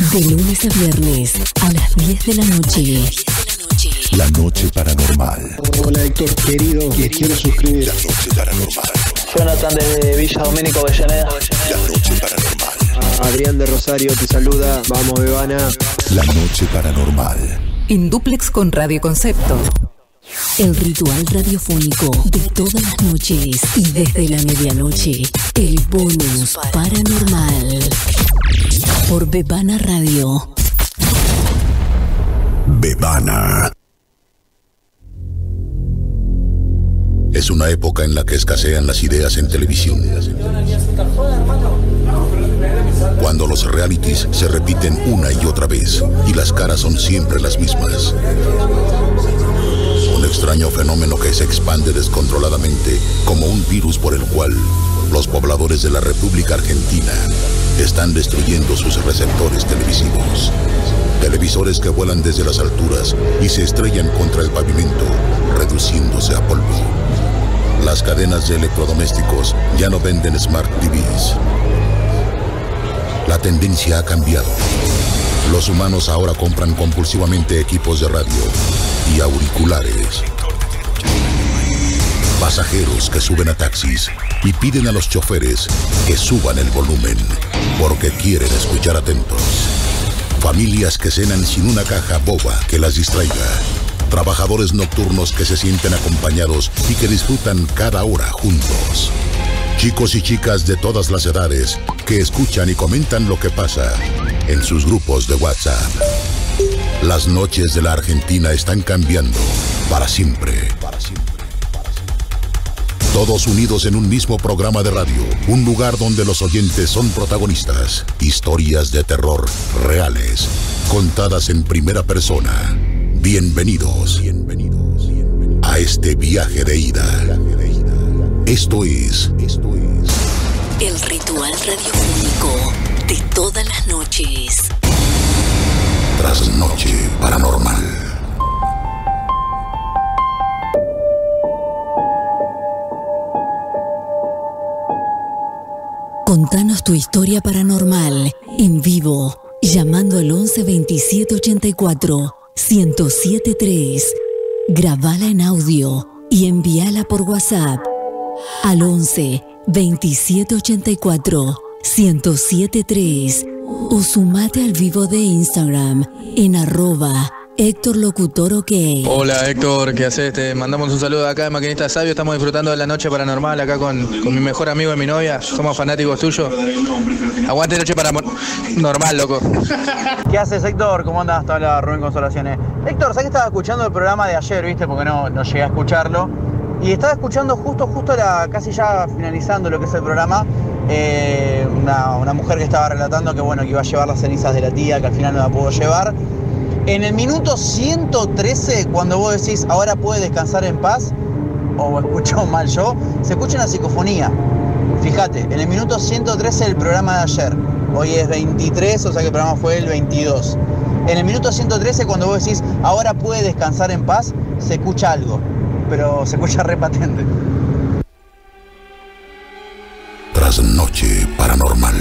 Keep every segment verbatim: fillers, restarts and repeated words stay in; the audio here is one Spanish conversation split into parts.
De lunes a viernes a las diez de la noche. La Noche Paranormal. Hola Héctor, querido, que quiero suscribir. La Noche Paranormal. Jonathan desde Villa Domínico, Avellaneda. La Noche Paranormal. Adrián de Rosario te saluda. Vamos, Bebana. La Noche Paranormal. En dúplex con Radio Concepto. El ritual radiofónico de todas las noches y desde la medianoche. El bonus paranormal. Por Bebana Radio. Bebana. Es una época en la que escasean las ideas en televisión. Cuando los realities se repiten una y otra vez y las caras son siempre las mismas. Un extraño fenómeno que se expande descontroladamente como un virus por el cual los pobladores de la República Argentina están destruyendo sus receptores televisivos. Televisores que vuelan desde las alturas y se estrellan contra el pavimento, reduciéndose a polvo. Las cadenas de electrodomésticos ya no venden Smart T Vs. La tendencia ha cambiado. Los humanos ahora compran compulsivamente equipos de radio y auriculares. Pasajeros que suben a taxis y piden a los choferes que suban el volumen porque quieren escuchar atentos. Familias que cenan sin una caja boba que las distraiga. Trabajadores nocturnos que se sienten acompañados y que disfrutan cada hora juntos. Chicos y chicas de todas las edades que escuchan y comentan lo que pasa en sus grupos de WhatsApp. Las noches de la Argentina están cambiando para siempre. Todos unidos en un mismo programa de radio, un lugar donde los oyentes son protagonistas. Historias de terror reales, contadas en primera persona. Bienvenidos, bienvenidos a este viaje de ida. Esto es, esto es el ritual radiofónico de todas las noches. Trasnoche Paranormal. Contanos tu historia paranormal en vivo, llamando al once veintisiete ochenta y cuatro ciento siete tres. Grabala en audio y envíala por WhatsApp al once veintisiete ochenta y cuatro ciento siete tres o sumate al vivo de Instagram en arroba Héctor Locutor OK. Hola Héctor, ¿qué haces? Te mandamos un saludo de acá de Maquinista Sabio. Estamos disfrutando de la noche paranormal acá con, con mi mejor amigo y mi novia. Somos fanáticos tuyos. Aguante noche paranormal, loco. ¿Qué haces, Héctor? ¿Cómo andas? Hasta la Rubén Consolaciones. Héctor, ¿sabes que estaba escuchando el programa de ayer, viste? Porque no, no llegué a escucharlo. Y estaba escuchando justo, justo la, casi ya finalizando lo que es el programa, eh, una, una mujer que estaba relatando que bueno, que iba a llevar las cenizas de la tía, que al final no la pudo llevar. En el minuto ciento trece, cuando vos decís, ahora puede descansar en paz, o escucho mal yo, se escucha una psicofonía. Fíjate, en el minuto ciento trece del programa de ayer, hoy es veintitrés, o sea que el programa fue el veintidós. En el minuto ciento trece, cuando vos decís, ahora puede descansar en paz, se escucha algo, pero se escucha re patente. Trasnoche Paranormal.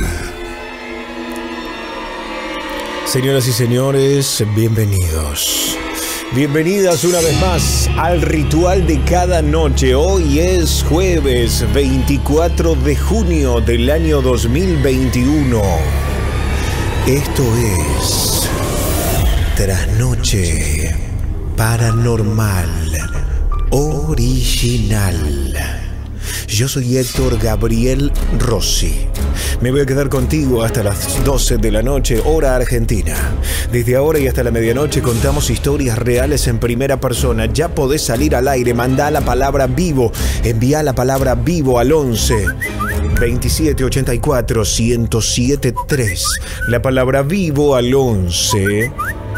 Señoras y señores, bienvenidos. Bienvenidas una vez más al ritual de cada noche. Hoy es jueves veinticuatro de junio del año dos mil veintiuno. Esto es Trasnoche Paranormal Original. Yo soy Héctor Gabriel Rossi. Me voy a quedar contigo hasta las doce de la noche, hora argentina. Desde ahora y hasta la medianoche contamos historias reales en primera persona. Ya podés salir al aire, mandá la palabra vivo. Envía la palabra vivo al once veintisiete ochenta y cuatro ciento siete tres. La palabra vivo al once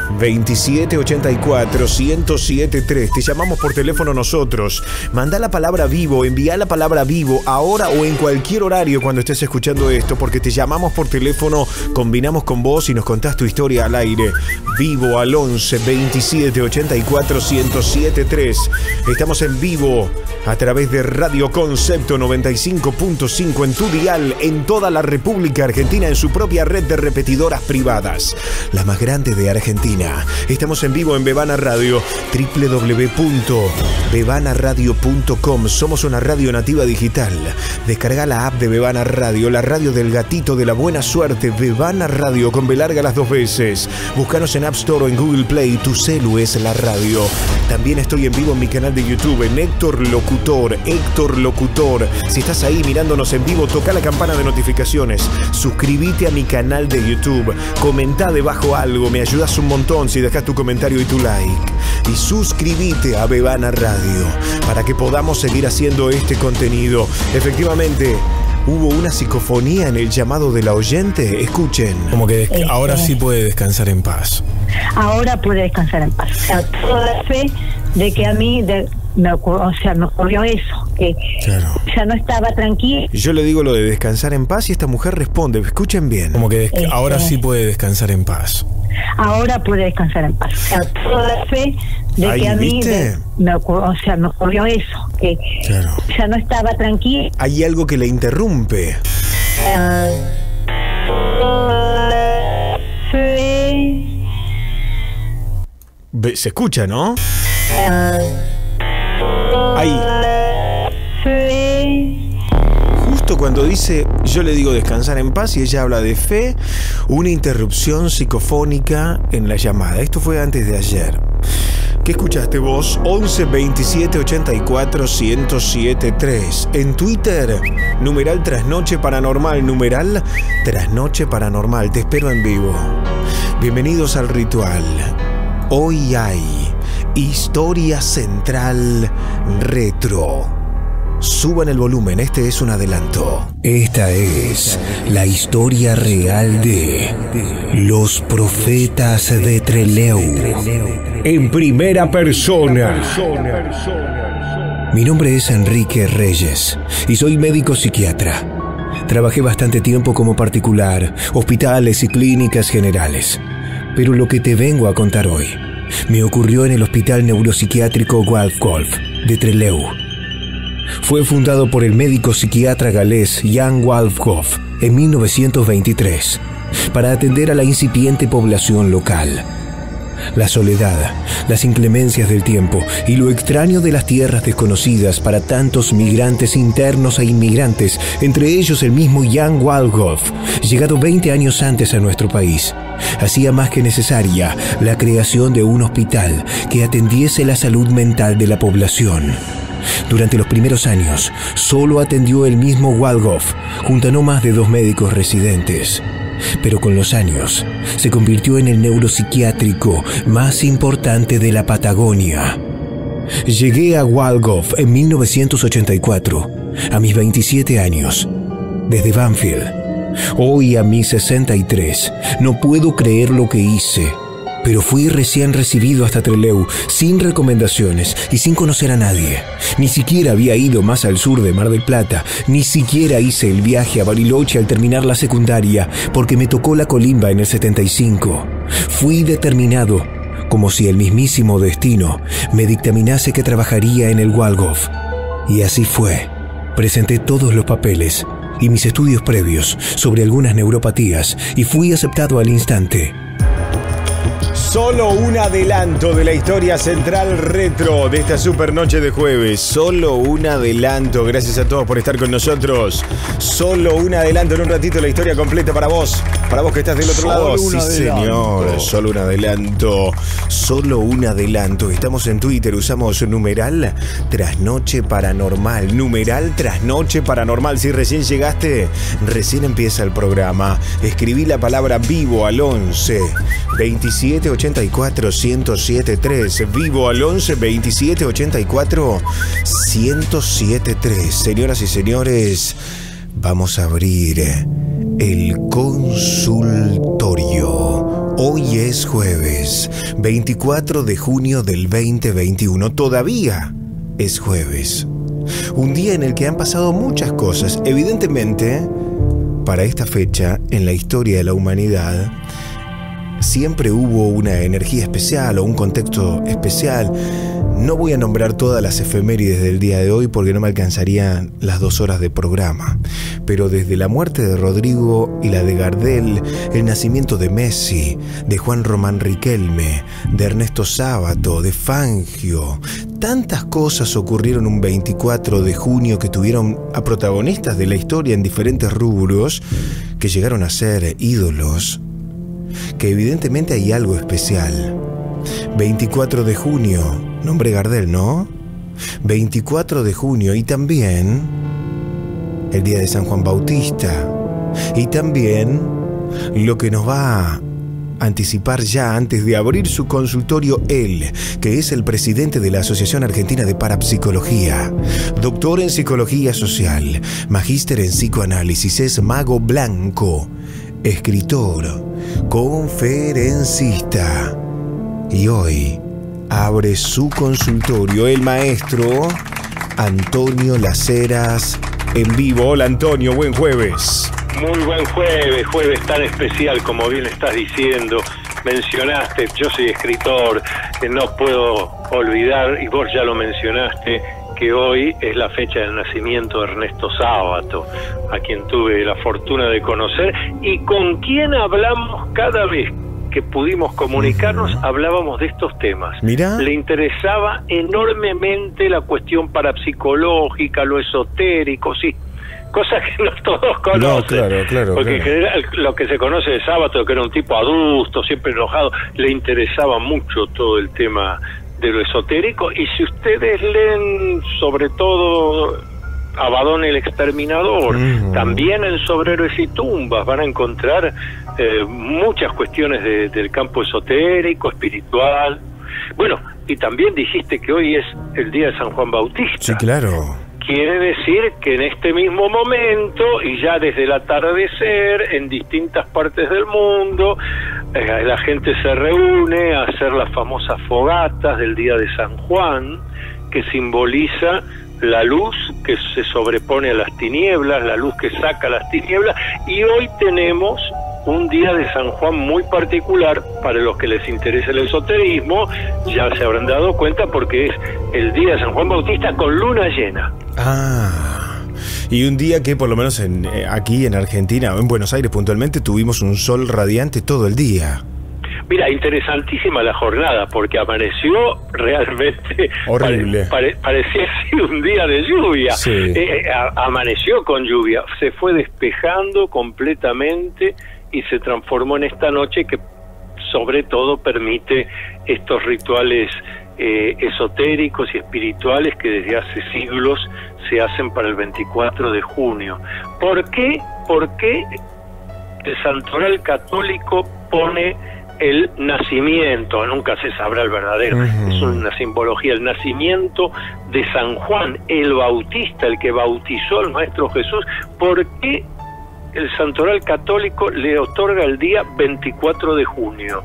veintisiete ochenta y cuatro, ciento siete tres. Te llamamos por teléfono nosotros. Manda la palabra vivo, envía la palabra vivo ahora o en cualquier horario cuando estés escuchando esto, porque te llamamos por teléfono, combinamos con vos y nos contás tu historia al aire. Vivo al once veintisiete ochenta y cuatro, ciento siete tres. Estamos en vivo a través de Radio Concepto noventa y cinco punto cinco en tu dial en toda la República Argentina, en su propia red de repetidoras privadas, la más grande de Argentina. Estamos en vivo en Bebana Radio, doble u doble u doble u punto bebana radio punto com. Somos una radio nativa digital. Descarga la app de Bebana Radio, la radio del gatito de la buena suerte, Bebana Radio con B larga las dos veces. Búscanos en App Store o en Google Play. Tu celu es la radio. También estoy en vivo en mi canal de YouTube, en Héctor Locutor, Héctor Locutor. Si estás ahí mirándonos en vivo, toca la campana de notificaciones. Suscríbete a mi canal de YouTube. Comenta debajo algo, me ayudas un montón si dejas tu comentario y tu like. Y suscríbete a Bebana Radio para que podamos seguir haciendo este contenido. Efectivamente, hubo una psicofonía en el llamado de la oyente. Escuchen. Como que este, ahora sí puede descansar en paz. Ahora puede descansar en paz. O sea, toda la fe de que a mí de, me ocurrió, o sea, me ocurrió eso, que claro, ya no estaba tranquila. Yo le digo lo de descansar en paz y esta mujer responde, escuchen bien. Como que este, ahora sí puede descansar en paz. Ahora puede descansar en paz. O sea, toda la fe de Ay, que a mí de, me ocurrió, o sea, me ocurrió eso, que claro, ya no estaba tranquila. Hay algo que le interrumpe. Uh, fe. Se escucha, ¿no? Ahí. Justo cuando dice, yo le digo descansar en paz y ella habla de fe, una interrupción psicofónica en la llamada. Esto fue antes de ayer. ¿Qué escuchaste vos? once veintisiete ochenta y cuatro, ciento siete tres. En Twitter, numeral Trasnoche Paranormal, numeral Trasnoche Paranormal. Te espero en vivo. Bienvenidos al ritual. Hoy hay Historia Central Retro. Suban el volumen, este es un adelanto. Esta es la historia real de los profetas de Trelew. En primera persona. Mi nombre es Enrique Reyes y soy médico psiquiatra. Trabajé bastante tiempo como particular, hospitales y clínicas generales. Pero lo que te vengo a contar hoy me ocurrió en el Hospital Neuropsiquiátrico Walfkolf de Trelew. Fue fundado por el médico psiquiatra galés Jan Walfkolf en mil novecientos veintitrés para atender a la incipiente población local. La soledad, las inclemencias del tiempo y lo extraño de las tierras desconocidas para tantos migrantes internos e inmigrantes, entre ellos el mismo Jan Walfkolf, llegado veinte años antes a nuestro país, hacía más que necesaria la creación de un hospital que atendiese la salud mental de la población. Durante los primeros años, solo atendió el mismo Walfkolf, junto a no más de dos médicos residentes. Pero con los años, se convirtió en el neuropsiquiátrico más importante de la Patagonia. Llegué a Walfkolf en mil novecientos ochenta y cuatro, a mis veintisiete años, desde Banfield. Hoy, a mis sesenta y tres, no puedo creer lo que hice. Pero fui recién recibido hasta Trelew, sin recomendaciones y sin conocer a nadie. Ni siquiera había ido más al sur de Mar del Plata, ni siquiera hice el viaje a Bariloche al terminar la secundaria, porque me tocó la colimba en el setenta y cinco. Fui determinado, como si el mismísimo destino me dictaminase que trabajaría en el Walfkolf. Y así fue. Presenté todos los papeles y mis estudios previos sobre algunas neuropatías y fui aceptado al instante. Solo un adelanto de la historia central retro de esta super noche de jueves. Solo un adelanto. Gracias a todos por estar con nosotros. Solo un adelanto. En un ratito la historia completa para vos. Para vos que estás del otro lado. Sí, señor. Solo un adelanto. Solo un adelanto. Estamos en Twitter. Usamos numeral Trasnoche Paranormal. Numeral Trasnoche Paranormal. Si recién llegaste, recién empieza el programa. Escribí la palabra vivo al once veintisiete ochenta y cuatro, ciento siete tres. Vivo al once veintisiete ochenta y cuatro, ciento siete tres. Señoras y señores, vamos a abrir el consultorio. Hoy Hoy es jueves, veinticuatro de junio del veinte veintiuno. Todavía es jueves. Un día en el que han pasado muchas cosas. Evidentemente, para esta fecha, en la historia de la humanidad, siempre hubo una energía especial o un contexto especial. No voy a nombrar todas las efemérides del día de hoy porque no me alcanzarían las dos horas de programa. Pero desde la muerte de Rodrigo y la de Gardel, el nacimiento de Messi, de Juan Román Riquelme, de Ernesto Sábato, de Fangio, tantas cosas ocurrieron un veinticuatro de junio que tuvieron a protagonistas de la historia en diferentes rubros que llegaron a ser ídolos, que evidentemente hay algo especial. veinticuatro de junio, nombre Gardel, ¿no? veinticuatro de junio y también el día de San Juan Bautista. Y también lo que nos va a anticipar ya antes de abrir su consultorio él, que es el presidente de la Asociación Argentina de Parapsicología, doctor en Psicología Social, magíster en Psicoanálisis, es mago blanco, escritor, conferencista. Y hoy abre su consultorio el maestro Antonio Las Heras en vivo. Hola Antonio, buen jueves. Muy buen jueves, jueves tan especial como bien estás diciendo. Mencionaste, yo soy escritor, que no puedo olvidar, y vos ya lo mencionaste, que hoy es la fecha del nacimiento de Ernesto Sábato, a quien tuve la fortuna de conocer y con quien hablamos cada vez que pudimos comunicarnos, uh-huh. hablábamos de estos temas. Mirá. Le interesaba enormemente la cuestión parapsicológica, lo esotérico, sí, cosas que no todos conocen. No, claro, claro. Porque claro. en general lo que se conoce de Sábato, que era un tipo adusto, siempre enojado, le interesaba mucho todo el tema de lo esotérico. Y si ustedes leen sobre todo Abadón el Exterminador, uh-huh. también en Sobre Héroes y Tumbas van a encontrar eh, muchas cuestiones de, del campo esotérico, espiritual. Bueno, y también dijiste que hoy es el día de San Juan Bautista. Sí, claro. Quiere decir que en este mismo momento, y ya desde el atardecer, en distintas partes del mundo, eh, la gente se reúne a hacer las famosas fogatas del día de San Juan, que simboliza la luz que se sobrepone a las tinieblas, la luz que saca las tinieblas, y hoy tenemos un día de San Juan muy particular para los que les interesa el esoterismo, ya se habrán dado cuenta porque es el día de San Juan Bautista con luna llena. Ah, y un día que por lo menos en, eh, aquí en Argentina, en Buenos Aires puntualmente, tuvimos un sol radiante todo el día. Mira, interesantísima la jornada, porque amaneció realmente horrible. Pare, pare, parecía así un día de lluvia. Sí. Eh, a, amaneció con lluvia, se fue despejando completamente y se transformó en esta noche que sobre todo permite estos rituales eh, esotéricos y espirituales que desde hace siglos se hacen para el veinticuatro de junio. ¿Por qué? Porque el Santoral Católico pone el nacimiento, nunca se sabrá el verdadero, uh-huh. es una simbología, el nacimiento de San Juan el Bautista, el que bautizó al Maestro Jesús. ¿Por qué el Santoral Católico le otorga el día veinticuatro de junio?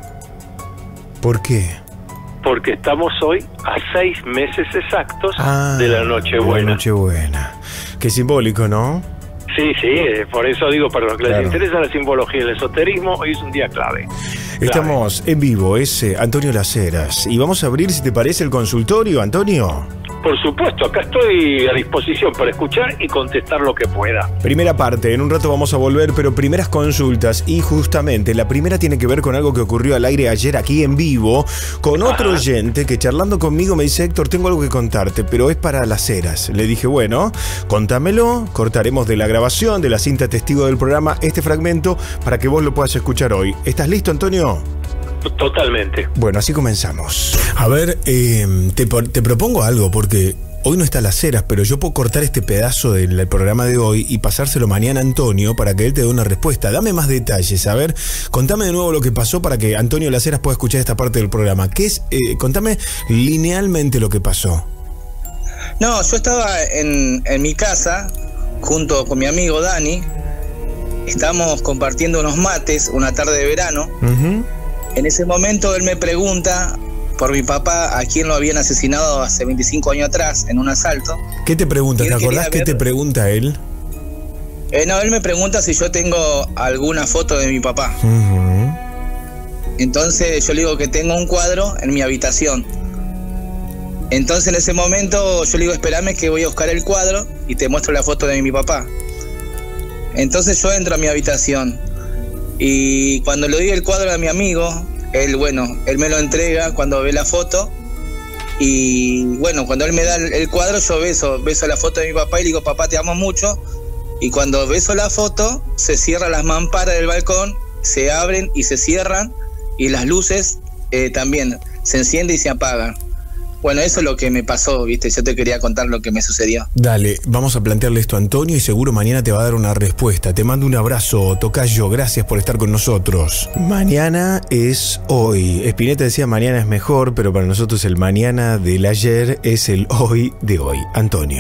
¿Por qué? Porque estamos hoy a seis meses exactos ah, de la Nochebuena. La Nochebuena. Qué simbólico, ¿no? Sí, sí, por eso digo, para los que claro. les interesa la simbología y el esoterismo, hoy es un día clave. Estamos clave. En vivo, es eh, Antonio Las Heras, y vamos a abrir, si te parece, el consultorio, Antonio. Por supuesto, acá estoy a disposición para escuchar y contestar lo que pueda. Primera parte, en un rato vamos a volver, pero primeras consultas, y justamente la primera tiene que ver con algo que ocurrió al aire ayer aquí en vivo, con otro Ajá. oyente que charlando conmigo me dice: Héctor, tengo algo que contarte, pero es para Las Heras. Le dije, bueno, contámelo, cortaremos de la grabación, de la cinta testigo del programa, este fragmento para que vos lo puedas escuchar hoy. ¿Estás listo, Antonio? Totalmente. Bueno, así comenzamos. A ver, eh, te, te propongo algo, porque hoy no está Las Heras, pero yo puedo cortar este pedazo del programa de hoy y pasárselo mañana a Antonio para que él te dé una respuesta. Dame más detalles, a ver, contame de nuevo lo que pasó para que Antonio Las Heras pueda escuchar esta parte del programa. ¿Qué es? Eh, contame linealmente lo que pasó. No, yo estaba en, en mi casa junto con mi amigo Dani. Estábamos compartiendo unos mates una tarde de verano. Uh-huh. En ese momento él me pregunta por mi papá, a quien lo habían asesinado hace veinticinco años atrás en un asalto. ¿Qué te pregunta? ¿Te acordás qué te pregunta él? Eh, no, él me pregunta si yo tengo alguna foto de mi papá. Uh-huh. Entonces yo le digo que tengo un cuadro en mi habitación. Entonces en ese momento yo le digo, espérame que voy a buscar el cuadro y te muestro la foto de mi papá. Entonces yo entro a mi habitación y cuando le doy el cuadro a mi amigo, él, bueno, él me lo entrega cuando ve la foto y bueno, cuando él me da el cuadro yo beso, beso la foto de mi papá y le digo, papá, te amo mucho. Y cuando beso la foto, se cierran las mamparas del balcón, se abren y se cierran y las luces eh, también se encienden y se apagan. Bueno, eso es lo que me pasó, ¿viste? Yo te quería contar lo que me sucedió. Dale, vamos a plantearle esto a Antonio y seguro mañana te va a dar una respuesta. Te mando un abrazo, tocayo, gracias por estar con nosotros. Mañana es hoy. Spinetta decía mañana es mejor, pero para nosotros el mañana del ayer es el hoy de hoy. Antonio.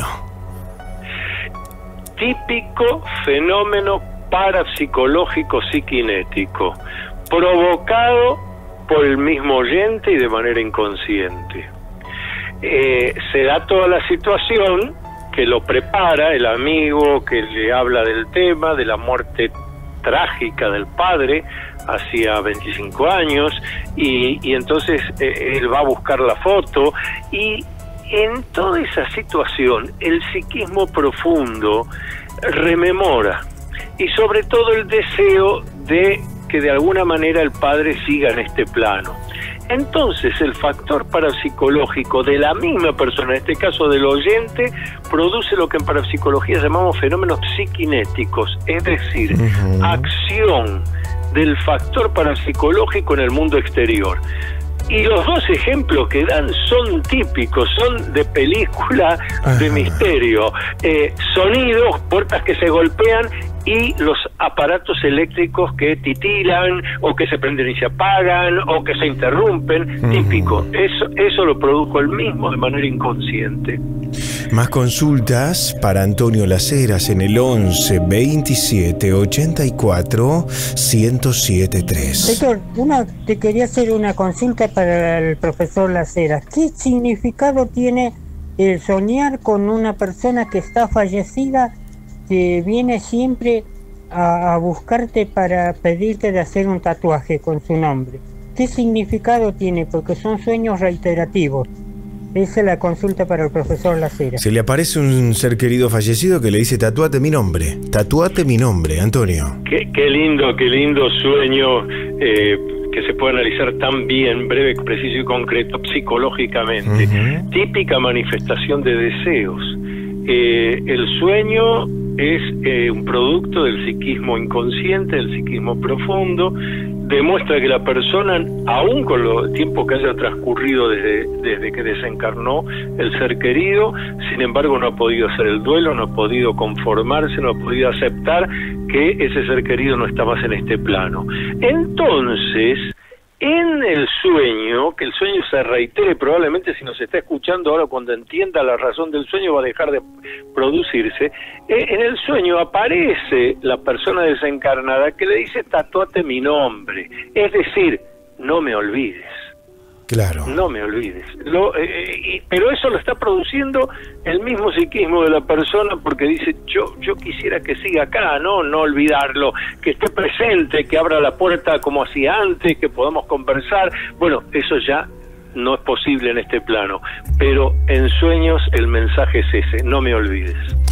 Típico fenómeno parapsicológico psiquinético, provocado por el mismo oyente y de manera inconsciente. Eh, se da toda la situación que lo prepara el amigo que le habla del tema, de la muerte trágica del padre hacía veinticinco años, y, y entonces eh, él va a buscar la foto, y en toda esa situación el psiquismo profundo rememora, y sobre todo el deseo de que de alguna manera el padre siga en este plano. Entonces el factor parapsicológico de la misma persona, en este caso del oyente, produce lo que en parapsicología llamamos fenómenos psiquinéticos, es decir, uh-huh. acción del factor parapsicológico en el mundo exterior. Y los dos ejemplos que dan son típicos, son de película de misterio. Eh, sonidos, puertas que se golpean y los aparatos eléctricos que titilan o que se prenden y se apagan o que se interrumpen. Uh-huh. Típico. Eso, eso lo produjo él mismo de manera inconsciente. Más consultas para Antonio Las Heras en el once veintisiete ochenta y cuatro ciento siete tres. Héctor, una, te quería hacer una consulta para el profesor Las Heras. ¿Qué significado tiene el soñar con una persona que está fallecida, que viene siempre a, a buscarte para pedirte de hacer un tatuaje con su nombre? ¿Qué significado tiene? Porque son sueños reiterativos. Esa es la consulta para el profesor Las Heras. Se le aparece un ser querido fallecido que le dice, tatuate mi nombre, tatuate mi nombre, Antonio. Qué, qué lindo, qué lindo sueño, eh, que se puede analizar tan bien, breve, preciso y concreto, psicológicamente. Uh-huh. Típica manifestación de deseos. Eh, el sueño es eh, un producto del psiquismo inconsciente, del psiquismo profundo. Demuestra que la persona, aún con el tiempo que haya transcurrido desde, desde que desencarnó el ser querido, sin embargo no ha podido hacer el duelo, no ha podido conformarse, no ha podido aceptar que ese ser querido no está más en este plano. Entonces, en el sueño, que el sueño se reitere, probablemente si nos está escuchando ahora, cuando entienda la razón del sueño va a dejar de producirse, eh, en el sueño aparece la persona desencarnada que le dice, tatuate mi nombre, es decir, no me olvides. Claro. No me olvides. Lo, eh, y, pero eso lo está produciendo el mismo psiquismo de la persona, porque dice, yo yo quisiera que siga acá, no no olvidarlo, que esté presente, que abra la puerta como hacía antes, que podamos conversar. Bueno, eso ya no es posible en este plano, pero en sueños el mensaje es ese, no me olvides.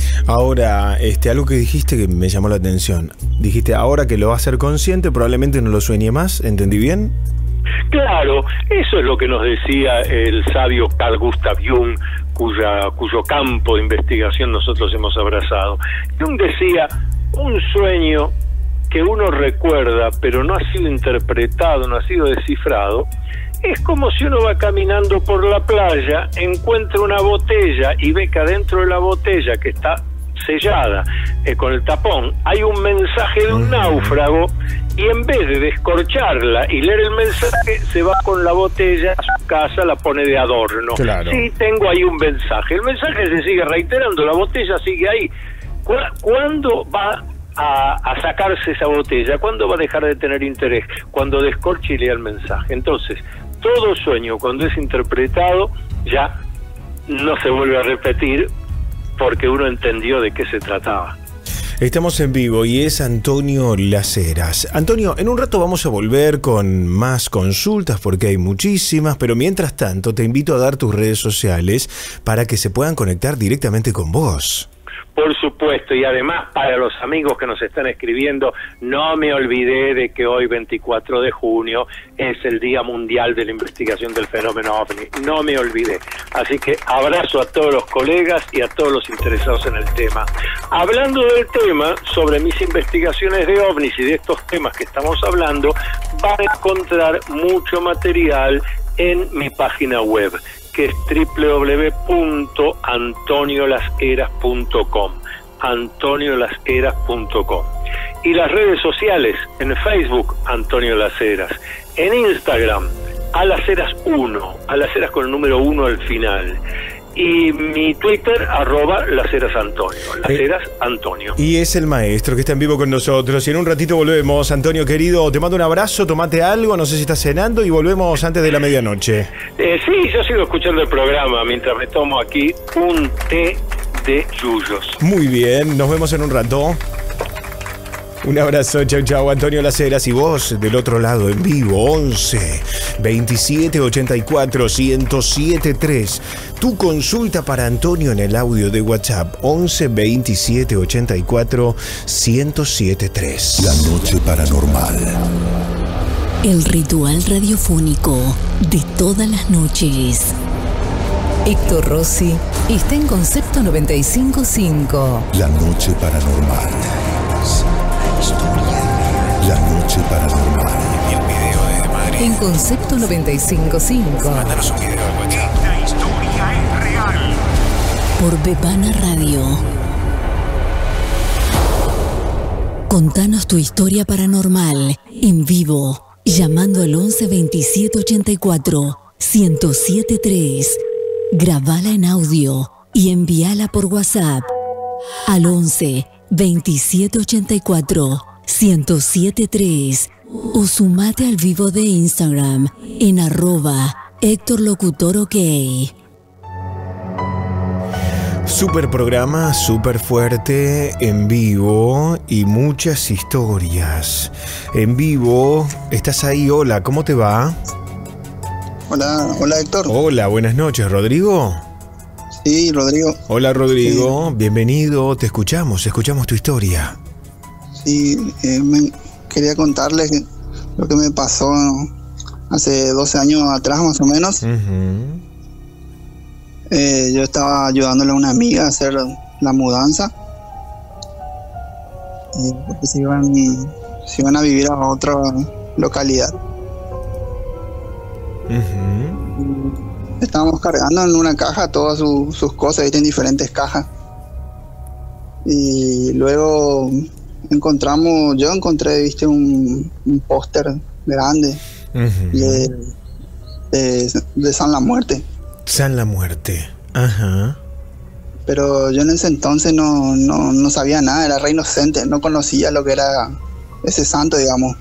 Ahora, este, algo que dijiste que me llamó la atención. Dijiste, ahora que lo va a hacer consciente, probablemente no lo sueñe más, ¿entendí bien? Claro, eso es lo que nos decía el sabio Carl Gustav Jung, cuya, cuyo campo de investigación nosotros hemos abrazado. Jung decía, un sueño que uno recuerda pero no ha sido interpretado, no ha sido descifrado, es como si uno va caminando por la playa, encuentra una botella y ve que adentro de la botella, que está sellada eh, con el tapón, hay un mensaje de un náufrago, y en vez de descorcharla y leer el mensaje, se va con la botella a su casa, la pone de adorno. Claro. Sí, tengo ahí un mensaje. El mensaje se sigue reiterando, la botella sigue ahí. ¿Cuándo va a, a sacarse esa botella, ¿cuándo va a dejar de tener interés? Cuando descorche y lea el mensaje. Entonces, todo sueño, cuando es interpretado, ya no se vuelve a repetir porque uno entendió de qué se trataba. Estamos en vivo y es Antonio Las Heras. Antonio, en un rato vamos a volver con más consultas porque hay muchísimas, pero mientras tanto te invito a dar tus redes sociales para que se puedan conectar directamente con vos. Por supuesto, y además para los amigos que nos están escribiendo, no me olvidé de que hoy, veinticuatro de junio, es el Día Mundial de la Investigación del Fenómeno OVNI. No me olvidé. Así que abrazo a todos los colegas y a todos los interesados en el tema. Hablando del tema, sobre mis investigaciones de OVNIs y de estos temas que estamos hablando, van a encontrar mucho material en mi página web, que es doble u doble u doble u punto antonio las heras punto com, antonio las heras punto com. Y las redes sociales, en Facebook, Antonio Las Heras, en Instagram, a las heras uno, a las heras con el número uno al final. Y mi Twitter, arroba Las Heras Antonio, Las Heras Antonio. Y es el maestro que está en vivo con nosotros. Y en un ratito volvemos. Antonio, querido, te mando un abrazo, tomate algo, no sé si estás cenando, y volvemos antes de la medianoche. Eh, sí, yo sigo escuchando el programa mientras me tomo aquí un té de yuyos. Muy bien, nos vemos en un rato. Un abrazo, chau chau, Antonio Las Heras. Y vos del otro lado en vivo, once veintisiete ochenta y cuatro ciento siete tres. Tu consulta para Antonio en el audio de WhatsApp, once veintisiete ochenta y cuatro ciento siete tres. La noche paranormal. El ritual radiofónico de todas las noches. Héctor Rossi está en Concepto noventa y cinco punto cinco. La noche paranormal. La noche paranormal. Y el video desde Madrid. En Concepto noventa y cinco punto cinco. Mándanos un video al WhatsApp. Esta historia es real. Por Bebana Radio. Contanos tu historia paranormal en vivo, llamando al once veintisiete ochenta y cuatro ciento siete tres. Grabala en audio y envíala por WhatsApp al once veintisiete ochenta y cuatro ciento siete tres o sumate al vivo de Instagram en arroba Héctor Locutor OK. Super programa, super fuerte, en vivo y muchas historias. En vivo, ¿estás ahí? Hola, ¿cómo te va? Hola, hola Héctor. Hola, buenas noches, ¿Rodrigo? Sí, Rodrigo. Hola Rodrigo, sí. Bienvenido, te escuchamos, escuchamos tu historia. Sí, eh, me quería contarles lo que me pasó hace doce años atrás más o menos. Uh-huh. eh, yo estaba ayudándole a una amiga a hacer la mudanza, eh, porque se iban, se iban a vivir a otra localidad. Uh-huh. Estábamos cargando en una caja todas su, sus cosas, ¿viste? En diferentes cajas. Y luego encontramos, yo encontré, viste, un, un póster grande. Uh-huh. de, de, de San La Muerte. San La Muerte, ajá. Pero yo en ese entonces no, no, no sabía nada, era re inocente, no conocía lo que era ese santo, digamos.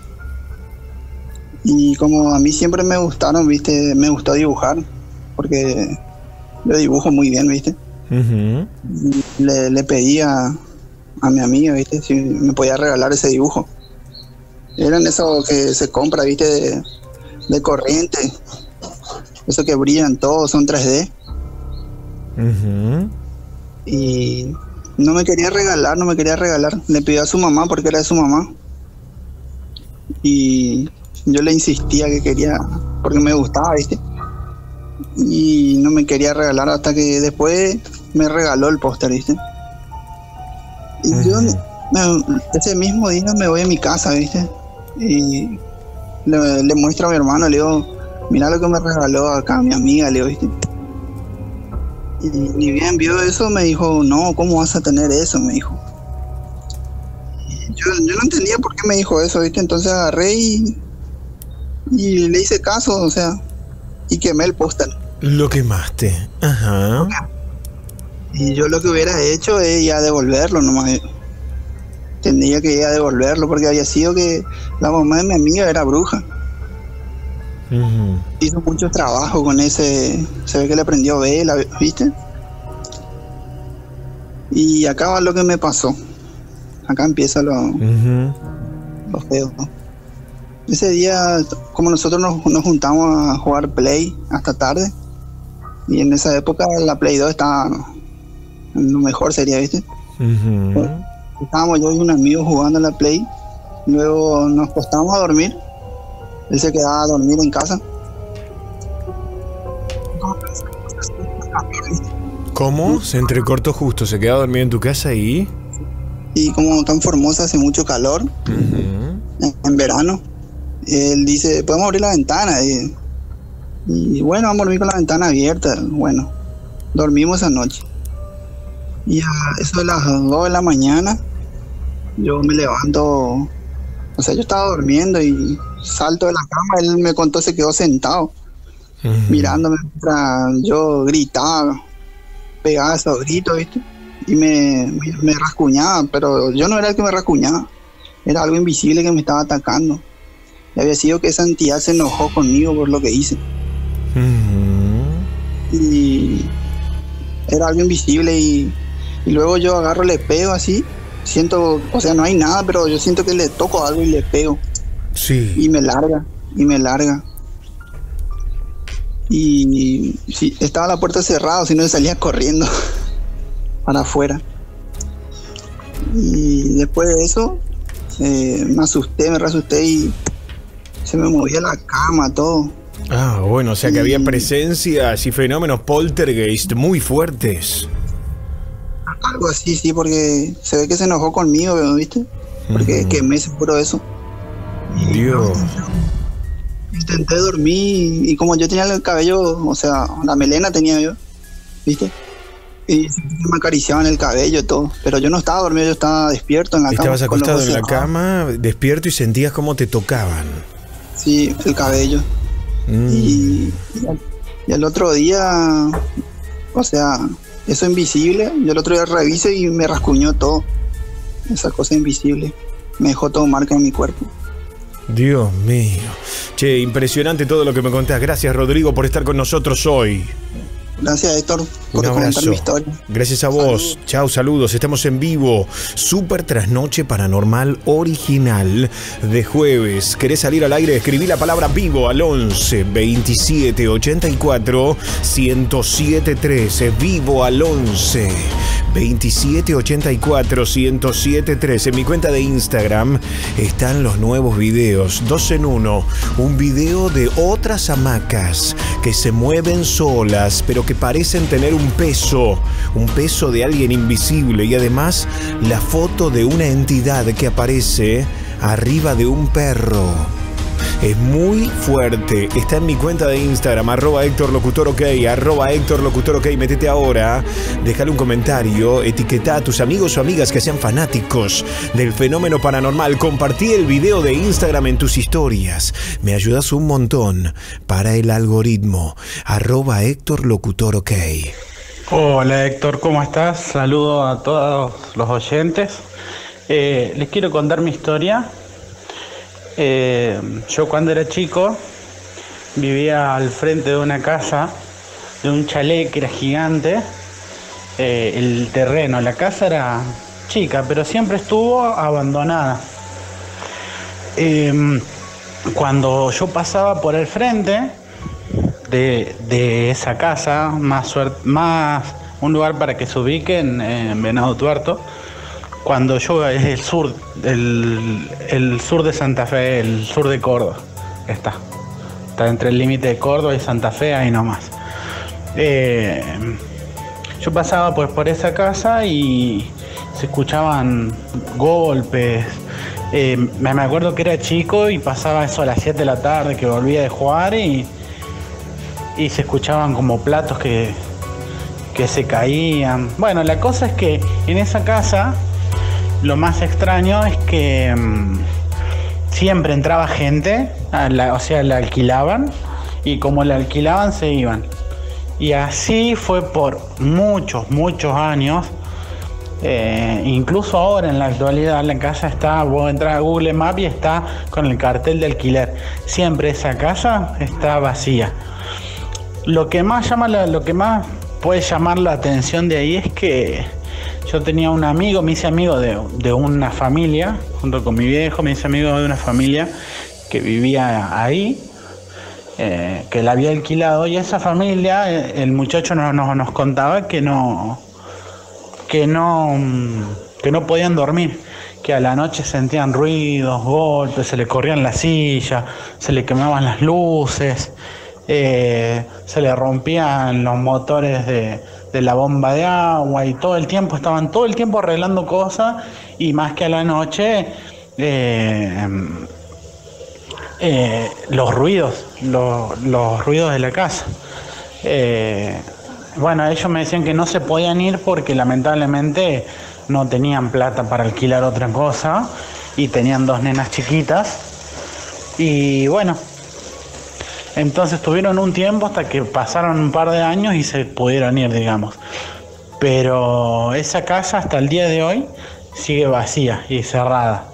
Y como a mí siempre me gustaron, viste, me gustó dibujar, porque yo dibujo muy bien, viste. Uh-huh. Le, le pedí a, a mi amiga, viste, si me podía regalar ese dibujo. Eran esos que se compra, viste, de, de corriente, esos que brillan todos, son tres D. Uh-huh. Y no me quería regalar, no me quería regalar. Le pidió a su mamá porque era de su mamá. Y yo le insistía que quería, porque me gustaba, viste. Y no me quería regalar hasta que después me regaló el póster, viste. Y uh-huh. yo me, ese mismo día me voy a mi casa, viste. Y le, le muestro a mi hermano, le digo, mira lo que me regaló acá mi amiga, le digo, viste. Y ni bien vio eso, me dijo, no, ¿cómo vas a tener eso? Me dijo. Yo, yo no entendía por qué me dijo eso, viste. Entonces agarré y, y le hice caso, o sea, y quemé el póster. Lo quemaste, ajá. Y yo lo que hubiera hecho es ya devolverlo nomás. tendría que ir a devolverlo porque había sido que la mamá de mi amiga era bruja. Uh-huh. Hizo mucho trabajo con ese, se ve que le prendió vela, ¿viste? Y acá va lo que me pasó. Acá empieza lo, uh-huh. lo feo, ¿no? Ese día, como nosotros nos, nos juntamos a jugar Play hasta tarde, y en esa época la Play dos estaba en lo mejor sería, ¿viste? Uh-huh. Estábamos yo y un amigo jugando en la Play, luego nos acostamos a dormir, él se quedaba a dormir en casa. ¿Cómo? Se entrecortó justo, se quedaba a dormir en tu casa y... Y como tan Formosa hace mucho calor, uh-huh. en, en verano, él dice, podemos abrir la ventana. Y, y bueno, vamos a dormir con la ventana abierta. Bueno, dormimos esa noche. Y a eso de las dos de la mañana, yo me levanto, o sea, yo estaba durmiendo y salto de la cama, él me contó, se quedó sentado, uh-huh. mirándome mientras yo gritaba, pegaba esos gritos, ¿viste? Y me, me, me rascuñaba, pero yo no era el que me rascuñaba, era algo invisible que me estaba atacando. Y había sido que esa entidad se enojó conmigo por lo que hice. Uh-huh. Y era algo invisible y, y luego yo agarro, le pego así, siento, o sea, no hay nada, pero yo siento que le toco algo y le pego. Sí. Y me larga, y me larga. Y, y sí, estaba la puerta cerrada, si no salía corriendo para afuera. Y después de eso eh, me asusté, me reasusté y se me movía la cama, todo. Ah, bueno, o sea que y... había presencias y fenómenos poltergeist muy fuertes. Algo así, sí, porque se ve que se enojó conmigo, ¿viste? Porque uh-huh. quemé seguro eso. Y Dios. Intenté dormir y como yo tenía el cabello, o sea, la melena tenía yo, ¿viste? Y me acariciaban el cabello y todo, pero yo no estaba dormido, yo estaba despierto en la Estabas cama. Estabas acostado en la cama, despierto y sentías cómo te tocaban. Sí, el cabello. Mm. Y, y, al, y al otro día, o sea, eso invisible, yo el otro día revisé y me rascuñó todo. Esa cosa invisible me dejó todo marca en mi cuerpo. Dios mío. Che, impresionante todo lo que me contás. Gracias, Rodrigo, por estar con nosotros hoy. Gracias, Héctor, por contar mi historia. Gracias a vos. Saludos. Chau, saludos. Estamos en vivo. Super Trasnoche Paranormal original de jueves. ¿Querés salir al aire? Escribí la palabra vivo al once veintisiete ochenta y cuatro ciento siete trece. Vivo al once veintisiete ochenta y cuatro ciento siete trece. En mi cuenta de Instagram están los nuevos videos. Dos en uno. Un video de otras hamacas que se mueven solas, pero que parecen tener un peso, un peso de alguien invisible, y además la foto de una entidad que aparece arriba de un perro. Es muy fuerte. Está en mi cuenta de Instagram, arroba Héctor Locutor OK, arroba Héctor Locutor OK. Métete ahora, déjale un comentario, etiqueta a tus amigos o amigas que sean fanáticos del fenómeno paranormal. Compartí el video de Instagram en tus historias. Me ayudas un montón para el algoritmo. Arroba Héctor Locutor OK. Hola Héctor, ¿cómo estás? Saludo a todos los oyentes. Eh, les quiero contar mi historia. Eh, yo cuando era chico vivía al frente de una casa, de un chalet que era gigante. Eh, el terreno, la casa era chica, pero siempre estuvo abandonada. Eh, cuando yo pasaba por el frente de, de esa casa, más, suerte, más un lugar para que se ubiquen en Venado Tuerto, cuando yo es el sur, el, el sur de Santa Fe, el sur de Córdoba, está, está entre el límite de Córdoba y Santa Fe, ahí nomás. Eh, yo pasaba pues por esa casa y se escuchaban golpes. Eh, me acuerdo que era chico y pasaba eso a las siete de la tarde, que volvía de jugar y, y se escuchaban como platos que, que se caían. Bueno, la cosa es que en esa casa lo más extraño es que mmm, siempre entraba gente, la, o sea, la alquilaban, y como la alquilaban se iban. Y así fue por muchos, muchos años. Eh, incluso ahora en la actualidad la casa está, vos entras a Google Maps y está con el cartel de alquiler. Siempre esa casa está vacía. Lo que más llama la, lo que más puede llamar la atención de ahí es que yo tenía un amigo, me hice amigo de, de una familia, junto con mi viejo, me hice amigo de una familia que vivía ahí, eh, que la había alquilado, y esa familia, el muchacho nos, nos, nos contaba que no, que no, que no podían dormir, que a la noche sentían ruidos, golpes, se le corrían las sillas, se le quemaban las luces, eh, se le rompían los motores de, de la bomba de agua, y todo el tiempo estaban todo el tiempo arreglando cosas, y más que a la noche eh, eh, los ruidos, los, los ruidos de la casa. Eh, bueno, ellos me decían que no se podían ir porque lamentablemente no tenían plata para alquilar otra cosa y tenían dos nenas chiquitas, y bueno, entonces tuvieron un tiempo hasta que pasaron un par de años y se pudieron ir, digamos. Pero esa casa hasta el día de hoy sigue vacía y cerrada.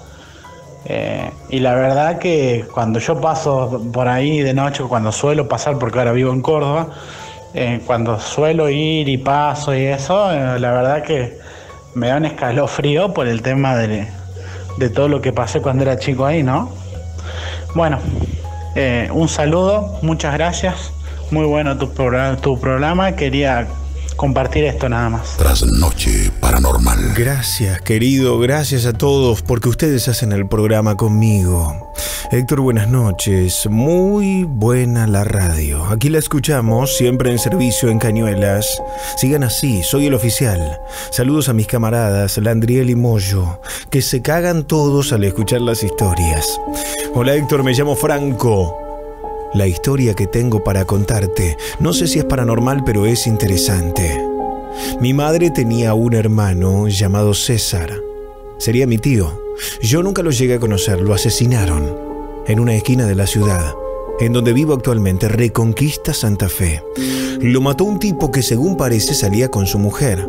Eh, y la verdad que cuando yo paso por ahí de noche, cuando suelo pasar, porque ahora vivo en Córdoba, eh, cuando suelo ir y paso y eso, eh, la verdad que me da un escalofrío por el tema de, de todo lo que pasé cuando era chico ahí, ¿no? Bueno. Eh, un saludo, muchas gracias, muy bueno tu, programa, tu programa, quería compartir esto nada más. Trasnoche Paranormal. Gracias, querido, gracias a todos porque ustedes hacen el programa conmigo. Héctor, buenas noches, muy buena la radio. Aquí la escuchamos, siempre en servicio en Cañuelas. Sigan así, soy el oficial. Saludos a mis camaradas, Landriel y Moyo, que se cagan todos al escuchar las historias. Hola Héctor, me llamo Franco. La historia que tengo para contarte, no sé si es paranormal, pero es interesante. Mi madre tenía un hermano llamado César. Sería mi tío. Yo nunca lo llegué a conocer, lo asesinaron en una esquina de la ciudad, en donde vivo actualmente, Reconquista, Santa Fe. Lo mató un tipo que según parece salía con su mujer.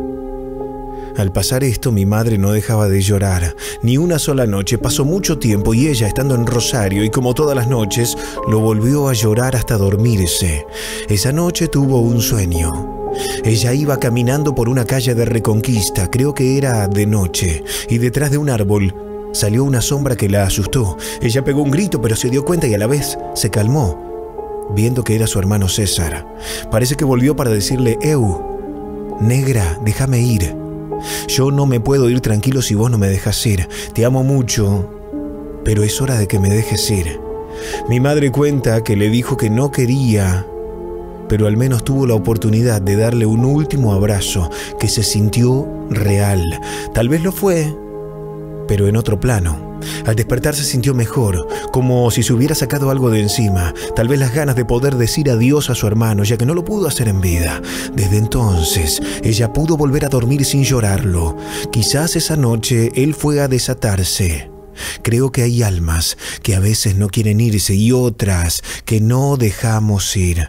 Al pasar esto, mi madre no dejaba de llorar. Ni una sola noche, pasó mucho tiempo y ella, estando en Rosario, y como todas las noches, lo volvió a llorar hasta dormirse. Esa noche tuvo un sueño. Ella iba caminando por una calle de Reconquista, creo que era de noche, y detrás de un árbol salió una sombra que la asustó. Ella pegó un grito, pero se dio cuenta y a la vez se calmó, viendo que era su hermano César. Parece que volvió para decirle: «Eu, negra, déjame ir. Yo no me puedo ir tranquilo si vos no me dejas ir. Te amo mucho, pero es hora de que me dejes ir». Mi madre cuenta que le dijo que no quería, pero al menos tuvo la oportunidad de darle un último abrazo que se sintió real. Tal vez lo fue, pero en otro plano. Al despertar se sintió mejor, como si se hubiera sacado algo de encima. Tal vez las ganas de poder decir adiós a su hermano, ya que no lo pudo hacer en vida. Desde entonces, ella pudo volver a dormir sin llorarlo. Quizás esa noche él fue a desatarse. Creo que hay almas que a veces no quieren irse y otras que no dejamos ir.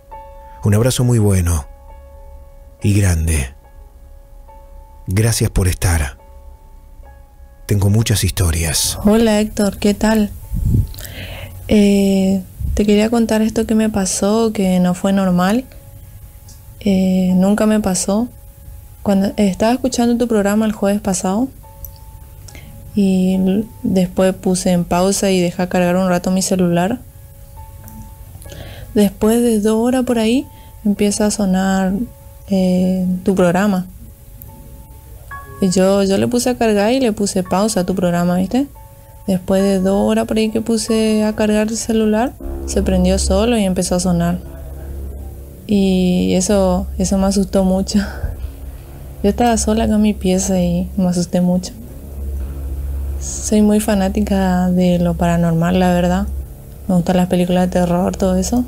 Un abrazo muy bueno y grande. Gracias por estar. Tengo muchas historias. Hola Héctor, ¿qué tal? Eh, te quería contar esto que me pasó, que no fue normal. Eh, nunca me pasó. Cuando estaba escuchando tu programa el jueves pasado y después puse en pausa y dejé cargar un rato mi celular. Después de dos horas por ahí empieza a sonar eh, tu programa. Yo, yo le puse a cargar y le puse pausa a tu programa, ¿viste? Después de dos horas por ahí que puse a cargar el celular, se prendió solo y empezó a sonar. Y eso, eso me asustó mucho. Yo estaba sola acá en mi pieza y me asusté mucho. Soy muy fanática de lo paranormal, la verdad. Me gustan las películas de terror, todo eso.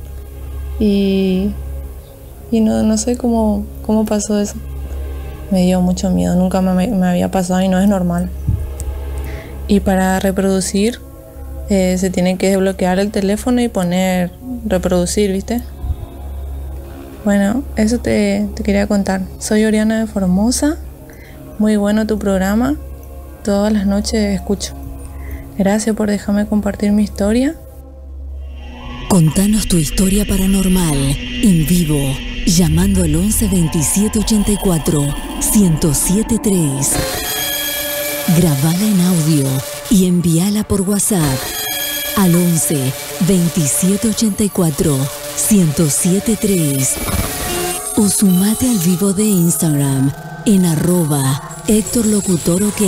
Y, y no, no sé cómo, cómo pasó eso. Me dio mucho miedo, nunca me, me había pasado y no es normal. Y para reproducir eh, se tiene que desbloquear el teléfono y poner reproducir, ¿viste? Bueno, eso te, te quería contar. Soy Oriana de Formosa Muy bueno tu programa. Todas las noches escucho. Gracias por dejarme compartir mi historia. Contanos tu historia paranormal en vivo, llamando al once veintisiete ochenta y cuatro ciento siete tres. Grabala en audio y envíala por WhatsApp al once veintisiete ochenta y cuatro ciento siete tres. O sumate al vivo de Instagram en arroba Héctor Locutor OK.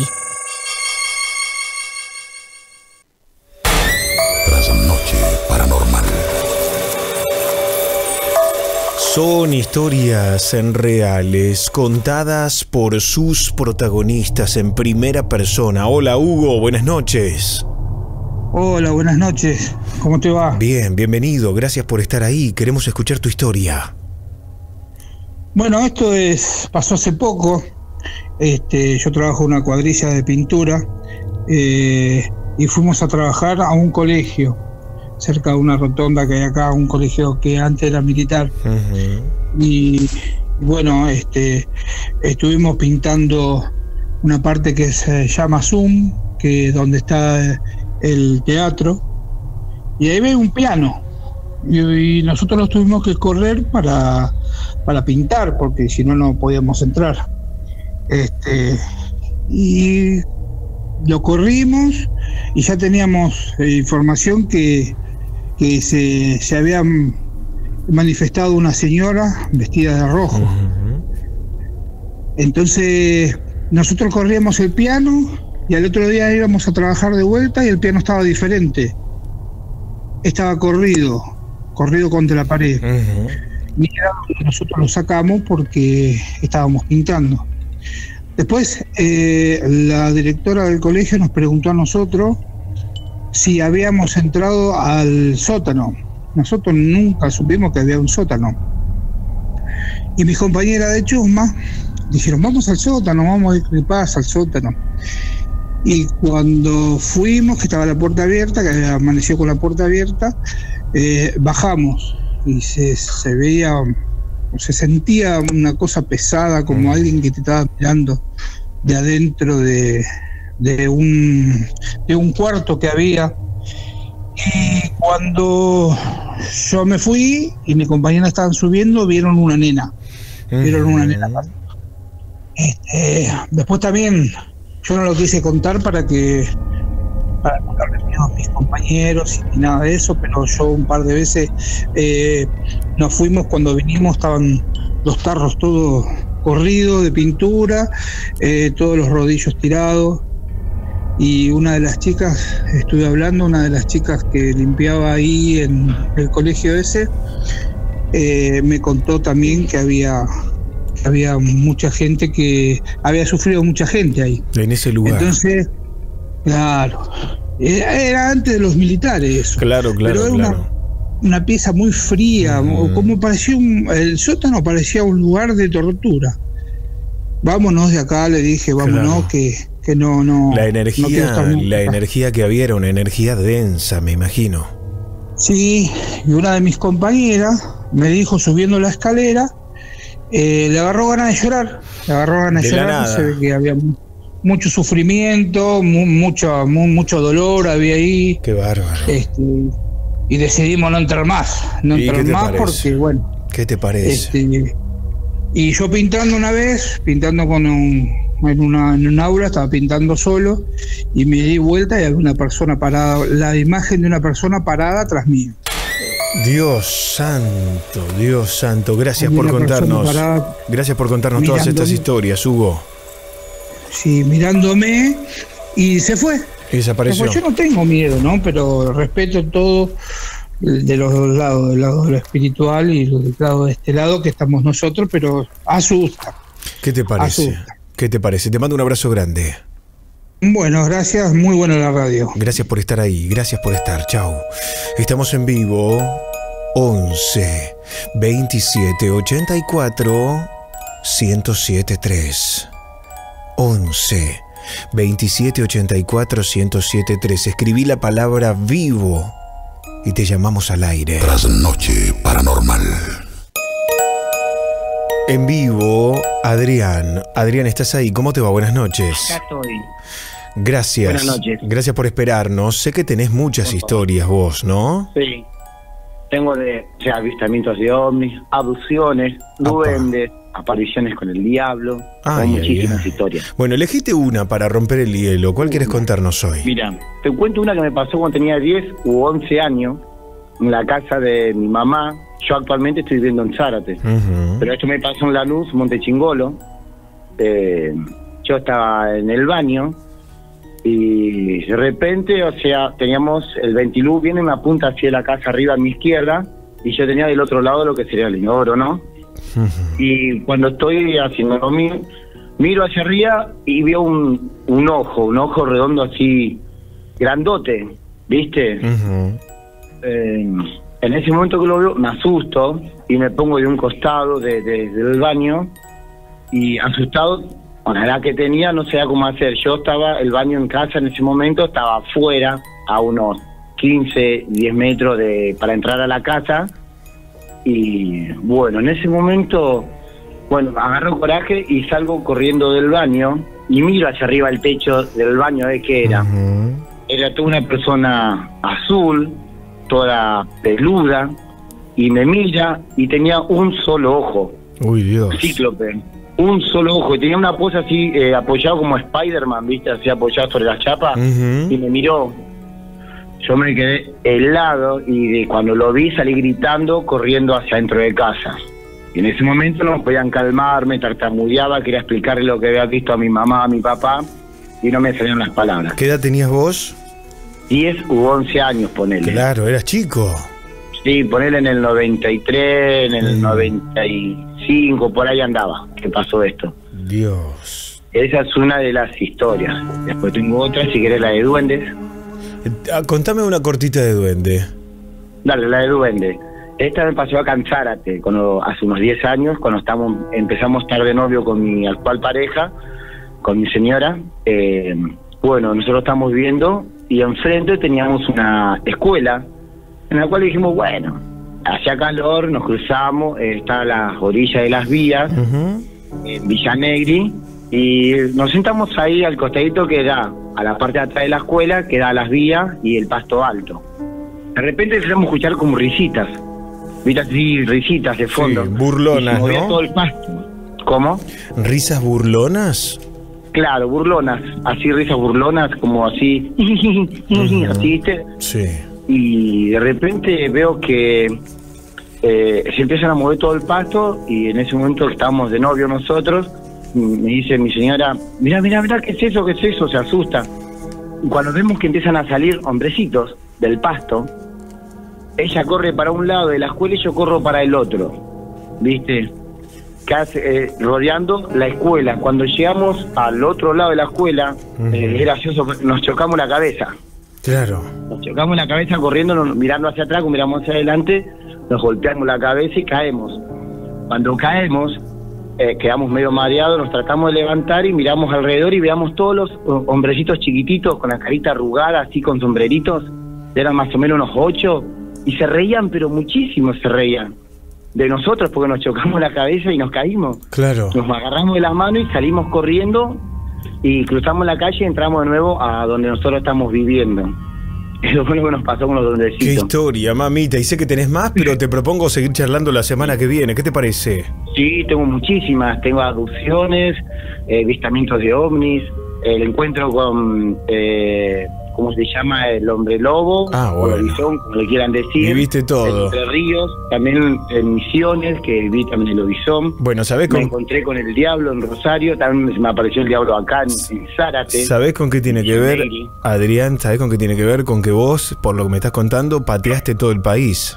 Trasnoche paranormal. Son historias reales contadas por sus protagonistas en primera persona. Hola Hugo, buenas noches. Hola, buenas noches. ¿Cómo te va? Bien, bienvenido. Gracias por estar ahí. Queremos escuchar tu historia. Bueno, esto es pasó hace poco. Este, yo trabajo en una cuadrilla de pintura eh, y fuimos a trabajar a un colegio cerca de una rotonda que hay acá, un colegio que antes era militar. Uh-huh. Y bueno, este, estuvimos pintando una parte que se llama Zoom, que es donde está el teatro, y ahí ve un piano y, y nosotros nos tuvimos que correr para, para pintar, porque si no no podíamos entrar. Este, y lo corrimos y ya teníamos eh, información que, que se, se había manifestado una señora vestida de rojo. Uh-huh. Entonces nosotros corríamos el piano y al otro día íbamos a trabajar de vuelta y el piano estaba diferente. Estaba corrido, corrido contra la pared. Uh-huh. Y nosotros lo sacamos porque estábamos pintando. Después eh, la directora del colegio nos preguntó a nosotros si habíamos entrado al sótano. Nosotros nunca supimos que había un sótano. Y mis compañeras de chusma dijeron, vamos al sótano, vamos a ver qué pasa al sótano. Y cuando fuimos, que estaba la puerta abierta, que amaneció con la puerta abierta, eh, bajamos y se, se veía, se sentía una cosa pesada, como alguien que te estaba mirando de adentro de, de, un, de un cuarto que había. Y cuando yo me fui y mis compañeras estaban subiendo, vieron una nena. Vieron una nena. Este, después también, yo no lo quise contar para que para no darle miedo a mis compañeros y nada de eso, pero yo un par de veces eh, nos fuimos, cuando vinimos estaban los tarros todos corridos de pintura, eh, todos los rodillos tirados, y una de las chicas, estuve hablando, una de las chicas que limpiaba ahí en el colegio ese, eh, me contó también que había que había mucha gente que había sufrido mucha gente ahí en ese lugar. Entonces, claro, era, era antes de los militares eso. Claro, claro, pero era claro. Una, una pieza muy fría, mm. como parecía un, el sótano parecía un lugar de tortura. Vámonos de acá, le dije, vámonos, claro. que, que no, no. La energía, no la energía que había era una energía densa, me imagino. Sí, y una de mis compañeras me dijo, subiendo la escalera, eh, le agarró ganas de llorar, le agarró ganas de, de llorar, se ve que había mucho sufrimiento, mu mucho, mu mucho dolor había ahí. Qué bárbaro. Este, y decidimos no entrar más, no entrar más parece? porque, bueno. ¿Qué te parece? Este, y yo pintando una vez, pintando con un, en, una, en un aula, estaba pintando solo, y me di vuelta y había una persona parada, la imagen de una persona parada tras mí. Dios santo, Dios santo, gracias por contarnos, parada, gracias por contarnos todas estas historias, Hugo. Sí, mirándome, y se fue. Y desapareció. Yo no tengo miedo, ¿no? Pero respeto todo de los dos lados, del lado de lo espiritual y del lado de este lado que estamos nosotros, pero asusta. ¿Qué te parece? Asusta. ¿Qué te parece? Te mando un abrazo grande. Bueno, gracias, muy buena la radio. Gracias por estar ahí, gracias por estar, chao. Estamos en vivo, once veintisiete ochenta y cuatro ciento siete tres. once veintisiete ochenta y cuatro ciento siete tres. Escribí la palabra vivo y te llamamos al aire. Trasnoche paranormal. en vivo, Adrián. Adrián, ¿estás ahí? ¿Cómo te va? Buenas noches. Acá estoy. Gracias. Buenas noches. Gracias por esperarnos. Sé que tenés muchas historias vos, ¿no? Sí. Tengo de o sea, avistamientos de ovnis, abducciones, duendes, apariciones con el diablo. Ay, Hay ay, muchísimas ay. historias. Bueno, elegiste una para romper el hielo. ¿Cuál quieres contarnos hoy? Mira, te cuento una que me pasó cuando tenía diez u once años en la casa de mi mamá. Yo actualmente estoy viviendo en Zárate. Uh-huh. Pero esto me pasó en Lanús, Montechingolo. Eh, yo estaba en el baño y de repente, o sea, teníamos el ventiluz viene en una punta hacia la casa arriba a mi izquierda y yo tenía del otro lado lo que sería el inodoro, ¿no? Uh-huh. Y cuando estoy haciendo lo mío, miro hacia arriba y veo un, un ojo, un ojo redondo así, grandote, ¿viste? Uh-huh. Eh, en ese momento que lo veo, me asusto y me pongo de un costado de, de, del baño y asustado, con la edad que tenía, no sabía cómo hacer. Yo estaba, el baño en casa en ese momento estaba afuera, a unos quince, diez metros de para entrar a la casa. Y bueno, en ese momento, bueno, agarro coraje y salgo corriendo del baño y miro hacia arriba el techo del baño, ¿de qué era? Uh-huh. Era toda una persona azul, toda peluda, y me mira y tenía un solo ojo. Uy, Dios. Cíclope. Un solo ojo. Y tenía una pose así, eh, apoyado como Spider-Man, ¿viste? Así apoyado sobre la chapa. Uh-huh. Y me miró. Yo me quedé helado y de cuando lo vi salí gritando, corriendo hacia dentro de casa. Y en ese momento no podían calmarme, tartamudeaba, quería explicarle lo que había visto a mi mamá, a mi papá, y no me salían las palabras. ¿Qué edad tenías vos? diez u once años, ponele. Claro, eras chico. Sí, ponele en el noventa y tres, en el noventa y cinco, por ahí andaba, que pasó esto. Dios. Esa es una de las historias. Después tengo otra, si querés, la de duendes. Ah, contame una cortita de duende. Dale, la de duende. Esta me pasó acá en Zárate, cuando, hace unos diez años, cuando estamos, empezamos a estar de novio con mi actual pareja, con mi señora. Eh, bueno, nosotros estamos viviendo y enfrente teníamos una escuela en la cual dijimos, bueno, hacía calor, nos cruzamos, eh, está a las orillas de las vías, uh-huh. en Villa Negri, y nos sentamos ahí al costadito que da a la parte de atrás de la escuela, que da a las vías y el pasto alto. De repente empezamos a escuchar como risitas, viste así, risitas de fondo. Sí, burlonas, y se movía ¿no? todo el pasto. ¿Cómo? ¿Risas burlonas? Claro, burlonas, así risas burlonas, como así, uh-huh. así, ¿viste? Sí. Y de repente veo que eh, se empiezan a mover todo el pasto y en ese momento que estábamos de novio nosotros, me dice mi señora, mira, mira, mira, ¿qué es eso? ¿Qué es eso? Se asusta. Y cuando vemos que empiezan a salir hombrecitos del pasto, ella corre para un lado de la escuela y yo corro para el otro, ¿viste? Casi, eh, rodeando la escuela. Cuando llegamos al otro lado de la escuela, uh-huh. eh, es gracioso, nos chocamos la cabeza. Claro. Nos chocamos la cabeza corriendo, nos, mirando hacia atrás, miramos hacia adelante, nos golpeamos la cabeza y caemos. Cuando caemos, eh, quedamos medio mareados, nos tratamos de levantar y miramos alrededor y veamos todos los hombrecitos chiquititos con la carita arrugada, así con sombreritos, eran más o menos unos ocho, y se reían, pero muchísimo se reían de nosotros porque nos chocamos la cabeza y nos caímos. Claro. Nos agarramos de las manos y salimos corriendo y cruzamos la calle y entramos de nuevo a donde nosotros estamos viviendo. Eso fue lo que nos pasó con los duendecitos. Qué historia, mamita. Y sé que tenés más, pero te propongo seguir charlando la semana que viene. ¿Qué te parece? Sí, tengo muchísimas. Tengo abducciones, eh, avistamientos de ovnis, el encuentro con, eh, ¿cómo se llama? El hombre lobo, ah, bueno. o el Lobizón, como le quieran decir. Viviste todo. En Entre Ríos, también en Misiones, que vi también el Lobizón. Bueno, ¿sabés Me con... encontré con el diablo en Rosario, también me apareció el diablo acá en, en Zárate. ¿Sabés con qué tiene que ver, Adrián? ¿Sabés con qué tiene que ver? Con que vos, por lo que me estás contando, pateaste todo el país.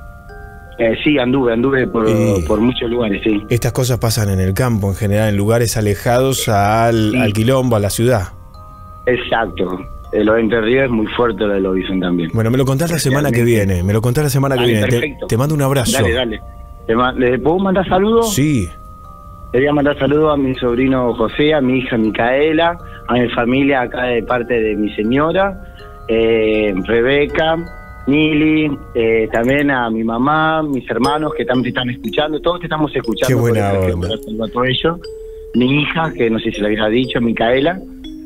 Eh, sí, anduve, anduve por, y por muchos lugares, sí. Estas cosas pasan en el campo, en general, en lugares alejados al, sí. al quilombo, a la ciudad. Exacto. Lo de Entre Ríos es muy fuerte, lo de Lobizón también. Bueno, me lo contás la semana que viene. Me lo contás la semana dale, que viene. Te, te mando un abrazo. Dale, dale. Te ma ¿Le puedo mandar saludos? Sí. Le voy a mandar saludos a mi sobrino José, a mi hija Micaela, a mi familia acá de parte de mi señora, eh, Rebeca, Nili, eh, también a mi mamá, mis hermanos que también te están escuchando, todos te estamos escuchando. Qué buena onda. A todo ello. Mi hija, que no sé si lo había dicho, Micaela,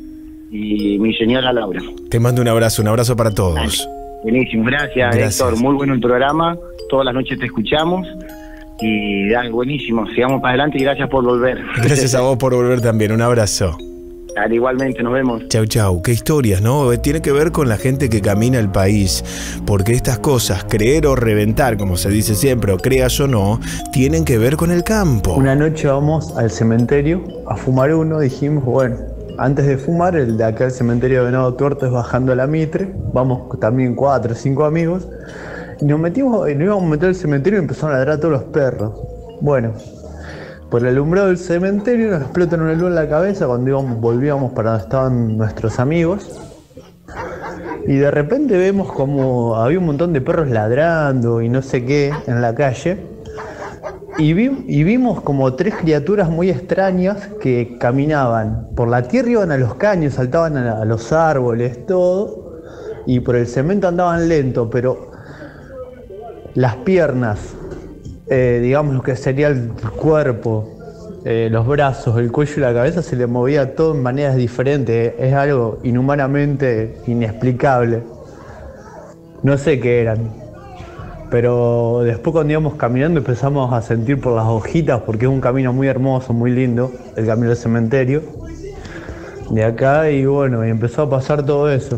y mi señora Laura. Te mando un abrazo, un abrazo para todos. Dale. Buenísimo, gracias, gracias, Héctor, muy bueno el programa, todas las noches te escuchamos, y dale, buenísimo, sigamos para adelante y gracias por volver. Gracias a vos por volver también, un abrazo. Dale, igualmente, nos vemos. Chau, chau. Qué historias, ¿no? Tiene que ver con la gente que camina el país. Porque estas cosas, creer o reventar, como se dice siempre, o creas o no, tienen que ver con el campo. Una noche vamos al cementerio a fumar uno. Dijimos, bueno, antes de fumar, el de acá, el cementerio de Venado Tuerto, es bajando a la Mitre. Vamos también cuatro o cinco amigos. Y nos metimos, y nos íbamos a meter al cementerio y empezaron a ladrar todos los perros. Bueno, por el alumbrado del cementerio nos explotan una luz en la cabeza cuando íbamos, volvíamos para donde estaban nuestros amigos. Y de repente vemos como había un montón de perros ladrando y no sé qué en la calle. Y, vi, y vimos como tres criaturas muy extrañas que caminaban por la tierra, iban a los caños, saltaban a, a los árboles, todo. Y por el cemento andaban lento, pero las piernas, Eh, digamos lo que sería el cuerpo, eh, los brazos, el cuello y la cabeza, se le movía todo en maneras diferentes. Es algo inhumanamente inexplicable. No sé qué eran, pero después cuando íbamos caminando empezamos a sentir por las hojitas, porque es un camino muy hermoso, muy lindo, el camino del cementerio de acá, y bueno, y empezó a pasar todo eso.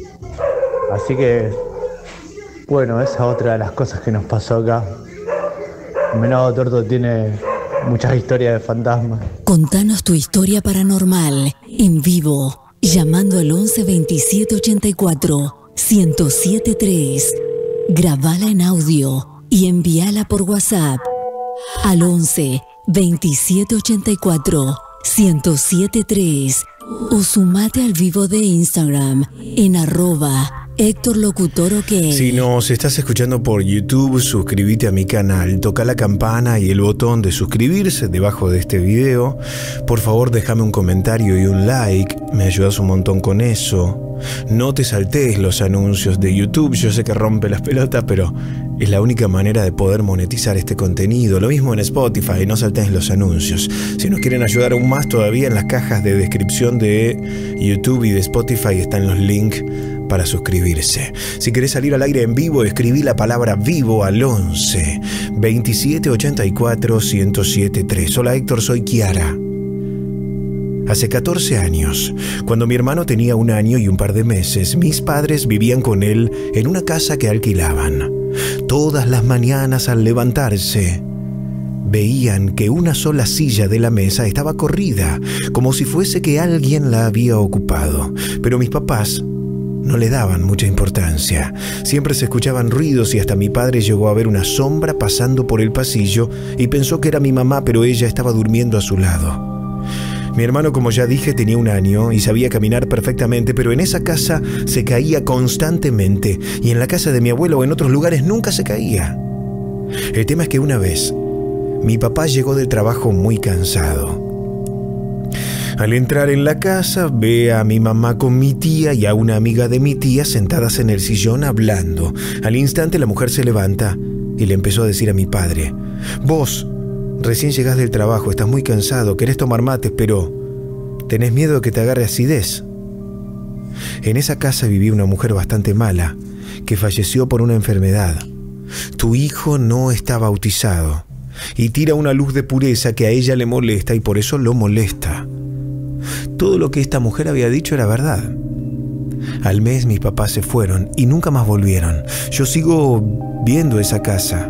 Así que bueno, esa es otra de las cosas que nos pasó acá. Venado Tuerto tiene muchas historias de fantasmas. Contanos tu historia paranormal en vivo, llamando al once veintisiete ochenta y cuatro ciento siete tres. Grabala en audio y envíala por WhatsApp al once veintisiete ochenta y cuatro ciento siete tres o sumate al vivo de Instagram en arroba Héctor Locutor OK. Si nos estás escuchando por YouTube, suscríbete a mi canal, toca la campana y el botón de suscribirse debajo de este video. Por favor, déjame un comentario y un like, me ayudas un montón con eso. No te saltees los anuncios de YouTube, yo sé que rompe las pelotas, pero es la única manera de poder monetizar este contenido. Lo mismo en Spotify, no saltees los anuncios. Si nos quieren ayudar aún más todavía, en las cajas de descripción de YouTube y de Spotify están los links para suscribirse. Si querés salir al aire en vivo, escribí la palabra vivo al once veintisiete ochenta y cuatro ciento siete tres. Hola Héctor, soy Kiara. Hace catorce años, cuando mi hermano tenía un año y un par de meses, mis padres vivían con él en una casa que alquilaban. Todas las mañanas al levantarse, veían que una sola silla de la mesa estaba corrida, como si fuese que alguien la había ocupado. Pero mis papás no le daban mucha importancia. Siempre se escuchaban ruidos y hasta mi padre llegó a ver una sombra pasando por el pasillo y pensó que era mi mamá, pero ella estaba durmiendo a su lado. Mi hermano, como ya dije, tenía un año y sabía caminar perfectamente, pero en esa casa se caía constantemente y en la casa de mi abuelo o en otros lugares nunca se caía. El tema es que una vez mi papá llegó del trabajo muy cansado. Al entrar en la casa, ve a mi mamá con mi tía y a una amiga de mi tía sentadas en el sillón hablando. Al instante la mujer se levanta y le empezó a decir a mi padre: vos, recién llegás del trabajo, estás muy cansado, querés tomar mates, pero tenés miedo de que te agarre acidez. En esa casa vivía una mujer bastante mala, que falleció por una enfermedad. Tu hijo no está bautizado y tira una luz de pureza que a ella le molesta y por eso lo molesta. Todo lo que esta mujer había dicho era verdad. Al mes mis papás se fueron y nunca más volvieron. Yo sigo viendo esa casa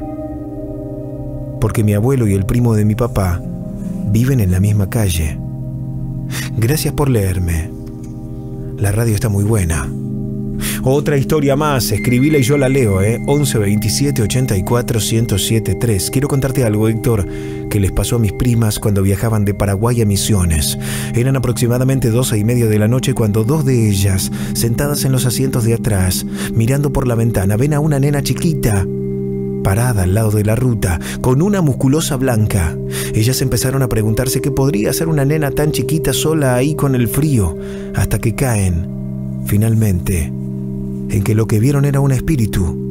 porque mi abuelo y el primo de mi papá viven en la misma calle. Gracias por leerme. La radio está muy buena. Otra historia más, escribíla y yo la leo, ¿eh? once veintisiete ochenta y cuatro ciento siete tres. Quiero contarte algo, Héctor, que les pasó a mis primas cuando viajaban de Paraguay a Misiones. Eran aproximadamente doce y media de la noche cuando dos de ellas, sentadas en los asientos de atrás, mirando por la ventana, ven a una nena chiquita parada al lado de la ruta, con una musculosa blanca. Ellas empezaron a preguntarse qué podría hacer una nena tan chiquita sola ahí con el frío, hasta que caen, finalmente, en que lo que vieron era un espíritu.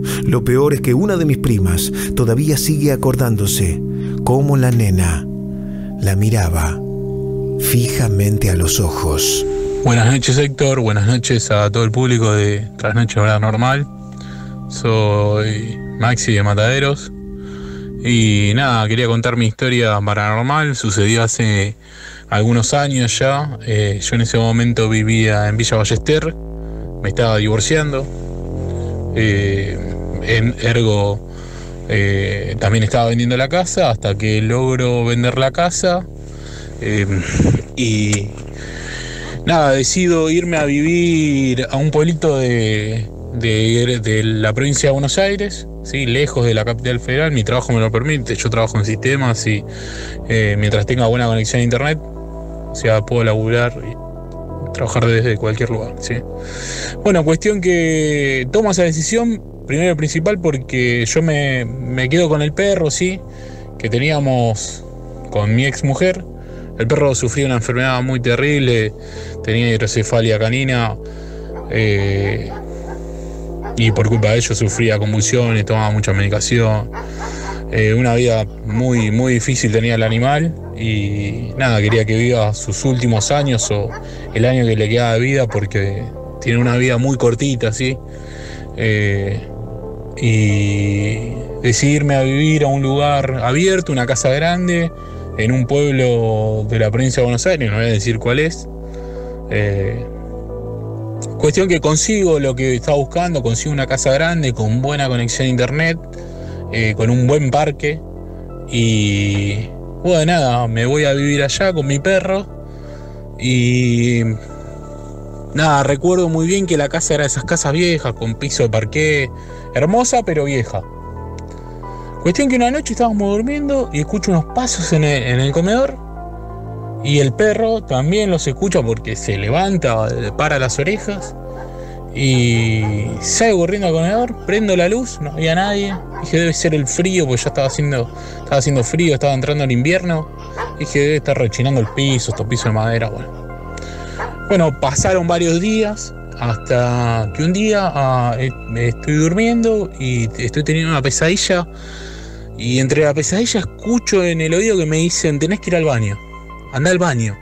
Lo peor es que una de mis primas todavía sigue acordándose cómo la nena la miraba fijamente a los ojos. Buenas noches, Héctor. Buenas noches a todo el público de Trasnoche Paranormal. Soy Maxi de Mataderos. Y nada, quería contar mi historia paranormal. Sucedió hace algunos años ya. Eh, yo en ese momento vivía en Villa Ballester. Me estaba divorciando. Eh, en ergo eh, también estaba vendiendo la casa hasta que logro vender la casa. Eh, y nada, decido irme a vivir a un pueblito de, de, de la provincia de Buenos Aires, ¿sí? Lejos de la capital federal. Mi trabajo me lo permite, yo trabajo en sistemas y eh, mientras tenga buena conexión a internet, o sea, puedo laburar y trabajar desde cualquier lugar, ¿sí? Bueno, cuestión que tomo esa decisión, primero y principal, porque yo me, me quedo con el perro, ¿sí? Que teníamos con mi ex mujer. El perro sufría una enfermedad muy terrible, tenía hidrocefalia canina, eh, y por culpa de ello sufría convulsiones, tomaba mucha medicación. Eh, una vida muy, muy difícil tenía el animal y nada, quería que viva sus últimos años o el año que le quedaba de vida porque tiene una vida muy cortita, ¿sí? Eh, y decidí irme a vivir a un lugar abierto, una casa grande, en un pueblo de la provincia de Buenos Aires, no voy a decir cuál es. Eh, cuestión que consigo lo que estaba buscando, consigo una casa grande con buena conexión a internet, eh, con un buen parque. Y bueno, nada, me voy a vivir allá con mi perro. Y nada, recuerdo muy bien que la casa era de esas casas viejas, con piso de parqué, hermosa pero vieja. Cuestión que una noche estábamos durmiendo y escucho unos pasos en el, en el comedor y el perro también los escucha porque se levanta, para las orejas y salgo corriendo al comedor, prendo la luz, no había nadie. Dije, debe ser el frío porque ya estaba haciendo, estaba haciendo frío, estaba entrando el invierno. Dije, debe estar rechinando el piso, estos pisos de madera. Bueno, bueno pasaron varios días hasta que un día ah, estoy durmiendo y estoy teniendo una pesadilla. Y entre la pesadilla escucho en el oído que me dicen, tenés que ir al baño, andá al baño.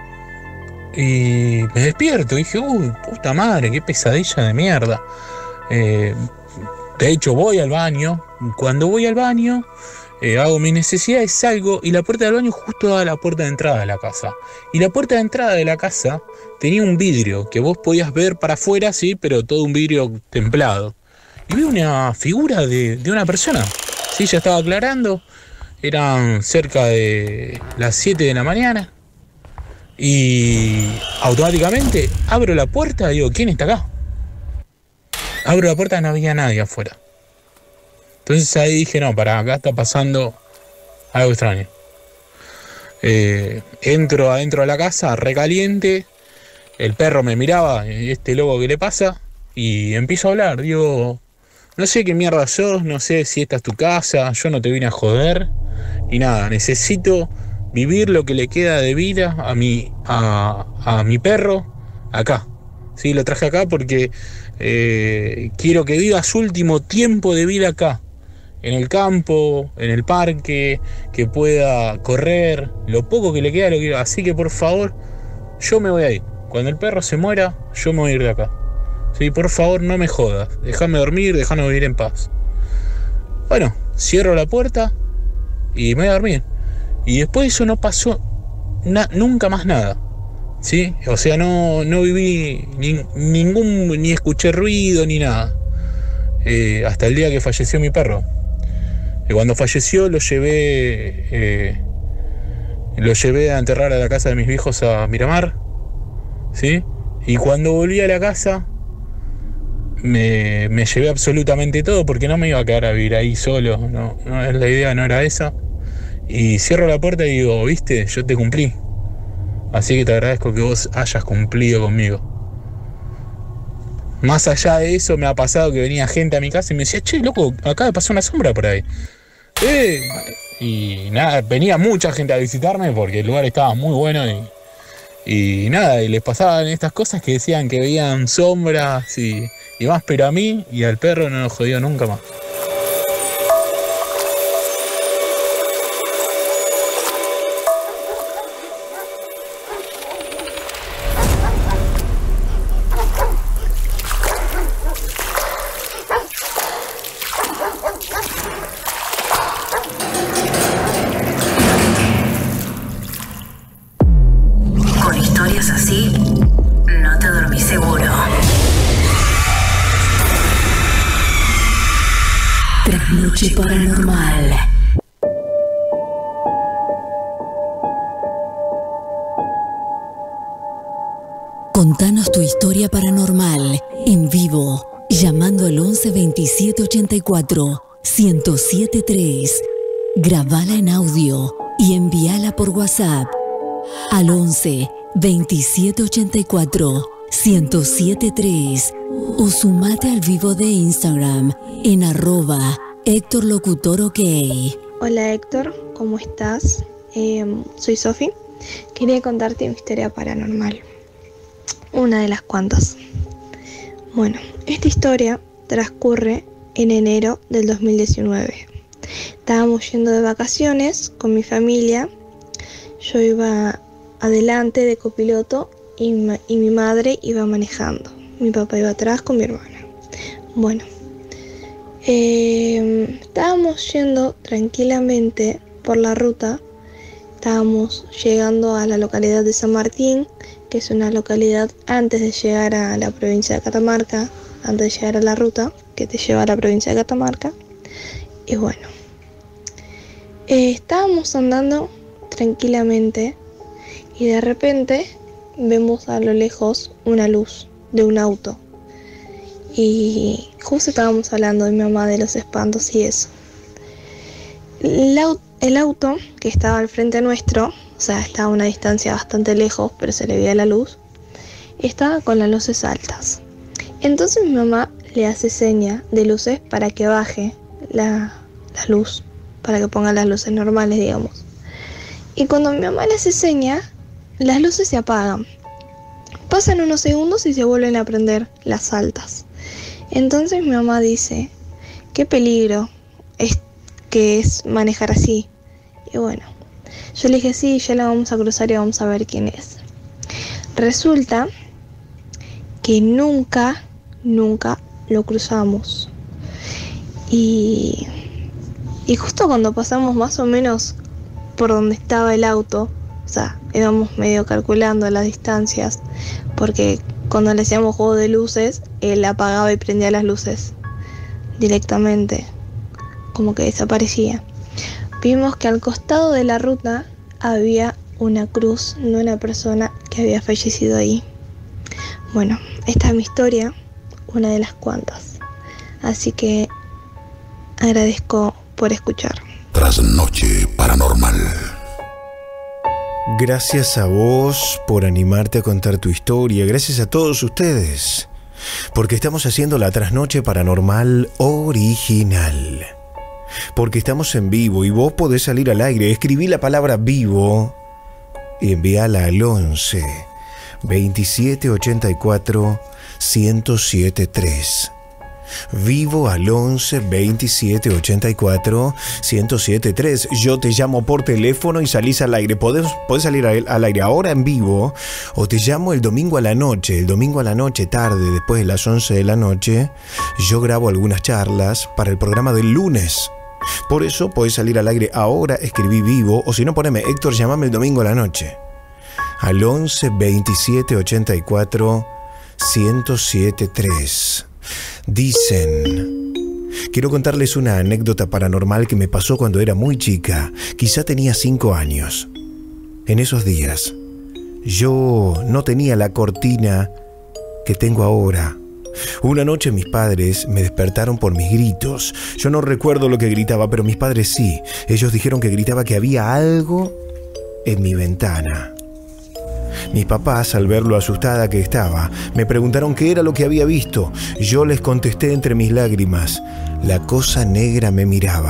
Y me despierto, dije, uy, puta madre, qué pesadilla de mierda. Eh, de hecho voy al baño, cuando voy al baño, eh, hago mis necesidades, salgo y la puerta del baño justo da la puerta de entrada de la casa. Y la puerta de entrada de la casa tenía un vidrio que vos podías ver para afuera, sí, pero todo un vidrio templado. Y vi una figura de, de una persona. Sí, ya estaba aclarando, eran cerca de las siete de la mañana y automáticamente abro la puerta y digo, ¿quién está acá? Abro la puerta y no había nadie afuera. Entonces ahí dije, no, para acá está pasando algo extraño. Eh, entro adentro de la casa, recaliente, el perro me miraba, este loco, ¿qué le pasa? Y empiezo a hablar, digo... No sé qué mierda sos, no sé si esta es tu casa, yo no te vine a joder. Y nada, necesito vivir lo que le queda de vida a mi, a, a mi perro acá. Sí, lo traje acá porque eh, quiero que viva su último tiempo de vida acá. En el campo, en el parque, que pueda correr. Lo poco que le queda lo quiero. Así que por favor, yo me voy a ir. Cuando el perro se muera, yo me voy a ir de acá. Sí, por favor, no me jodas. Déjame dormir, déjame vivir en paz. Bueno, cierro la puerta y me voy a dormir. Y después de eso no pasó na- nunca más nada. ¿Sí? O sea, no, no viví ni, ningún, ni escuché ruido ni nada. Eh, hasta el día que falleció mi perro. Y cuando falleció lo llevé, eh, lo llevé a enterrar a la casa de mis viejos a Miramar. ¿Sí? Y cuando volví a la casa... Me, me llevé absolutamente todo porque no me iba a quedar a vivir ahí solo, no, no, la idea no era esa. Y cierro la puerta y digo, viste, yo te cumplí. Así que te agradezco que vos hayas cumplido conmigo. Más allá de eso me ha pasado que venía gente a mi casa y me decía, che, loco, acaba de pasar una sombra por ahí. Eh, y nada, venía mucha gente a visitarme porque el lugar estaba muy bueno y, Y nada, y les pasaban estas cosas que decían que veían sombras y, y más, pero a mí y al perro no nos jodió nunca más. Noche Paranormal. Contanos tu historia paranormal en vivo, llamando al once veintisiete ochenta y cuatro ciento siete tres. Grabala en audio y envíala por WhatsApp al once veintisiete ochenta y cuatro ciento siete tres o sumate al vivo de Instagram en arroba Héctor Locutor OK. Hola Héctor, ¿cómo estás? Eh, soy Sofi. Quería contarte mi historia paranormal. Una de las cuantas. Bueno, esta historia transcurre en enero del dos mil diecinueve. Estábamos yendo de vacaciones con mi familia. Yo iba adelante de copiloto y, ma- y mi madre iba manejando. Mi papá iba atrás con mi hermana. Bueno. Eh, estábamos yendo tranquilamente por la ruta. Estábamos llegando a la localidad de San Martín, que es una localidad antes de llegar a la provincia de Catamarca, antes de llegar a la ruta que te lleva a la provincia de Catamarca. Y bueno, eh, estábamos andando tranquilamente y de repente vemos a lo lejos una luz de un auto. Y justo estábamos hablando de mi mamá, de los espantos y eso. El, au- el auto que estaba al frente nuestro, o sea, estaba a una distancia bastante lejos, pero se le veía la luz, estaba con las luces altas. Entonces mi mamá le hace seña de luces para que baje la, la luz, para que ponga las luces normales, digamos. Y cuando mi mamá le hace seña, las luces se apagan. Pasan unos segundos y se vuelven a prender las altas. Entonces mi mamá dice, qué peligro es que es manejar así. Y bueno, yo le dije, sí, ya la vamos a cruzar y vamos a ver quién es. Resulta que nunca, nunca lo cruzamos. Y, y justo cuando pasamos más o menos por donde estaba el auto, o sea, íbamos medio calculando las distancias, porque cuando le hacíamos juego de luces, él apagaba y prendía las luces directamente, como que desaparecía. Vimos que al costado de la ruta había una cruz de una persona que había fallecido ahí. Bueno, esta es mi historia, una de las cuantas. Así que agradezco por escuchar. Trasnoche Paranormal. Gracias a vos por animarte a contar tu historia. Gracias a todos ustedes, porque estamos haciendo la Trasnoche Paranormal original. Porque estamos en vivo y vos podés salir al aire. Escribí la palabra vivo y envíala al once veintisiete ochenta y cuatro ciento siete tres. Vivo al once veintisiete ochenta y cuatro ciento siete tres. Yo te llamo por teléfono y salís al aire. Podés, podés salir al, al aire ahora en vivo, o te llamo el domingo a la noche. El domingo a la noche, tarde, después de las once de la noche, yo grabo algunas charlas para el programa del lunes. Por eso podés salir al aire ahora, escribí vivo, o si no, poneme Héctor, llamame el domingo a la noche al once veintisiete ochenta y cuatro ciento siete tres. Dicen, quiero contarles una anécdota paranormal que me pasó cuando era muy chica. Quizá tenía cinco años. En esos días, yo no tenía la cortina que tengo ahora. Una noche mis padres me despertaron por mis gritos. Yo no recuerdo lo que gritaba, pero mis padres sí. Ellos dijeron que gritaba que había algo en mi ventana. Mis papás, al ver lo asustada que estaba, me preguntaron qué era lo que había visto. Yo les contesté entre mis lágrimas. La cosa negra me miraba.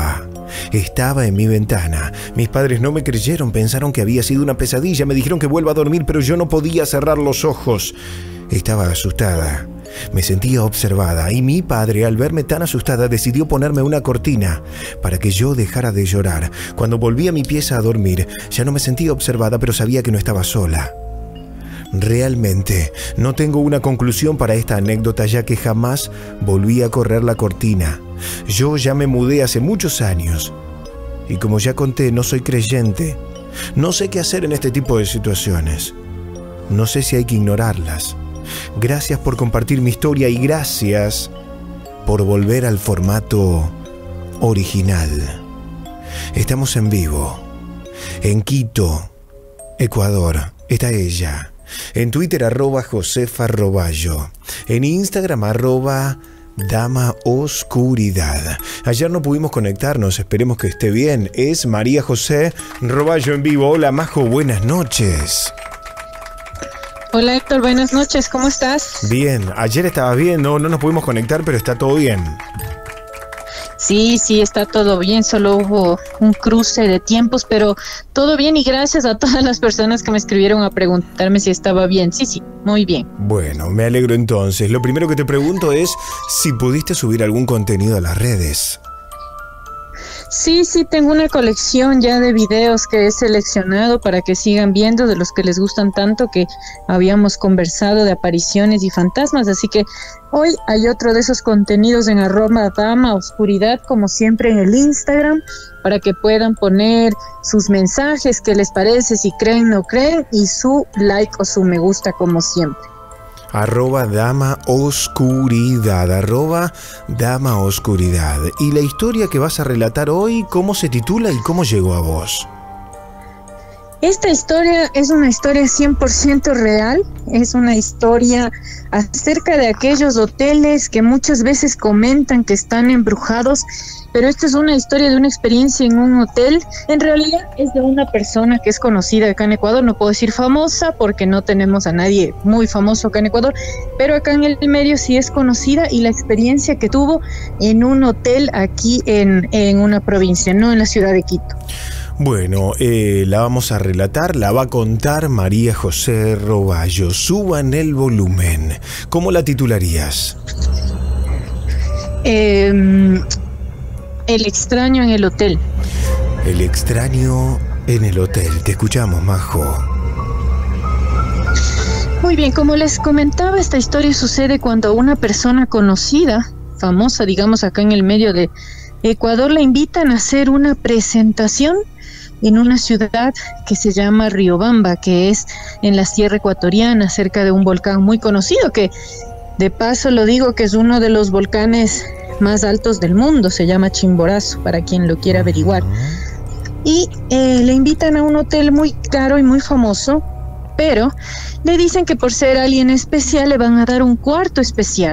Estaba en mi ventana. Mis padres no me creyeron, pensaron que había sido una pesadilla, me dijeron que vuelva a dormir, pero yo no podía cerrar los ojos. Estaba asustada. Me sentía observada y mi padre, al verme tan asustada, decidió ponerme una cortina para que yo dejara de llorar. Cuando volví a mi pieza a dormir, ya no me sentía observada, pero sabía que no estaba sola. Realmente no tengo una conclusión para esta anécdota, ya que jamás volví a correr la cortina. Yo ya me mudé hace muchos años y, como ya conté, no soy creyente. No sé qué hacer en este tipo de situaciones. No sé si hay que ignorarlas. Gracias por compartir mi historia y gracias por volver al formato original. Estamos en vivo en Quito, Ecuador. Está ella. En Twitter, arroba Josefa Roballo. En Instagram, arroba Dama Oscuridad. Ayer no pudimos conectarnos, esperemos que esté bien. Es María José Roballo en vivo. Hola, Majo, buenas noches. Hola, Héctor, buenas noches, ¿cómo estás? Bien, ayer estabas bien, no, no nos pudimos conectar, pero está todo bien. Sí, sí, está todo bien, solo hubo un cruce de tiempos, pero todo bien y gracias a todas las personas que me escribieron a preguntarme si estaba bien. Sí, sí, muy bien. Bueno, me alegro entonces. Lo primero que te pregunto es si pudiste subir algún contenido a las redes. Sí, sí, tengo una colección ya de videos que he seleccionado para que sigan viendo, de los que les gustan tanto, que habíamos conversado de apariciones y fantasmas, así que hoy hay otro de esos contenidos en arroba Dama Oscuridad, como siempre en el Instagram, para que puedan poner sus mensajes, qué les parece, si creen o no creen, y su like o su me gusta como siempre. Arroba Dama Oscuridad, arroba Dama Oscuridad. Y la historia que vas a relatar hoy, ¿cómo se titula y cómo llegó a vos? Esta historia es una historia cien por ciento real, es una historia acerca de aquellos hoteles que muchas veces comentan que están embrujados, pero esta es una historia de una experiencia en un hotel. En realidad es de una persona que es conocida acá en Ecuador, no puedo decir famosa porque no tenemos a nadie muy famoso acá en Ecuador, pero acá en el medio sí es conocida, y la experiencia que tuvo en un hotel aquí en, en una provincia, no en la ciudad de Quito. Bueno, eh, la vamos a relatar, la va a contar María José Roballo. Suban el volumen. ¿Cómo la titularías? Eh, el extraño en el hotel. El extraño en el hotel. Te escuchamos, Majo. Muy bien, como les comentaba, esta historia sucede cuando una persona conocida, famosa, digamos, acá en el medio de Ecuador, la invitan a hacer una presentación en una ciudad que se llama Riobamba, que es en la sierra ecuatoriana, cerca de un volcán muy conocido, que de paso lo digo que es uno de los volcanes más altos del mundo, se llama Chimborazo, para quien lo quiera averiguar. Y eh, le invitan a un hotel muy caro y muy famoso, pero le dicen que por ser alguien especial le van a dar un cuarto especial.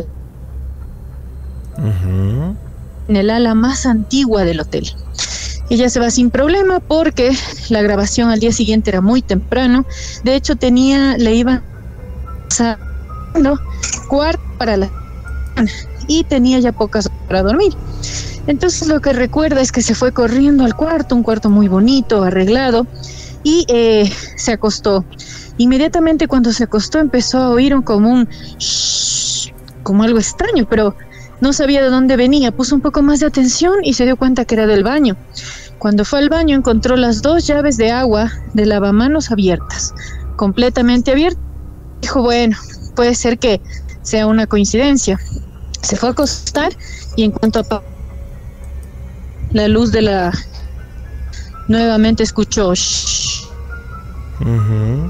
Uh-huh. En el ala más antigua del hotel. Ella se va sin problema porque la grabación al día siguiente era muy temprano. De hecho, tenía, le iban pasando cuarto para la y tenía ya pocas horas para dormir. Entonces lo que recuerda es que se fue corriendo al cuarto, un cuarto muy bonito, arreglado, y eh, se acostó. Inmediatamente cuando se acostó empezó a oír un, como un shhh, como algo extraño, pero no sabía de dónde venía. Puso un poco más de atención y se dio cuenta que era del baño. Cuando fue al baño encontró las dos llaves de agua de lavamanos abiertas, completamente abiertas. Dijo, bueno, puede ser que sea una coincidencia. Se fue a acostar y en cuanto a la luz de la... nuevamente escuchó shh. Uh-huh.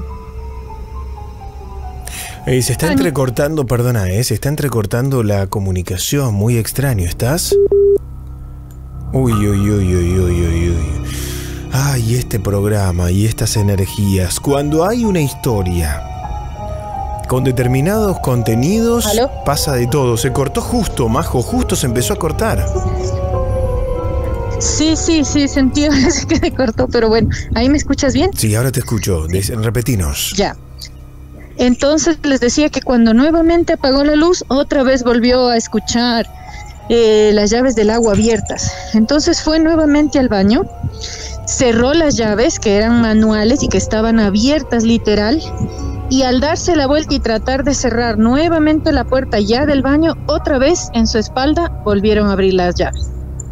Eh, se está entrecortando, perdona, eh, se está entrecortando la comunicación, muy extraño, ¿estás? Uy, uy, uy, uy, uy, uy, uy. Ay, este programa y estas energías. Cuando hay una historia con determinados contenidos, ¿aló? Pasa de todo. Se cortó justo, Majo, justo se empezó a cortar. Sí, sí, sí, sentí que se cortó, pero bueno, ¿ahí me escuchas bien? Sí, ahora te escucho, repetinos. Ya. Entonces les decía que cuando nuevamente apagó la luz, otra vez volvió a escuchar eh, las llaves del agua abiertas. Entonces fue nuevamente al baño, cerró las llaves que eran manuales y que estaban abiertas literal, y al darse la vuelta y tratar de cerrar nuevamente la puerta ya del baño, otra vez en su espalda volvieron a abrir las llaves.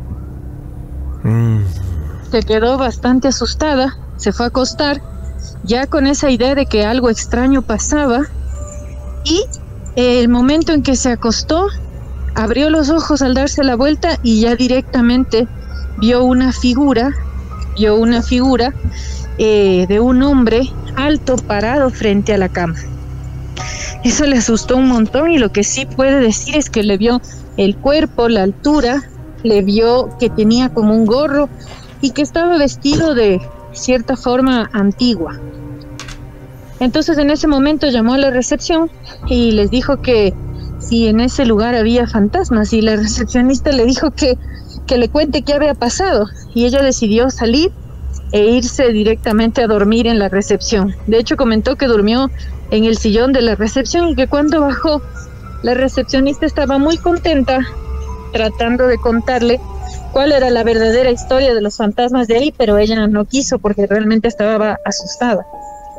Mm. Se quedó bastante asustada, se fue a acostar, ya con esa idea de que algo extraño pasaba, y el momento en que se acostó, abrió los ojos al darse la vuelta y ya directamente vio una figura, vio una figura eh, de un hombre alto parado frente a la cama. Eso le asustó un montón, y lo que sí puede decir es que le vio el cuerpo, la altura, le vio que tenía como un gorro y que estaba vestido de cierta forma antigua. Entonces en ese momento llamó a la recepción y les dijo que si en ese lugar había fantasmas, y la recepcionista le dijo que, que le cuente qué había pasado, y ella decidió salir e irse directamente a dormir en la recepción. De hecho comentó que durmió en el sillón de la recepción, y que cuando bajó la recepcionista estaba muy contenta tratando de contarle cuál era la verdadera historia de los fantasmas de ahí, pero ella no quiso porque realmente estaba asustada.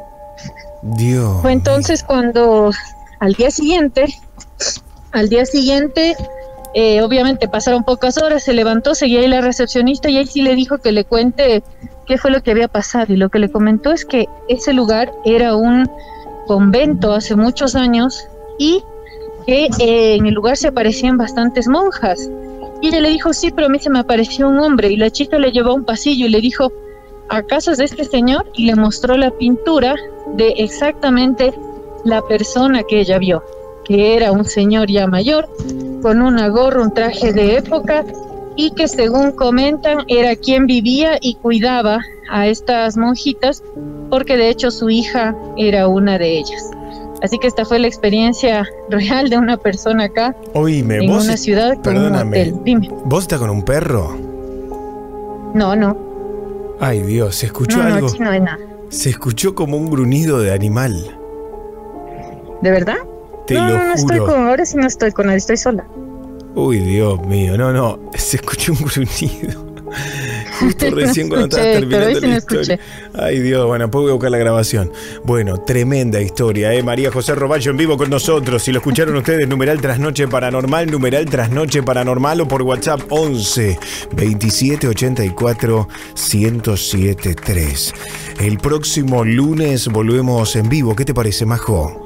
Dios. Fue entonces cuando al día siguiente, al día siguiente, eh, obviamente pasaron pocas horas, se levantó, seguía ahí la recepcionista, y ahí sí le dijo que le cuente qué fue lo que había pasado, y lo que le comentó es que ese lugar era un convento hace muchos años, y que eh, en el lugar se aparecían bastantes monjas. Y ella le dijo, sí, pero a mí se me apareció un hombre, y la chica le llevó a un pasillo y le dijo, ¿acaso es de este señor? Y le mostró la pintura de exactamente la persona que ella vio, que era un señor ya mayor, con una gorra, un traje de época, y que según comentan era quien vivía y cuidaba a estas monjitas, porque de hecho su hija era una de ellas. Así que esta fue la experiencia real de una persona acá. Oíme, en vos, una ciudad con perdóname, un hotel. Dime. ¿Vos estás con un perro? No, no. Ay, Dios, ¿se escuchó no, algo? No, aquí no hay nada. Se escuchó como un gruñido de animal. ¿De verdad? Te no, lo no, no juro. estoy con, ahora sí no estoy con nadie, estoy sola. Uy, Dios mío, no, no, se escuchó un gruñido. Justo recién cuando escuché, estabas terminando pero hoy sí la no historia. escuché. Ay, Dios, bueno, después voy a buscar la grabación. Bueno, tremenda historia, ¿eh? María José Roballo en vivo con nosotros. Si lo escucharon ustedes, numeral Trasnoche Paranormal, numeral Trasnoche Paranormal, o por WhatsApp once veintisiete ochenta y cuatro ciento siete tres. El próximo lunes volvemos en vivo. ¿Qué te parece, Majo?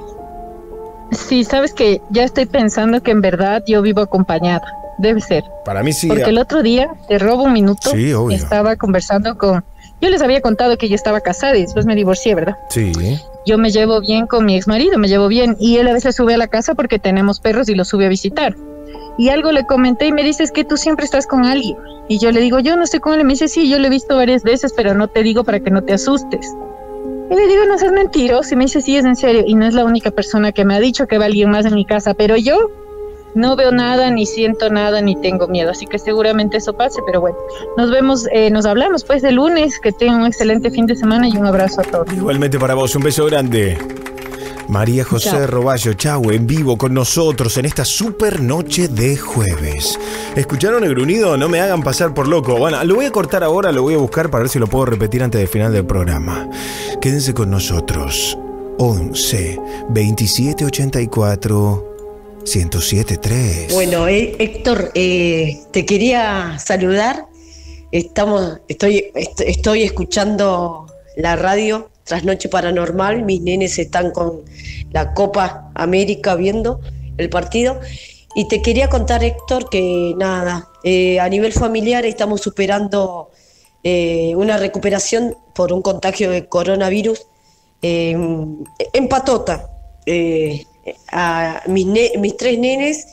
Sí, sabes que ya estoy pensando que en verdad yo vivo acompañada. Debe ser. Para mí sí. Porque el otro día, te robo un minuto, sí, obvio. Estaba conversando con... Yo les había contado que yo estaba casada y después me divorcié, ¿verdad? Sí. Yo me llevo bien con mi ex marido, me llevo bien, y él a veces sube a la casa porque tenemos perros y los sube a visitar. Y algo le comenté y me dice, es que tú siempre estás con alguien. Y yo le digo, yo no estoy con él. Y me dice, sí, yo lo he visto varias veces, pero no te digo para que no te asustes. Y le digo, no seas mentiroso. Y me dice, sí, es en serio. Y no es la única persona que me ha dicho que va alguien más en mi casa, pero yo no veo nada, ni siento nada, ni tengo miedo. Así que seguramente eso pase, pero bueno. Nos vemos, eh, nos hablamos pues de lunes. Que tengan un excelente fin de semana y un abrazo a todos. Igualmente para vos, un beso grande. María José chau. Roballo, chau, en vivo con nosotros en esta super noche de jueves. ¿Escucharon el gruñido? No me hagan pasar por loco. Bueno, lo voy a cortar ahora, lo voy a buscar para ver si lo puedo repetir antes del final del programa. Quédense con nosotros. once veintisiete ochenta y cuatro ciento siete tres. Bueno, eh, Héctor, eh, te quería saludar. Estamos, estoy, est- estoy escuchando la radio Trasnoche Paranormal. Mis nenes están con la Copa América viendo el partido. Y te quería contar, Héctor, que nada, eh, a nivel familiar estamos superando eh, una recuperación por un contagio de coronavirus eh, en patota. Eh, a mis, ne- mis tres nenes,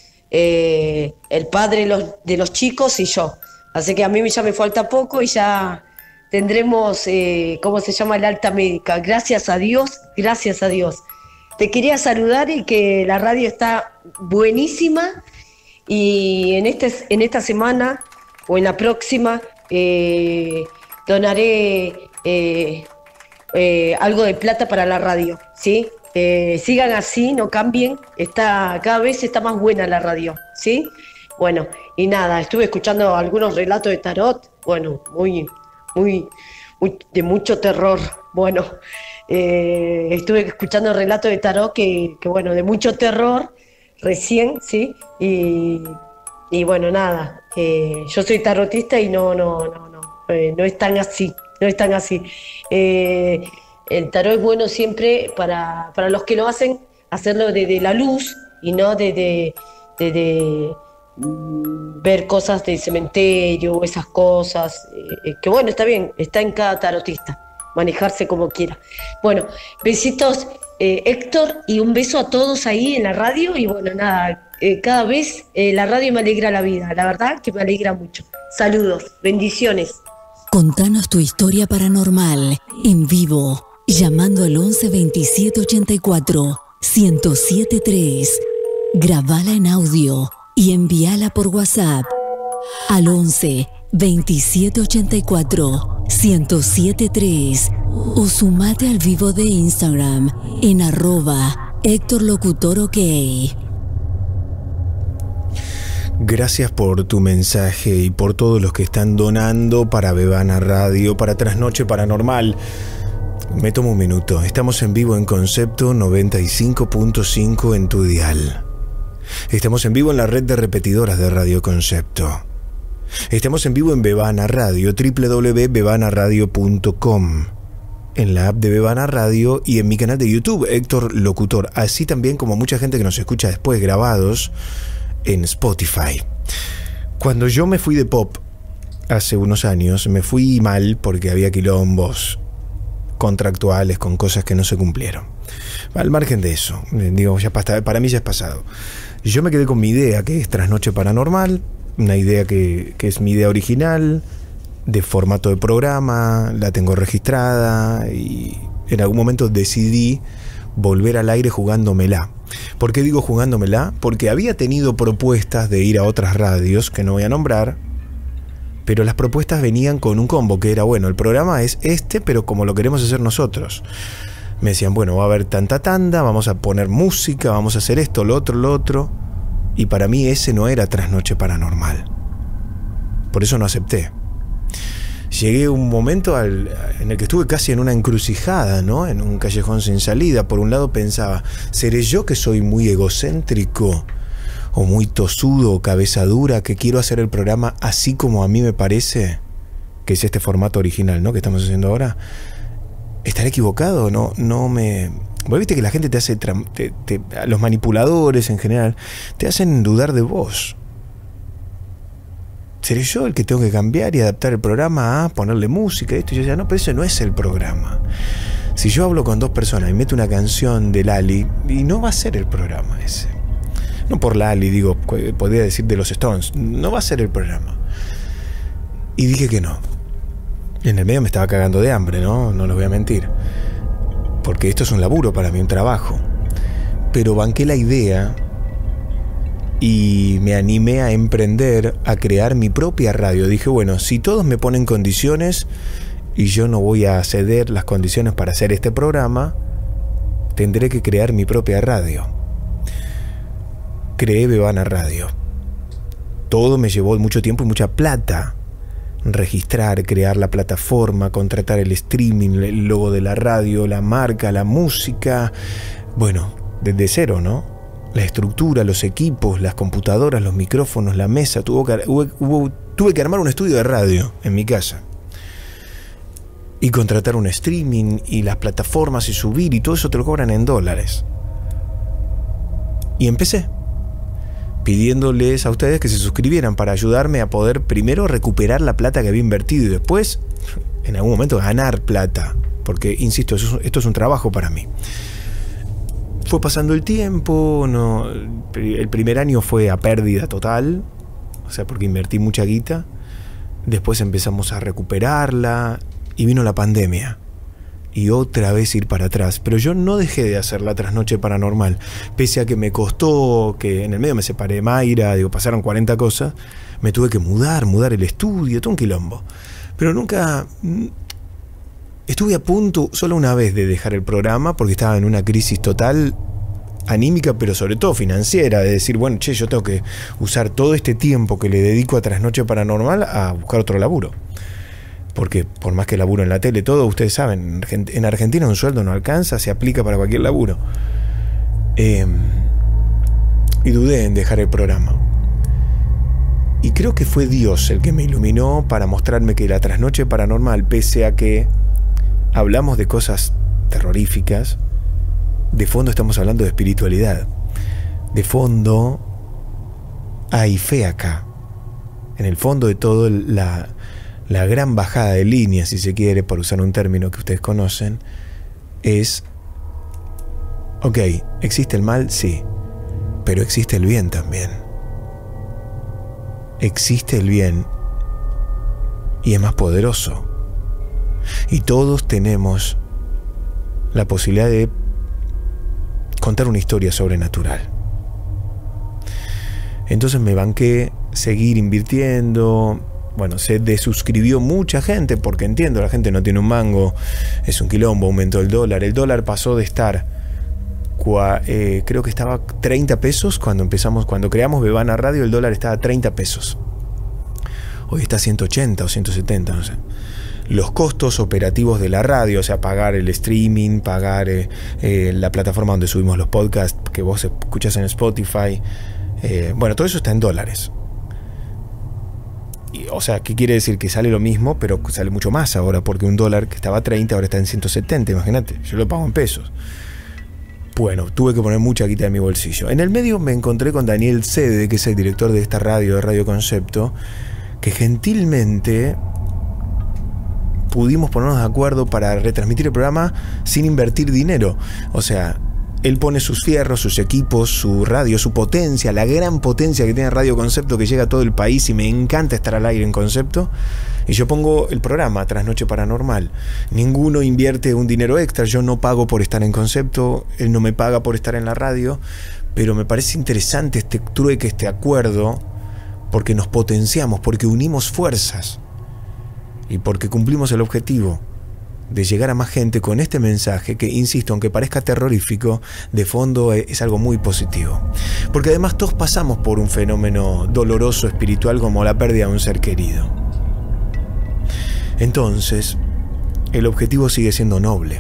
eh, el padre de los, de los chicos y yo. Así que a mí ya me falta poco y ya tendremos, eh, ¿cómo se llama? El alta médica. Gracias a Dios, gracias a Dios. Te quería saludar y que la radio está buenísima y en, este, en esta semana o en la próxima eh, donaré eh, eh, algo de plata para la radio, ¿sí? Eh, sigan así, no cambien, está, cada vez está más buena la radio, ¿sí? Bueno, y nada, estuve escuchando algunos relatos de tarot, bueno, muy, muy, muy de mucho terror. Bueno, eh, estuve escuchando relatos de tarot que, que, bueno, de mucho terror recién, ¿sí? Y, y bueno, nada, eh, yo soy tarotista y no, no, no, no, eh, no es tan así, no es tan así. Eh, el tarot es bueno siempre para, para los que lo hacen, hacerlo desde la luz y no desde de, de, de, mm, ver cosas del cementerio, esas cosas, eh, que bueno, está bien, está en cada tarotista, manejarse como quiera. Bueno, besitos, eh, Héctor, y un beso a todos ahí en la radio, y bueno, nada, eh, cada vez eh, la radio me alegra la vida, la verdad que me alegra mucho. Saludos, bendiciones. Contanos tu historia paranormal en vivo, llamando al once veintisiete ochenta y cuatro ciento siete tres. Grabala en audio y envíala por WhatsApp al once veintisiete ochenta y cuatro ciento siete tres o sumate al vivo de Instagram en arroba Héctor Locutor OK. Gracias por tu mensaje y por todos los que están donando para Bebana Radio, para Trasnoche Paranormal. Me tomo un minuto. Estamos en vivo en Concepto noventa y cinco punto cinco en tu dial. Estamos en vivo en la red de repetidoras de Radio Concepto. Estamos en vivo en Bebana Radio, doble u doble u doble u punto bebana radio punto com, en la app de Bebana Radio y en mi canal de YouTube, Héctor Locutor, así también como mucha gente que nos escucha después grabados en Spotify. Cuando yo me fui de pop hace unos años, me fui mal porque había quilombos contractuales con cosas que no se cumplieron. Al margen de eso, digo, ya para, para mí ya es pasado. Yo me quedé con mi idea, que es Trasnoche Paranormal, una idea que, que es mi idea original, de formato de programa, la tengo registrada y en algún momento decidí volver al aire jugándomela. ¿Por qué digo jugándomela? Porque había tenido propuestas de ir a otras radios, que no voy a nombrar, pero las propuestas venían con un combo, que era, bueno, el programa es este, pero como lo queremos hacer nosotros. Me decían, bueno, va a haber tanta tanda, vamos a poner música, vamos a hacer esto, lo otro, lo otro. Y para mí ese no era Trasnoche Paranormal. Por eso no acepté. Llegué a un momento al, en el que estuve casi en una encrucijada, ¿no? En un callejón sin salida. Por un lado pensaba, ¿seré yo que soy muy egocéntrico o muy tosudo o cabeza dura, que quiero hacer el programa así como a mí me parece? Que es este formato original, ¿no? Que estamos haciendo ahora. ¿Estaré equivocado? No, no me... Vos viste que la gente te hace... Te, te, los manipuladores en general te hacen dudar de vos. ¿Seré yo el que tengo que cambiar y adaptar el programa a ponerle música? Esto y yo decía, no, pero ese no es el programa. Si yo hablo con dos personas y meto una canción de Lali, y no va a ser el programa ese. No por Lali, digo, podría decir de los Stones. No va a ser el programa. Y dije que no. En el medio me estaba cagando de hambre, ¿no? No les voy a mentir. Porque esto es un laburo para mí, un trabajo. Pero banqué la idea y me animé a emprender, a crear mi propia radio. Dije, bueno, si todos me ponen condiciones y yo no voy a ceder las condiciones para hacer este programa, tendré que crear mi propia radio. Creé Bebana Radio. Todo me llevó mucho tiempo y mucha plata. Registrar, crear la plataforma, contratar el streaming, el logo de la radio, la marca, la música. Bueno, desde cero, ¿no? La estructura, los equipos, las computadoras, los micrófonos, la mesa. Tuvo que, hubo, hubo, tuve que armar un estudio de radio en mi casa. Y contratar un streaming y las plataformas y subir, y todo eso te lo cobran en dólares. Y empecé pidiéndoles a ustedes que se suscribieran para ayudarme a poder primero recuperar la plata que había invertido y después, en algún momento, ganar plata. Porque, insisto, eso, esto es un trabajo para mí. Fue pasando el tiempo, no, el primer año fue a pérdida total, o sea, porque invertí mucha guita. Después empezamos a recuperarla y vino la pandemia. Y otra vez ir para atrás. Pero yo no dejé de hacer la Trasnoche Paranormal. Pese a que me costó, que en el medio me separé de Mayra, digo, pasaron cuarenta cosas. Me tuve que mudar, mudar el estudio, todo un quilombo. Pero nunca... Estuve a punto solo una vez de dejar el programa porque estaba en una crisis total anímica, pero sobre todo financiera, de decir, bueno, che, yo tengo que usar todo este tiempo que le dedico a Trasnoche Paranormal a buscar otro laburo. Porque por más que laburo en la tele, todo, ustedes saben, en Argentina un sueldo no alcanza, se aplica para cualquier laburo. Eh, y dudé en dejar el programa. Y creo que fue Dios el que me iluminó para mostrarme que la Trasnoche Paranormal, pese a que hablamos de cosas terroríficas, de fondo estamos hablando de espiritualidad. De fondo hay fe acá. En el fondo de todo, la, la gran bajada de línea, si se quiere, por usar un término que ustedes conocen, es, ok, ¿existe el mal? Sí, pero existe el bien también. Existe el bien y es más poderoso. Y todos tenemos la posibilidad de contar una historia sobrenatural. Entonces me banqué seguir invirtiendo. Bueno, se desuscribió mucha gente porque entiendo, la gente no tiene un mango, es un quilombo, aumentó el dólar. El dólar pasó de estar, cua, eh, creo que estaba treinta pesos cuando empezamos, cuando creamos Bebana Radio, el dólar estaba a treinta pesos. Hoy está a ciento ochenta o ciento setenta, no sé. Los costos operativos de la radio, o sea, pagar el streaming, pagar eh, eh, la plataforma donde subimos los podcasts que vos escuchás en Spotify, eh, bueno, todo eso está en dólares. Y, o sea, ¿qué quiere decir? Que sale lo mismo, pero sale mucho más ahora, porque un dólar que estaba a treinta ahora está en ciento setenta, imagínate, yo lo pago en pesos. Bueno, tuve que poner mucha guita de mi bolsillo. En el medio me encontré con Daniel Cede, que es el director de esta radio, de Radio Concepto, que gentilmente pudimos ponernos de acuerdo para retransmitir el programa sin invertir dinero. O sea, él pone sus fierros, sus equipos, su radio, su potencia, la gran potencia que tiene Radio Concepto, que llega a todo el país, y me encanta estar al aire en Concepto. Y yo pongo el programa Trasnoche Paranormal. Ninguno invierte un dinero extra, yo no pago por estar en Concepto, él no me paga por estar en la radio, pero me parece interesante este trueque, este acuerdo, porque nos potenciamos, porque unimos fuerzas. Y porque cumplimos el objetivo de llegar a más gente con este mensaje que, insisto, aunque parezca terrorífico, de fondo es algo muy positivo. Porque además todos pasamos por un fenómeno doloroso espiritual como la pérdida de un ser querido. Entonces, el objetivo sigue siendo noble.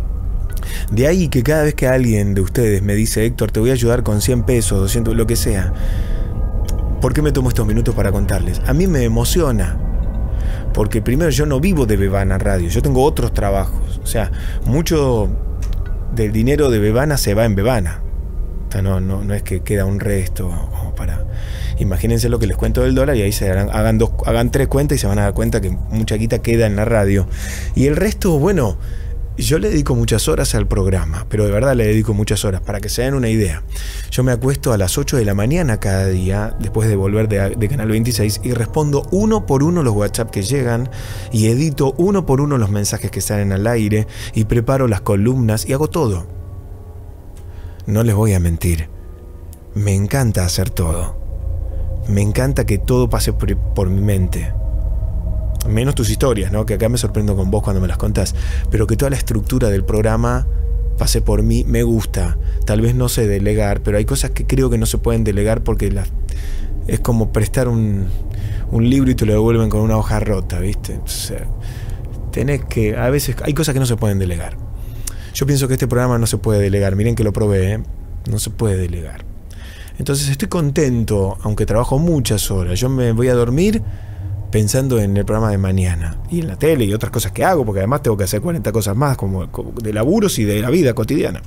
De ahí que cada vez que alguien de ustedes me dice, Héctor, te voy a ayudar con cien pesos, doscientos, lo que sea, ¿por qué me tomo estos minutos para contarles? A mí me emociona. Porque primero, yo no vivo de Bebana Radio, yo tengo otros trabajos. O sea, mucho del dinero de Bebana se va en Bebana. O sea, no, no, no es que queda un resto como para... Imagínense lo que les cuento del dólar y ahí se hagan, hagan, dos, hagan tres cuentas y se van a dar cuenta que mucha guita queda en la radio. Y el resto, bueno, yo le dedico muchas horas al programa, pero de verdad le dedico muchas horas, para que se den una idea. Yo me acuesto a las ocho de la mañana cada día, después de volver de, de Canal veintiséis, y respondo uno por uno los WhatsApp que llegan, y edito uno por uno los mensajes que salen al aire, y preparo las columnas, y hago todo. No les voy a mentir, me encanta hacer todo. Me encanta que todo pase por, por mi mente. Menos tus historias, ¿no? Que acá me sorprendo con vos cuando me las contás. Pero que toda la estructura del programa pase por mí, me gusta. Tal vez no sé delegar, pero hay cosas que creo que no se pueden delegar porque las, es como prestar un, un libro y te lo devuelven con una hoja rota, ¿viste? O sea, tenés que... A veces hay cosas que no se pueden delegar. Yo pienso que este programa no se puede delegar. Miren que lo probé, ¿eh? No se puede delegar. Entonces estoy contento, aunque trabajo muchas horas. Yo me voy a dormir pensando en el programa de mañana y en la tele y otras cosas que hago, porque además tengo que hacer cuarenta cosas más, como, como de laburos y de la vida cotidiana.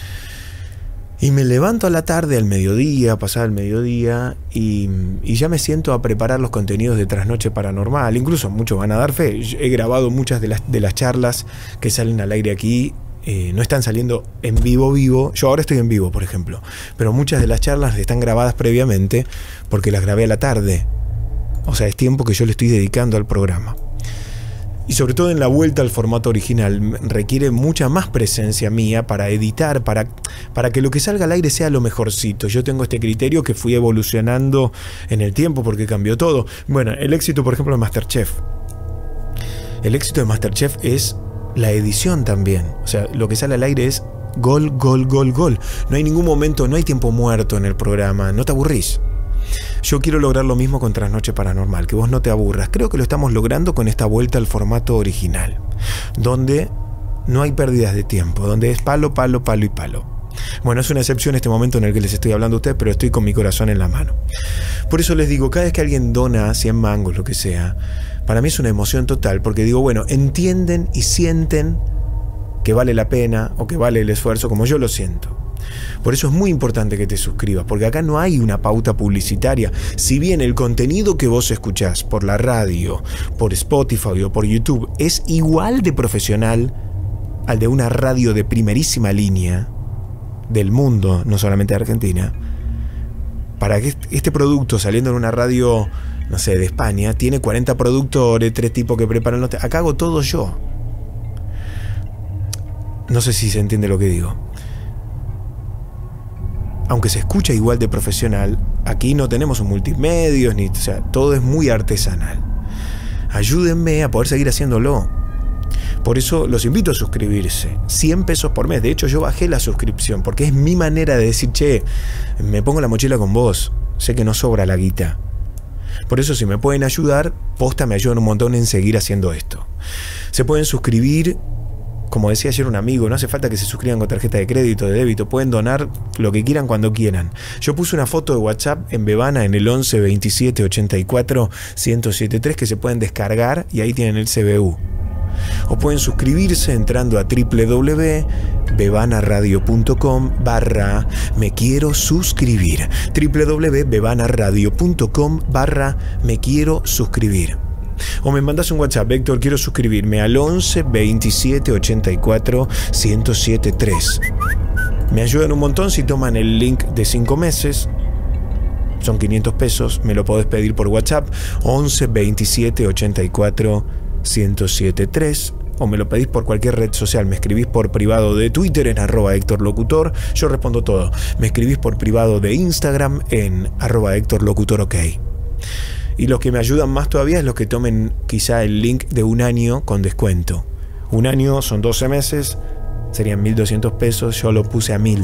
Y me levanto a la tarde, al mediodía, pasar el mediodía, y, y ya me siento a preparar los contenidos de Trasnoche Paranormal. Incluso muchos van a dar fe. He grabado muchas de las, de las charlas que salen al aire aquí. Eh, no están saliendo en vivo vivo. Yo ahora estoy en vivo, por ejemplo, pero muchas de las charlas están grabadas previamente porque las grabé a la tarde. O sea, es tiempo que yo le estoy dedicando al programa. Y sobre todo en la vuelta al formato original requiere mucha más presencia mía para editar, para, para que lo que salga al aire sea lo mejorcito. Yo tengo este criterio que fui evolucionando en el tiempo porque cambió todo. Bueno, el éxito, por ejemplo, de MasterChef. El éxito de MasterChef es la edición también. O sea, lo que sale al aire es Gol, gol, gol, gol. No hay ningún momento, no hay tiempo muerto en el programa, no te aburrís. Yo quiero lograr lo mismo con Trasnoche Paranormal, que vos no te aburras. Creo que lo estamos logrando con esta vuelta al formato original, donde no hay pérdidas de tiempo, donde es palo, palo, palo y palo. Bueno, es una excepción este momento en el que les estoy hablando a ustedes, pero estoy con mi corazón en la mano. Por eso les digo, cada vez que alguien dona cien mangos, lo que sea, para mí es una emoción total, porque digo, bueno, entienden y sienten que vale la pena o que vale el esfuerzo como yo lo siento. Por eso es muy importante que te suscribas, porque acá no hay una pauta publicitaria. Si bien el contenido que vos escuchás por la radio, por Spotify o por YouTube es igual de profesional al de una radio de primerísima línea del mundo, no solamente de Argentina, para que este producto saliendo en una radio, no sé, de España, tiene cuarenta productores, tres tipos que preparan los... Acá hago todo yo. No sé si se entiende lo que digo. Aunque se escucha igual de profesional, aquí no tenemos un multimedios, ni, o sea, todo es muy artesanal. Ayúdenme a poder seguir haciéndolo. Por eso los invito a suscribirse. cien pesos por mes. De hecho, yo bajé la suscripción porque es mi manera de decir, che, me pongo la mochila con vos. Sé que no sobra la guita. Por eso, si me pueden ayudar, posta, me ayudan un montón en seguir haciendo esto. Se pueden suscribir, como decía ayer un amigo, no hace falta que se suscriban con tarjeta de crédito, de débito, pueden donar lo que quieran cuando quieran. Yo puse una foto de WhatsApp en Bebana en el once veintisiete ochenta y cuatro ciento setenta y tres que se pueden descargar y ahí tienen el C B U. O pueden suscribirse entrando a doble u doble u doble u punto bebanaradio punto com barra me quiero suscribir. doble u doble u doble u punto bebanaradio punto com barra me quiero suscribir. O me mandas un WhatsApp, Héctor, quiero suscribirme al once veintisiete ochenta y cuatro ciento setenta y tres. Me ayudan un montón si toman el link de cinco meses. Son quinientos pesos, me lo podés pedir por WhatsApp, once veintisiete ochenta y cuatro ciento setenta y tres. O me lo pedís por cualquier red social. Me escribís por privado de Twitter en arroba Héctor Locutor. Yo respondo todo. Me escribís por privado de Instagram en arroba Héctor Locutor OK. Y los que me ayudan más todavía es los que tomen quizá el link de un año con descuento. Un año son doce meses, serían mil doscientos pesos, yo lo puse a mil.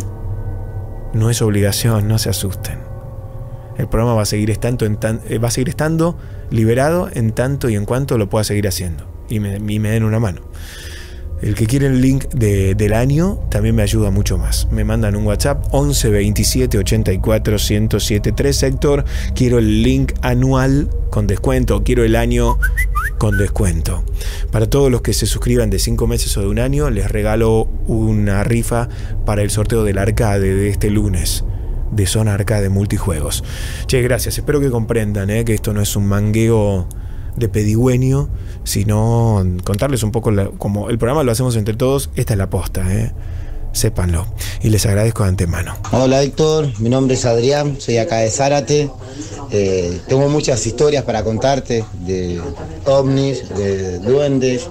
No es obligación, no se asusten. El programa va a seguir estando, en tan, va a seguir estando liberado en tanto y en cuanto lo pueda seguir haciendo. Y me, y me den una mano. El que quiere el link de, del año también me ayuda mucho más. Me mandan un WhatsApp once veintisiete ochenta y cuatro ciento setenta y tres. Héctor, quiero el link anual con descuento. Quiero el año con descuento. Para todos los que se suscriban de cinco meses o de un año, les regalo una rifa para el sorteo del arcade de este lunes, de Zona Arcade Multijuegos. Che, gracias. Espero que comprendan ¿eh? que esto no es un mangueo de pedigüeño, sino contarles un poco la, como el programa lo hacemos entre todos. Esta es la posta, ¿eh? Sépanlo. Y les agradezco de antemano. Hola Héctor, mi nombre es Adrián, soy acá de Zárate. Eh, tengo muchas historias para contarte de ovnis, de duendes,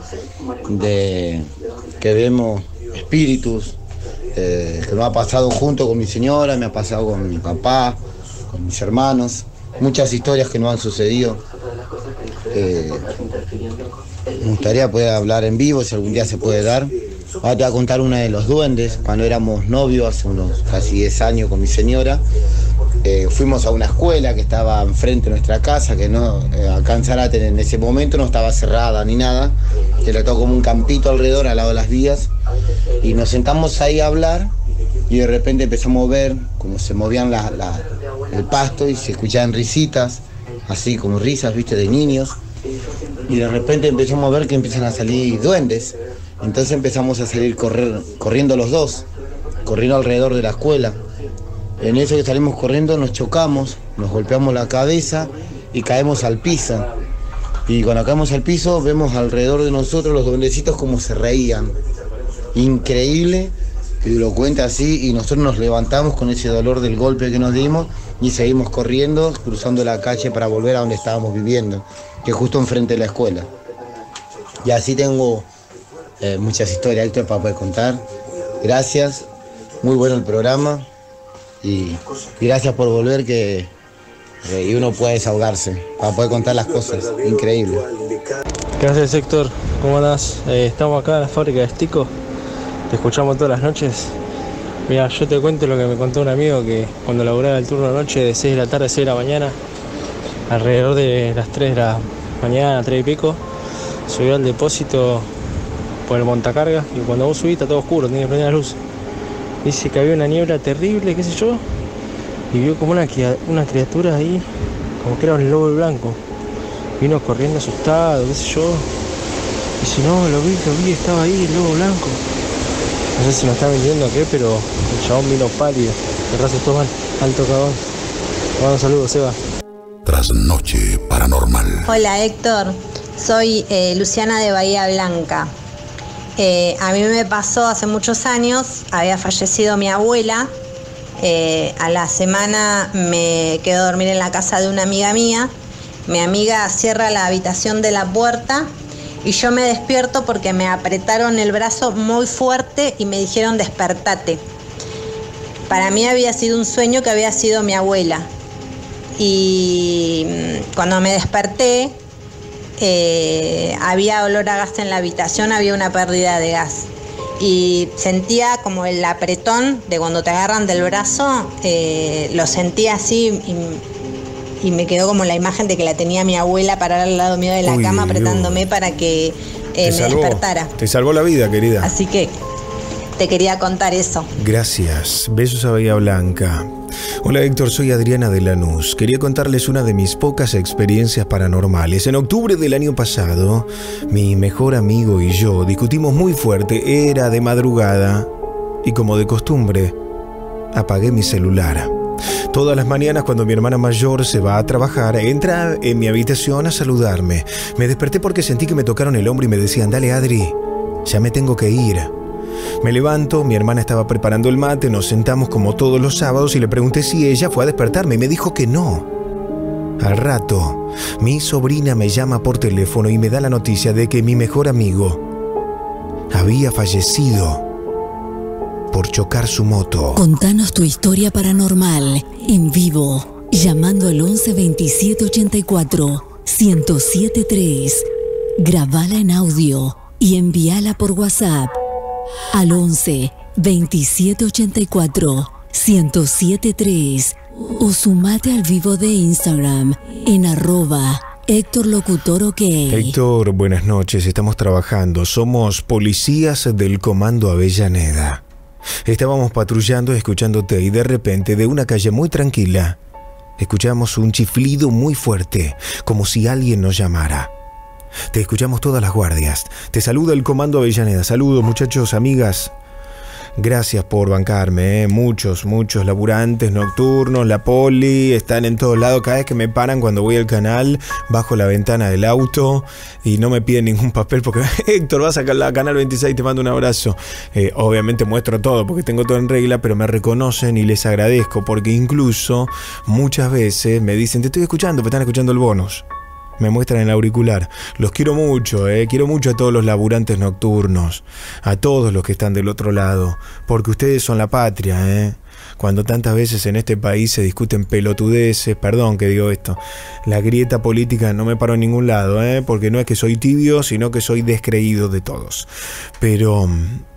de que vemos espíritus, eh, que me ha pasado junto con mi señora, me ha pasado con mi papá, con mis hermanos. Muchas historias que no han sucedido. Eh, me gustaría poder hablar en vivo si algún día se puede dar. Ahora te voy a contar una de los duendes. Cuando éramos novios hace unos casi diez años con mi señora, eh, fuimos a una escuela que estaba enfrente de nuestra casa, que no, eh, acá en Zárate en ese momento no estaba cerrada ni nada, que era todo como un campito alrededor al lado de las vías, y nos sentamos ahí a hablar y de repente empezamos a ver cómo se movían la, la, el pasto y se escuchaban risitas, así como risas, viste, de niños. Y de repente empezamos a ver que empiezan a salir duendes. Entonces empezamos a salir correr, corriendo los dos, corriendo alrededor de la escuela. En eso que salimos corriendo nos chocamos, nos golpeamos la cabeza y caemos al piso. Y cuando caemos al piso vemos alrededor de nosotros los duendecitos como se reían. Increíble que lo cuenta así, y nosotros nos levantamos con ese dolor del golpe que nos dimos y seguimos corriendo, cruzando la calle para volver a donde estábamos viviendo, que es justo enfrente de la escuela. Y así tengo eh, muchas historias, Héctor, para poder contar. Gracias, muy bueno el programa y, y gracias por volver, que eh, y uno puede desahogarse para poder contar las cosas. Increíble. Gracias, Héctor. ¿Cómo andás? Eh, estamos acá en la fábrica de Estico, te escuchamos todas las noches Mira, yo te cuento lo que me contó un amigo que cuando laburaba el turno de noche de seis de la tarde a seis de la mañana, alrededor de las tres de la mañana, tres y pico, subió al depósito por el montacarga y cuando vos subís está todo oscuro, tenés que prender la luz. Dice que había una niebla terrible, qué sé yo, y vio como una, una criatura ahí, como que era un lobo blanco. Vino corriendo asustado, qué sé yo. Dice, no, lo vi, lo vi, estaba ahí el lobo blanco. No sé si me está vendiendo o qué, pero el chabón vino pálido. De raza todo mal, alto cagón. Bueno, un saludo, Seba. Trasnoche paranormal. Hola Héctor, soy eh, Luciana de Bahía Blanca. Eh, a mí me pasó hace muchos años, había fallecido mi abuela. Eh, a la semana me quedo a dormir en la casa de una amiga mía. Mi amiga cierra la habitación de la puerta y yo me despierto porque me apretaron el brazo muy fuerte y me dijeron despertate. Para mí había sido un sueño que había sido mi abuela. Y cuando me desperté, eh, había olor a gas en la habitación, había una pérdida de gas. Y sentía como el apretón de cuando te agarran del brazo, eh, lo sentía así y, y me quedó como la imagen de que la tenía mi abuela parada al lado mío de la Uy, cama uy. apretándome para que eh, me salvó, despertara. Te salvó la vida, querida. Así que te quería contar eso. Gracias. Besos a Bahía Blanca. Hola Héctor, soy Adriana de Lanús. Quería contarles una de mis pocas experiencias paranormales. En octubre del año pasado, mi mejor amigo y yo discutimos muy fuerte. Era de madrugada y como de costumbre, apagué mi celular. Todas las mañanas cuando mi hermana mayor se va a trabajar, entra en mi habitación a saludarme. Me desperté porque sentí que me tocaron el hombro y me decían, dale Adri, ya me tengo que ir. Me levanto, mi hermana estaba preparando el mate, nos sentamos como todos los sábados y le pregunté si ella fue a despertarme y me dijo que no. Al rato, mi sobrina me llama por teléfono y me da la noticia de que mi mejor amigo había fallecido por chocar su moto. Contanos tu historia paranormal en vivo, llamando al once veintisiete ochenta y cuatro ciento siete tres. Grabala en audio y envíala por WhatsApp al once veintisiete ochenta y cuatro ciento siete tres o sumate al vivo de Instagram en arroba Héctor Locutor OK. Héctor, buenas noches, estamos trabajando, somos policías del Comando Avellaneda. Estábamos patrullando escuchándote y de repente de una calle muy tranquila escuchamos un chiflido muy fuerte, como si alguien nos llamara. Te escuchamos todas las guardias. Te saluda el Comando Avellaneda. Saludos muchachos, amigas. Gracias por bancarme, ¿eh? Muchos, muchos laburantes nocturnos, la poli, están en todos lados. Cada vez que me paran cuando voy al canal, bajo la ventana del auto y no me piden ningún papel porque Héctor, vas a la Canal veintiséis, te mando un abrazo. Eh, obviamente muestro todo porque tengo todo en regla, pero me reconocen y les agradezco porque incluso muchas veces me dicen, te estoy escuchando, pero están escuchando el bonus. Me muestran el auricular. Los quiero mucho, eh. Quiero mucho a todos los laburantes nocturnos, a todos los que están del otro lado, porque ustedes son la patria, eh. Cuando tantas veces en este país se discuten pelotudeces, perdón que digo esto, la grieta política no me paró en ningún lado, eh, porque no es que soy tibio, sino que soy descreído de todos. Pero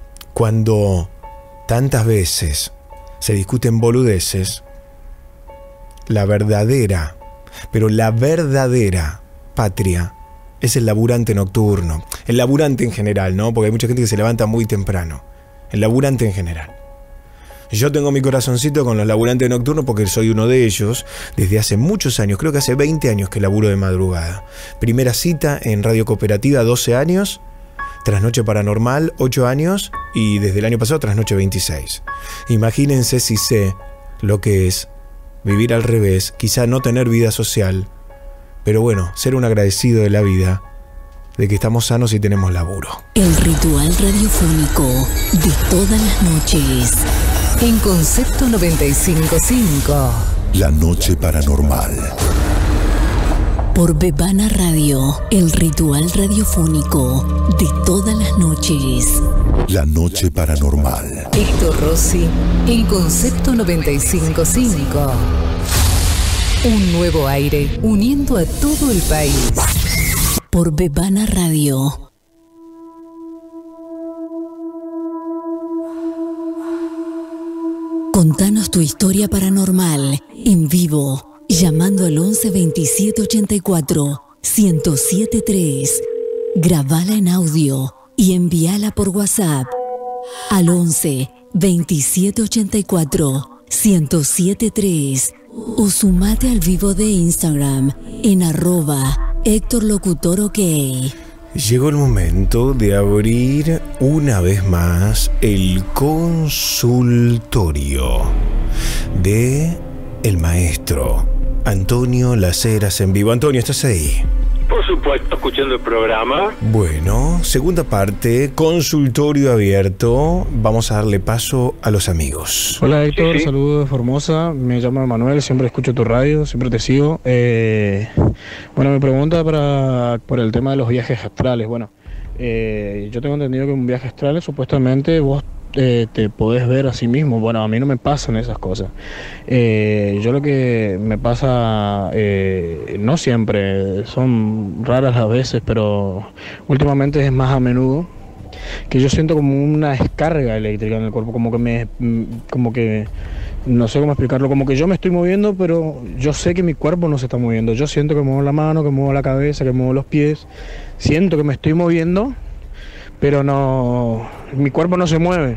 cuando tantas veces se discuten boludeces, la verdadera, pero la verdadera patria es el laburante nocturno, el laburante en general, ¿no? Porque hay mucha gente que se levanta muy temprano, el laburante en general. Yo tengo mi corazoncito con los laburantes nocturnos porque soy uno de ellos desde hace muchos años, creo que hace veinte años que laburo de madrugada. Primera cita en Radio Cooperativa, doce años, Trasnoche Paranormal, ocho años y desde el año pasado Trasnoche veintiséis. Imagínense si sé lo que es vivir al revés, quizá no tener vida social, pero bueno, ser un agradecido de la vida, de que estamos sanos y tenemos laburo. El ritual radiofónico de todas las noches. En Concepto noventa y cinco punto cinco. La noche paranormal. Por Bebana Radio, el ritual radiofónico de todas las noches. La noche paranormal. Héctor Rossi, en Concepto noventa y cinco punto cinco. Un nuevo aire uniendo a todo el país. Por Bebana Radio. Contanos tu historia paranormal en vivo, llamando al once veintisiete ochenta y cuatro ciento siete tres. Grabala en audio y envíala por WhatsApp al once veintisiete ochenta y cuatro ciento siete tres o sumate al vivo de Instagram en arroba Héctor Locutor OK. Llegó el momento de abrir una vez más el consultorio de el maestro Antonio Las Heras en vivo. Antonio, ¿estás ahí? Por supuesto, escuchando el programa. Bueno, segunda parte, consultorio abierto. Vamos a darle paso a los amigos. Hola Héctor, Sí, sí. saludos de Formosa, me llamo Manuel, siempre escucho tu radio, siempre te sigo. Eh, bueno, mi pregunta para por el tema de los viajes astrales. Bueno, eh, yo tengo entendido que un viaje astral supuestamente vos eh, te podés ver a sí mismo. Bueno, a mí no me pasan esas cosas. Eh, yo lo que me pasa, eh, no siempre, son raras las veces, pero últimamente es más a menudo, que yo siento como una descarga eléctrica en el cuerpo, como que me, como que, no sé cómo explicarlo, como que yo me estoy moviendo, pero yo sé que mi cuerpo no se está moviendo. Yo siento que muevo la mano, que muevo la cabeza, que muevo los pies, siento que me estoy moviendo, pero no, mi cuerpo no se mueve.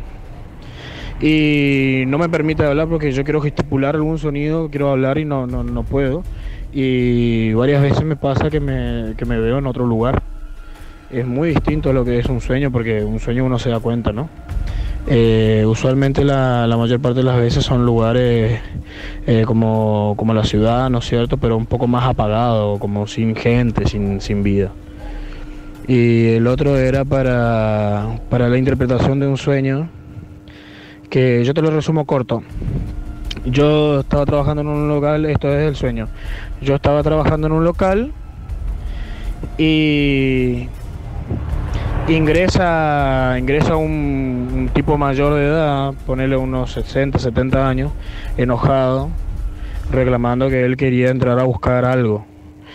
Y no me permite hablar porque yo quiero gesticular algún sonido, quiero hablar y no, no, no puedo. Y varias veces me pasa que me, que me veo en otro lugar. Es muy distinto a lo que es un sueño, porque un sueño uno se da cuenta, ¿no? Eh, usualmente la, la mayor parte de las veces son lugares eh, como, como la ciudad, ¿no es cierto? Pero un poco más apagado, como sin gente, sin, sin vida. Y el otro era para, para la interpretación de un sueño, que yo te lo resumo corto. Yo estaba trabajando en un local, esto es el sueño. Yo estaba trabajando en un local y ingresa ingresa un, un tipo mayor de edad, ponele unos sesenta, setenta años, enojado, reclamando que él quería entrar a buscar algo.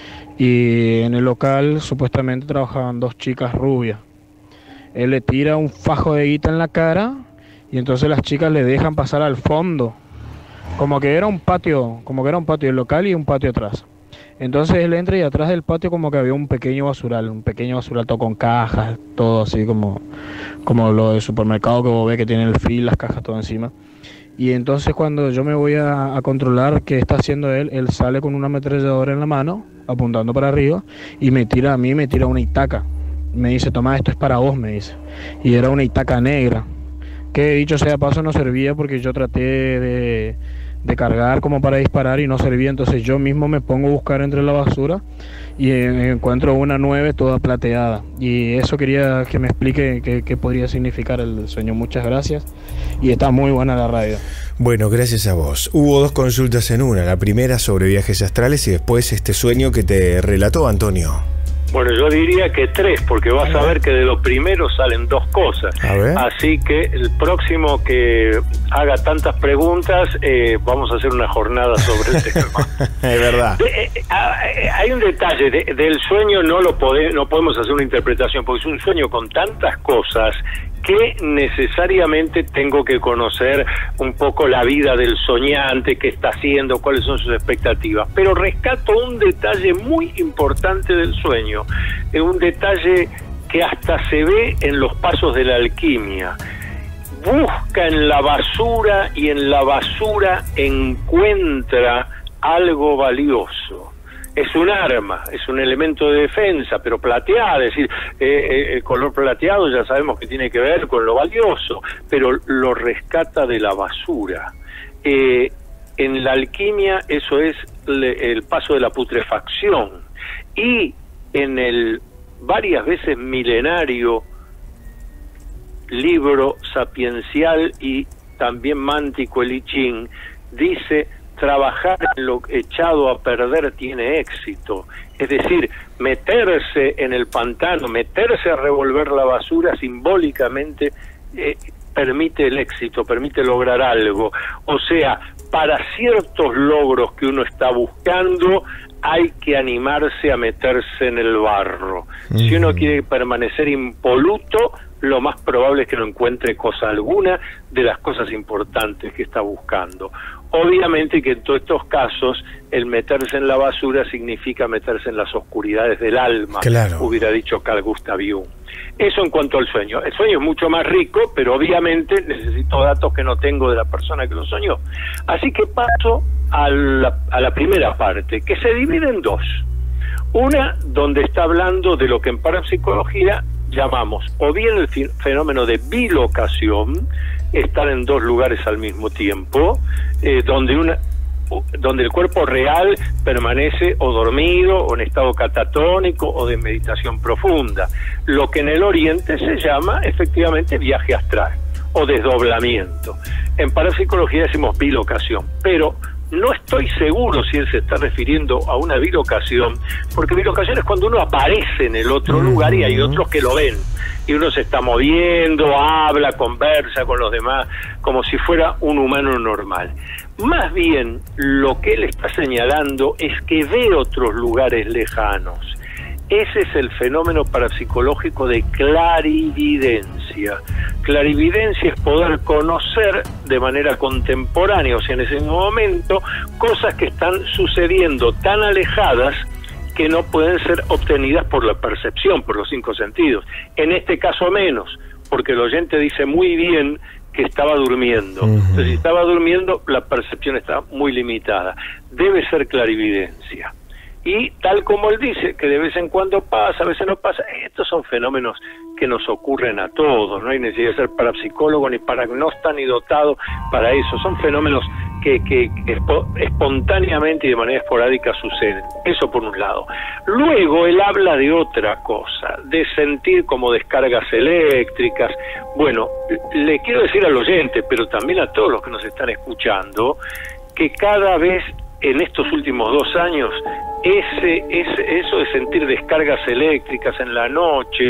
Y en el local supuestamente trabajaban dos chicas rubias. Él le tira un fajo de guita en la cara y entonces las chicas le dejan pasar al fondo, como que era un patio, como que era un patio del local y un patio atrás. Entonces él entra y atrás del patio como que había un pequeño basural, un pequeño basural todo con cajas, todo así como, como lo del supermercado que vos ves que tiene el fil, las cajas todo encima. Y entonces cuando yo me voy a, a controlar qué está haciendo él, él sale con una ametralladora en la mano, apuntando para arriba, y me tira a mí, me tira una itaca. Me dice, toma, esto es para vos, me dice. Y era una itaca negra, que dicho sea de paso no servía porque yo traté de, de cargar como para disparar y no servía. Entonces yo mismo me pongo a buscar entre la basura y encuentro una nueve toda plateada. Y eso quería que me explique qué, qué podría significar el sueño. Muchas gracias. Y está muy buena la radio. Bueno, gracias a vos. Hubo dos consultas en una. La primera sobre viajes astrales y después este sueño que te relató Antonio. Bueno, yo diría que tres, porque vas a ver que de lo primero salen dos cosas. A ver. Así que el próximo que haga tantas preguntas, eh, vamos a hacer una jornada sobre el tema. Es verdad. De, eh, eh, hay un detalle, de, del sueño no lo pode, no podemos hacer una interpretación, porque es un sueño con tantas cosas que necesariamente tengo que conocer un poco la vida del soñante, qué está haciendo, cuáles son sus expectativas. Pero rescato un detalle muy importante del sueño, es un detalle que hasta se ve en los pasos de la alquimia. Busca en la basura y en la basura encuentra algo valioso. Es un arma, es un elemento de defensa, pero plateada, es decir, eh, eh, el color plateado ya sabemos que tiene que ver con lo valioso, pero lo rescata de la basura. Eh, en la alquimia eso es le, el paso de la putrefacción, y en el varias veces milenario libro sapiencial y también mántico el I Ching, dice: trabajar en lo echado a perder tiene éxito. Es decir, meterse en el pantano, meterse a revolver la basura simbólicamente eh, permite el éxito, permite lograr algo. O sea, para ciertos logros que uno está buscando hay que animarse a meterse en el barro. Mm. Si uno quiere permanecer impoluto, lo más probable es que no encuentre cosa alguna de las cosas importantes que está buscando. Obviamente que en todos estos casos el meterse en la basura significa meterse en las oscuridades del alma, claro. hubiera dicho Carl Gustav Jung. Eso en cuanto al sueño. El sueño es mucho más rico, pero obviamente necesito datos que no tengo de la persona que lo soñó. Así que paso a la, a la primera parte, que se divide en dos. Una, donde está hablando de lo que en parapsicología llamamos o bien el fenómeno de bilocación, estar en dos lugares al mismo tiempo, eh, donde una donde el cuerpo real permanece o dormido o en estado catatónico o de meditación profunda, lo que en el Oriente se llama efectivamente viaje astral o desdoblamiento. En parapsicología decimos bilocación, pero no estoy seguro si él se está refiriendo a una bilocación, porque bilocación es cuando uno aparece en el otro lugar y hay otros que lo ven, y uno se está moviendo, habla, conversa con los demás, como si fuera un humano normal. Más bien, lo que él está señalando es que ve otros lugares lejanos. Ese es el fenómeno parapsicológico de clarividencia. Clarividencia es poder conocer de manera contemporánea, o sea, en ese momento, cosas que están sucediendo tan alejadas que no pueden ser obtenidas por la percepción, por los cinco sentidos. En este caso menos, porque el oyente dice muy bien que estaba durmiendo. Uh-huh. Entonces, si estaba durmiendo, la percepción está muy limitada. Debe ser clarividencia. Y tal como él dice, que de vez en cuando pasa, a veces no pasa, estos son fenómenos que nos ocurren a todos, no hay necesidad de ser parapsicólogo, ni paragnosta, ni dotado para eso, son fenómenos que, que, que espontáneamente y de manera esporádica suceden, eso por un lado. Luego él habla de otra cosa, de sentir como descargas eléctricas. Bueno, le quiero decir al oyente, pero también a todos los que nos están escuchando, que cada vez en estos últimos dos años, ese, ese eso de sentir descargas eléctricas en la noche,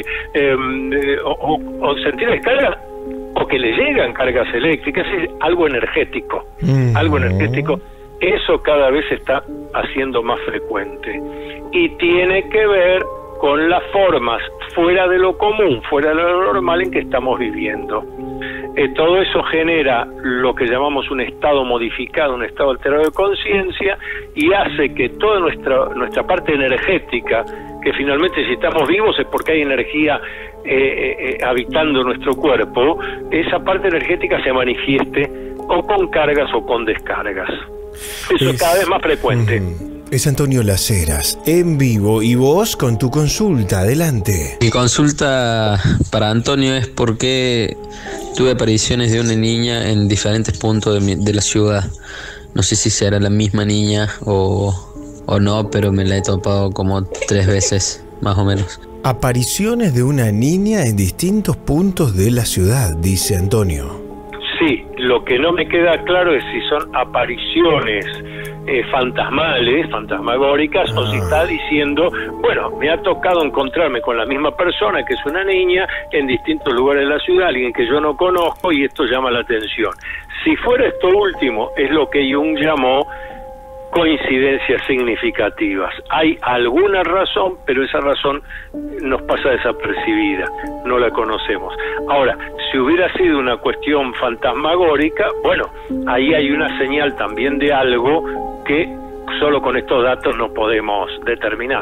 eh, o, o, o sentir descargas, o que le llegan cargas eléctricas, es algo energético, mm. algo energético, eso cada vez se está haciendo más frecuente. Y tiene que ver con las formas fuera de lo común, fuera de lo normal en que estamos viviendo. Eh, todo eso genera lo que llamamos un estado modificado, un estado alterado de conciencia, y hace que toda nuestra nuestra parte energética, que finalmente si estamos vivos es porque hay energía eh, eh, habitando nuestro cuerpo, esa parte energética se manifieste o con cargas o con descargas. Eso es cada vez más frecuente. Mm. Es Antonio Las Heras, en vivo, y vos con tu consulta, adelante. Mi consulta para Antonio es por qué tuve apariciones de una niña en diferentes puntos de, mi, de la ciudad. No sé si será la misma niña o, o no, pero me la he topado como tres veces, más o menos. Apariciones de una niña en distintos puntos de la ciudad, dice Antonio. Sí, lo que no me queda claro es si son apariciones Eh, fantasmales, fantasmagóricas, ah. o si está diciendo, bueno, me ha tocado encontrarme con la misma persona, que es una niña, en distintos lugares de la ciudad, alguien que yo no conozco, y esto llama la atención. Si fuera esto último, es lo que Jung llamó coincidencias significativas. Hay alguna razón, pero esa razón nos pasa desapercibida, no la conocemos. Ahora, si hubiera sido una cuestión fantasmagórica, bueno, ahí hay una señal también de algo que solo con estos datos no podemos determinar.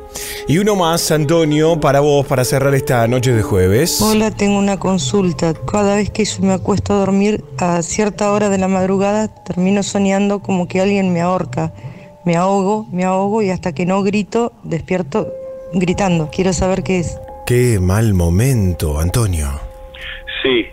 Y uno más, Antonio, para vos, para cerrar esta noche de jueves. Hola, tengo una consulta. Cada vez que yo me acuesto a dormir a cierta hora de la madrugada, termino soñando como que alguien me ahorca. Me ahogo, me ahogo y hasta que no grito, despierto gritando. Quiero saber qué es. Qué mal momento, Antonio. Sí,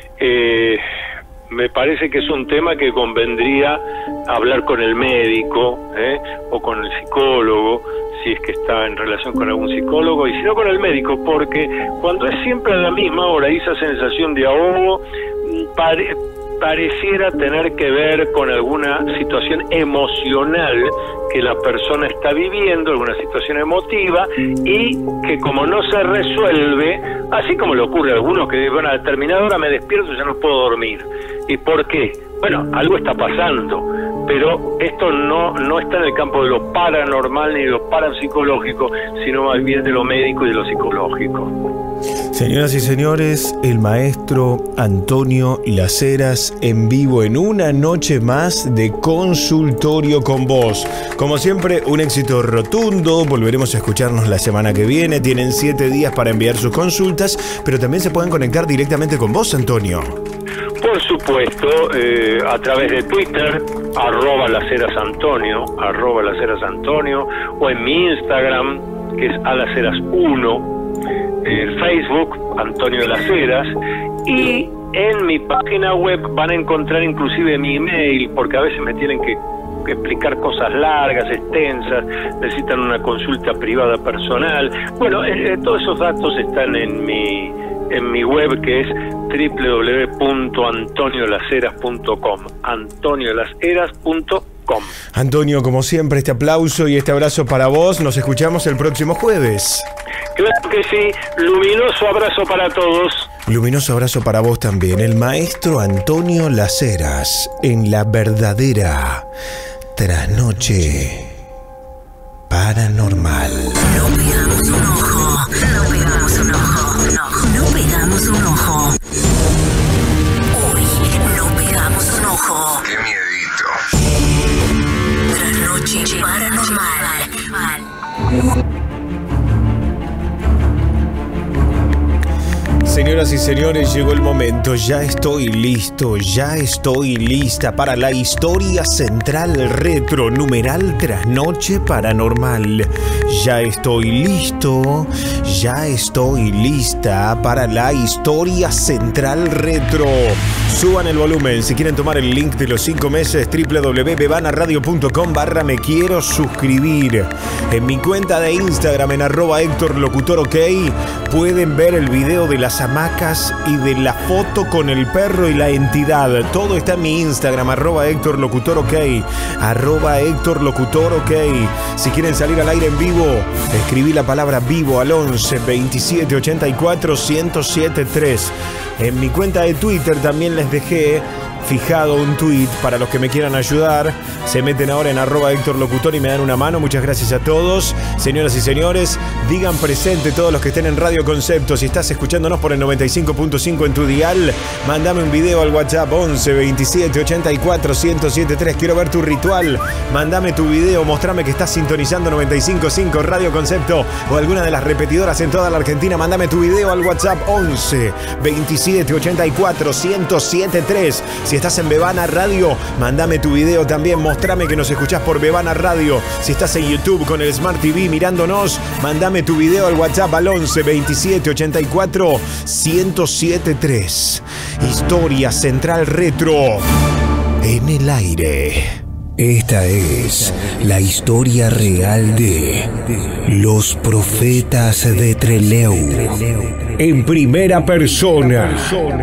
eh, me parece que es un tema que convendría hablar con el médico, ¿eh? o con el psicólogo, si es que está en relación con algún psicólogo, y si no con el médico, porque cuando es siempre a la misma hora y esa sensación de ahogo pare, pareciera tener que ver con alguna situación emocional que la persona está viviendo, alguna situación emotiva, y que como no se resuelve, así como le ocurre a algunos que bueno, a determinada hora me despierto y ya no puedo dormir. ¿Y por qué? Bueno, algo está pasando, pero esto no, no está en el campo de lo paranormal ni de lo parapsicológico, sino más bien de lo médico y de lo psicológico. Señoras y señores, el maestro Antonio Las Heras en vivo en una noche más de Consultorio con Vos. Como siempre, un éxito rotundo. Volveremos a escucharnos la semana que viene. Tienen siete días para enviar sus consultas, pero también se pueden conectar directamente con vos, Antonio. Por supuesto, eh, a través de Twitter, arroba Las Heras Antonio, arroba Las Heras Antonio, o en mi Instagram, que es a Las Heras uno, el Facebook, Antonio de Las Heras, y en mi página web van a encontrar inclusive mi email, porque a veces me tienen que, que explicar cosas largas, extensas, necesitan una consulta privada personal. Bueno, eh, todos esos datos están en mi en mi web, que es doble u doble u doble u punto antonio las heras punto com, antonio las heras punto com. Antonio, como siempre, este aplauso y este abrazo para vos. Nos escuchamos el próximo jueves. Claro que sí. Luminoso abrazo para todos. Luminoso abrazo para vos también. El maestro Antonio Las Heras en la verdadera trasnoche paranormal. No pegamos un ojo, no pegamos un ojo, no, no pegamos un ojo. Hoy no pegamos un ojo. ¡Qué miedito! Trasnoche paranormal. Señoras y señores, llegó el momento. Ya estoy listo, ya estoy lista para la historia central retro, numeral trasnoche paranormal. Ya estoy listo, ya estoy lista para la historia central retro. Suban el volumen si quieren tomar el link de los cinco meses, doble u doble u doble u punto bebanaradio punto com barra me quiero suscribir. En mi cuenta de Instagram, en arroba Héctor Locutor OK, pueden ver el video de las hamacas y de la foto con el perro y la entidad. Todo está en mi Instagram, arroba Héctor Locutor OK, arroba Héctor Locutor OK. Si quieren salir al aire en vivo, escribí la palabra vivo al once veintisiete ochenta y cuatro ciento setenta y tres. En mi cuenta de Twitter también les dejé fijado un tweet para los que me quieran ayudar. Se meten ahora en arroba Héctor Locutor y me dan una mano. Muchas gracias a todos. Señoras y señores, digan presente todos los que estén en Radio Concepto. Si estás escuchándonos por el noventa y cinco punto cinco en tu dial, mandame un video al WhatsApp once veintisiete ochenta y cuatro ciento setenta y tres. Quiero ver tu ritual. Mandame tu video, mostrame que estás sintonizando noventa y cinco punto cinco Radio Concepto o alguna de las repetidoras en toda la Argentina. Mandame tu video al WhatsApp once veintisiete ochenta y cuatro ciento setenta y tres. Si estás en Bebana Radio, mandame tu video también, mostrame que nos escuchás por Bebana Radio. Si estás en YouTube con el Smart T V mirándonos, mandame tu video al WhatsApp al once veintisiete ochenta y cuatro ciento setenta y tres. Historia Central Retro en el aire. Esta es la historia real de los profetas de Trelew en primera persona.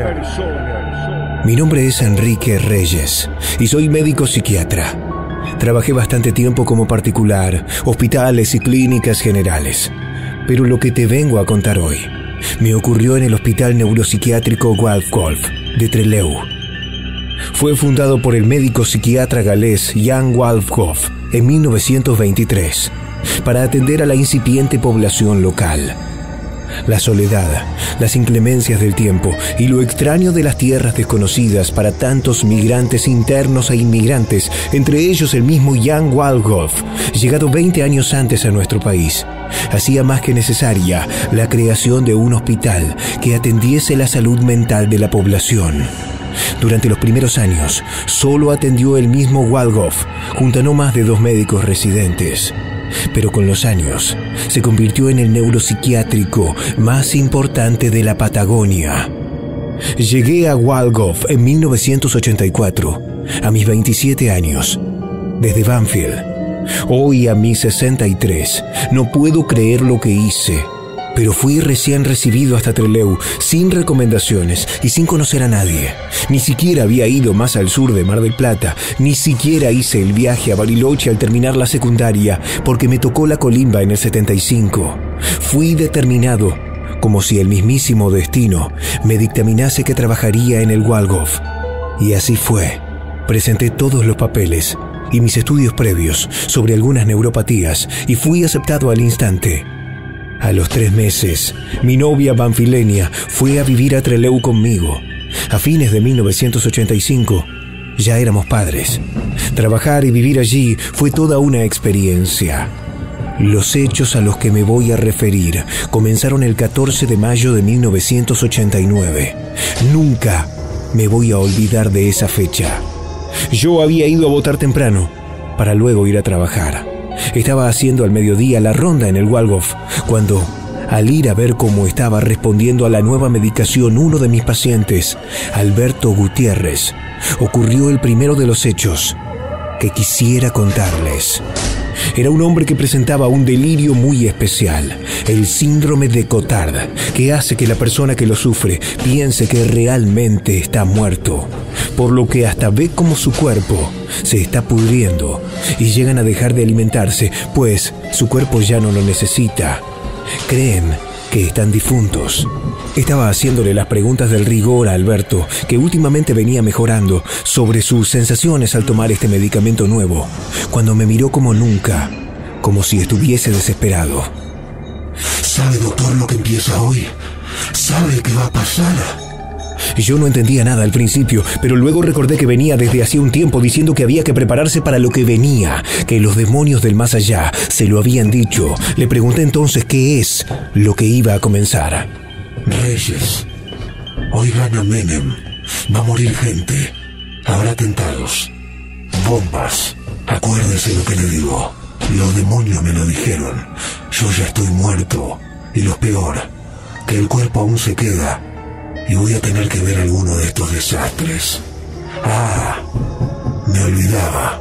Mi nombre es Enrique Reyes y soy médico psiquiatra. Trabajé bastante tiempo como particular, hospitales y clínicas generales. Pero lo que te vengo a contar hoy me ocurrió en el Hospital Neuropsiquiátrico Waldkopf de Trelew. Fue fundado por el médico psiquiatra galés Jan Waldkopf en mil novecientos veintitrés para atender a la incipiente población local. La soledad, las inclemencias del tiempo y lo extraño de las tierras desconocidas para tantos migrantes internos e inmigrantes, entre ellos el mismo Jan Waldkopf, llegado veinte años antes a nuestro país, hacía más que necesaria la creación de un hospital que atendiese la salud mental de la población. Durante los primeros años, solo atendió el mismo Waldkopf, junto a no más de dos médicos residentes. Pero con los años, se convirtió en el neuropsiquiátrico más importante de la Patagonia. Llegué a Waldkopf en mil novecientos ochenta y cuatro, a mis veintisiete años, desde Banfield. Hoy, a mis sesenta y tres, no puedo creer lo que hice. Pero fui recién recibido hasta Trelew, sin recomendaciones y sin conocer a nadie. Ni siquiera había ido más al sur de Mar del Plata, ni siquiera hice el viaje a Bariloche al terminar la secundaria, porque me tocó la colimba en el setenta y cinco. Fui determinado, como si el mismísimo destino me dictaminase que trabajaría en el Waldkopf. Y así fue. Presenté todos los papeles y mis estudios previos sobre algunas neuropatías y fui aceptado al instante. A los tres meses, mi novia Banfilenia fue a vivir a Trelew conmigo. A fines de mil novecientos ochenta y cinco, ya éramos padres. Trabajar y vivir allí fue toda una experiencia. Los hechos a los que me voy a referir comenzaron el catorce de mayo de mil novecientos ochenta y nueve. Nunca me voy a olvidar de esa fecha. Yo había ido a votar temprano para luego ir a trabajar. Estaba haciendo al mediodía la ronda en el Waldorf cuando, al ir a ver cómo estaba respondiendo a la nueva medicación uno de mis pacientes, Alberto Gutiérrez, ocurrió el primero de los hechos que quisiera contarles. Era un hombre que presentaba un delirio muy especial, el síndrome de Cotard, que hace que la persona que lo sufre piense que realmente está muerto, por lo que hasta ve como su cuerpo se está pudriendo y llegan a dejar de alimentarse, pues su cuerpo ya no lo necesita. Creen que están difuntos. Estaba haciéndole las preguntas del rigor a Alberto, que últimamente venía mejorando, sobre sus sensaciones al tomar este medicamento nuevo, cuando me miró como nunca, como si estuviese desesperado. ¿Sabe, doctor, lo que empieza hoy? ¿Sabe qué va a pasar? Yo no entendía nada al principio, pero luego recordé que venía desde hacía un tiempo diciendo que había que prepararse para lo que venía, que los demonios del más allá se lo habían dicho. Le pregunté entonces qué es lo que iba a comenzar. Reyes, hoy gana Menem. Va a morir gente. Habrá atentados, bombas. Acuérdese lo que le digo. Los demonios me lo dijeron. Yo ya estoy muerto. Y lo peor, que el cuerpo aún se queda. Y voy a tener que ver alguno de estos desastres. Ah, me olvidaba.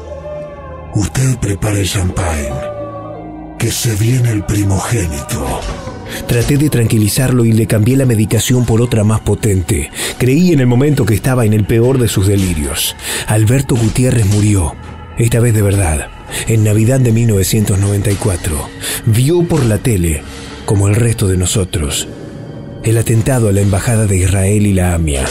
Usted prepara el champagne. Que se viene el primogénito. Traté de tranquilizarlo y le cambié la medicación por otra más potente. Creí en el momento que estaba en el peor de sus delirios. Alberto Gutiérrez murió, esta vez de verdad, en Navidad de mil novecientos noventa y cuatro. Vio por la tele, como el resto de nosotros, el atentado a la embajada de Israel y la A M I A.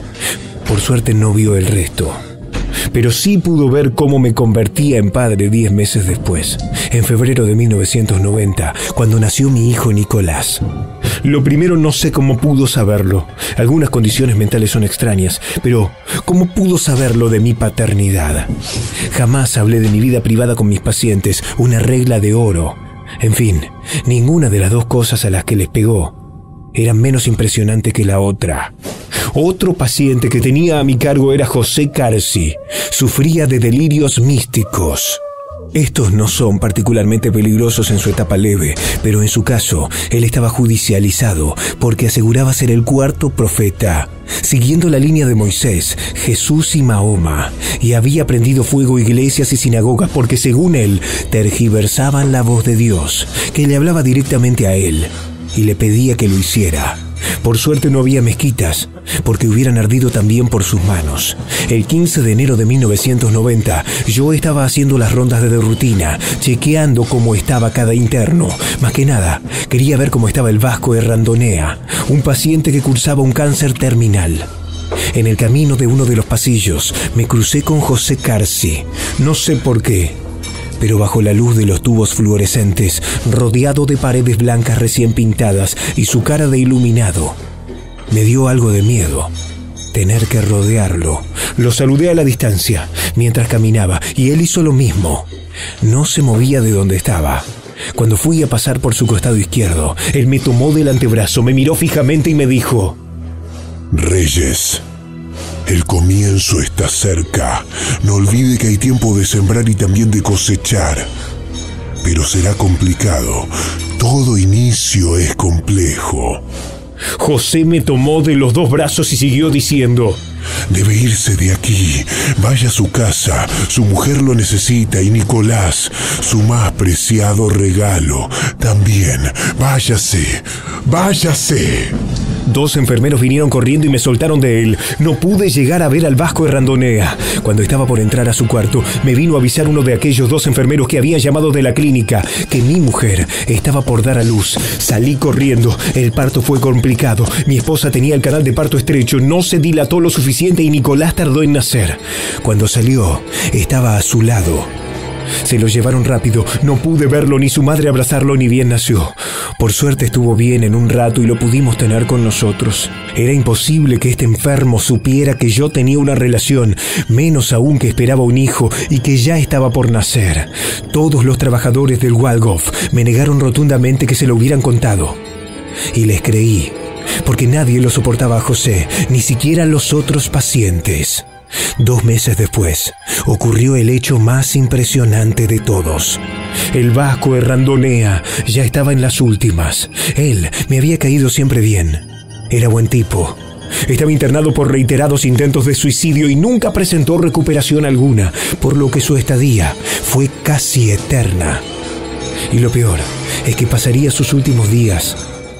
Por suerte no vio el resto, pero sí pudo ver cómo me convertía en padre diez meses después, en febrero de mil novecientos noventa, cuando nació mi hijo Nicolás. Lo primero, no sé cómo pudo saberlo. Algunas condiciones mentales son extrañas, pero ¿cómo pudo saberlo de mi paternidad? Jamás hablé de mi vida privada con mis pacientes, una regla de oro. En fin, ninguna de las dos cosas a las que les pegó era menos impresionante que la otra. Otro paciente que tenía a mi cargo era José Carsi. Sufría de delirios místicos. Estos no son particularmente peligrosos en su etapa leve, pero en su caso, él estaba judicializado porque aseguraba ser el cuarto profeta, siguiendo la línea de Moisés, Jesús y Mahoma, y había prendido fuego iglesias y sinagogas porque, según él, tergiversaban la voz de Dios, que le hablaba directamente a él y le pedía que lo hiciera. Por suerte no había mezquitas, porque hubieran ardido también por sus manos. El quince de enero de mil novecientos noventa, yo estaba haciendo las rondas de rutina, chequeando cómo estaba cada interno. Más que nada, quería ver cómo estaba el Vasco Errandonea, un paciente que cursaba un cáncer terminal. En el camino de uno de los pasillos, me crucé con José Carsi. No sé por qué, pero bajo la luz de los tubos fluorescentes, rodeado de paredes blancas recién pintadas y su cara de iluminado, me dio algo de miedo tener que rodearlo. Lo saludé a la distancia mientras caminaba y él hizo lo mismo. No se movía de donde estaba. Cuando fui a pasar por su costado izquierdo, él me tomó del antebrazo, me miró fijamente y me dijo: Reyes, el comienzo está cerca. No olvide que hay tiempo de sembrar y también de cosechar. Pero será complicado. Todo inicio es complejo. José me tomó de los dos brazos y siguió diciendo: debe irse de aquí. Vaya a su casa. Su mujer lo necesita y Nicolás, su más preciado regalo, también. Váyase. Váyase. Dos enfermeros vinieron corriendo y me soltaron de él. No pude llegar a ver al Vasco Errandonea. Cuando estaba por entrar a su cuarto, me vino a avisar uno de aquellos dos enfermeros que habían llamado de la clínica que mi mujer estaba por dar a luz. Salí corriendo. El parto fue complicado. Mi esposa tenía el canal de parto estrecho. No se dilató lo suficiente y Nicolás tardó en nacer. Cuando salió, estaba a su lado, Se lo llevaron rápido, no pude verlo ni su madre abrazarlo ni bien nació. Por suerte estuvo bien en un rato y lo pudimos tener con nosotros. Era imposible que este enfermo supiera que yo tenía una relación, menos aún que esperaba un hijo y que ya estaba por nacer. Todos los trabajadores del Waldhof me negaron rotundamente que se lo hubieran contado. Y les creí, porque nadie lo soportaba a José, ni siquiera los otros pacientes. Dos meses después, ocurrió el hecho más impresionante de todos. El vasco Errandonea ya estaba en las últimas. Él me había caído siempre bien. Era buen tipo. Estaba internado por reiterados intentos de suicidio y nunca presentó recuperación alguna, por lo que su estadía fue casi eterna. Y lo peor es que pasaría sus últimos días